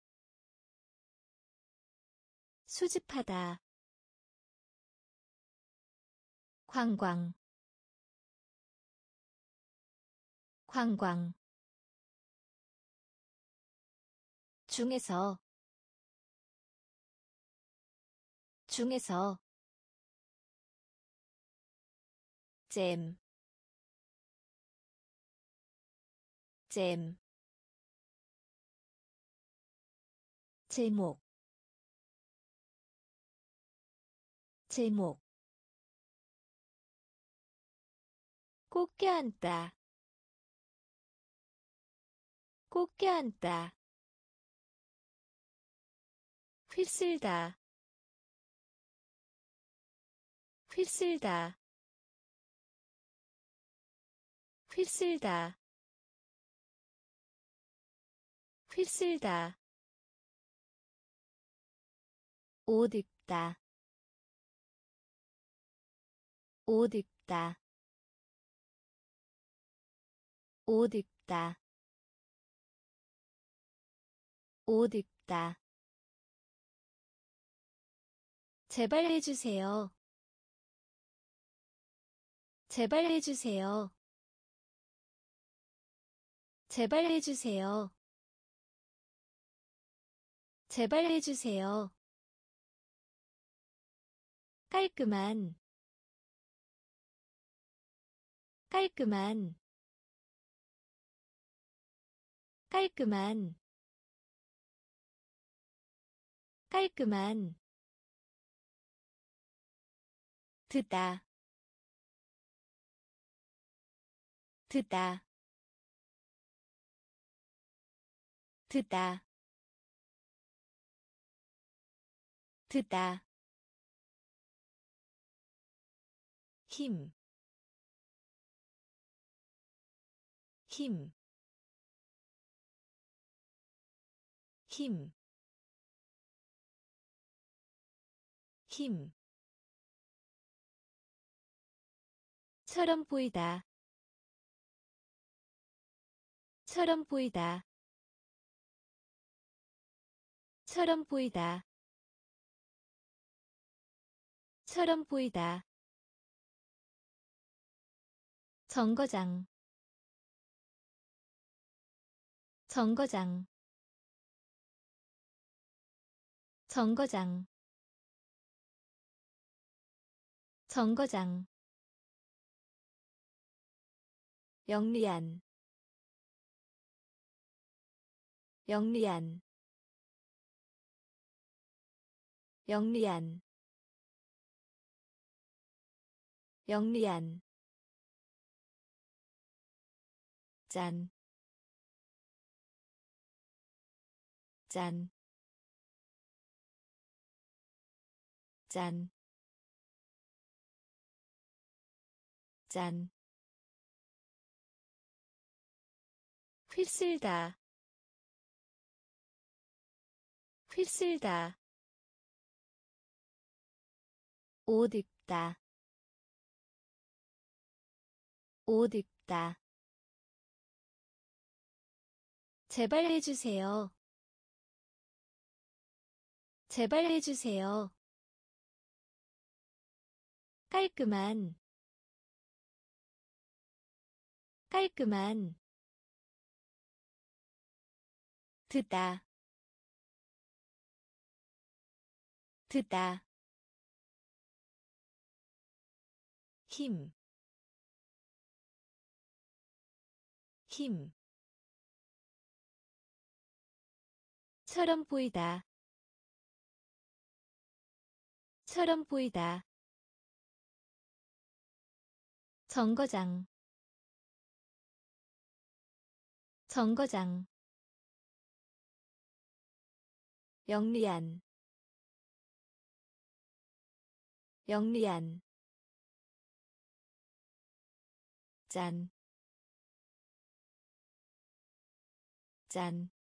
수집하다 관광 관광 중에서 중에서 잼, 잼, 제목, 제목 꼭 껴안다 꼭 껴안다 휩쓸다 휩쓸다 휩쓸다 휩쓸다 옷 입다 옷 입다 옷 입다 옷 입다 제발 해주세요 제발 해주세요 제발 해주세요 제발 해주세요 깔끔한 깔끔한 깔끔한 깔끔한 듣다 듣다 듣다 듣다 힘, 힘, 힘, 힘 처럼 보이다 처럼 보이다 처럼 보이다 처럼 보이다 정거장 정거장 정거장 정거장 영리한 영리한 영리한 영리한 짠, 짠, 짠, 짠. 휩쓸다, 휩쓸다. 옷 입다, 옷 입다. 제발 해주세요. 제발 해주세요. 깔끔한, 깔끔한. 듣다, 듣다. 힘, 힘. 처럼 보이다, 처럼 보이다. 정거장, 정거장. 영리한, 영리한. 짠, 짠.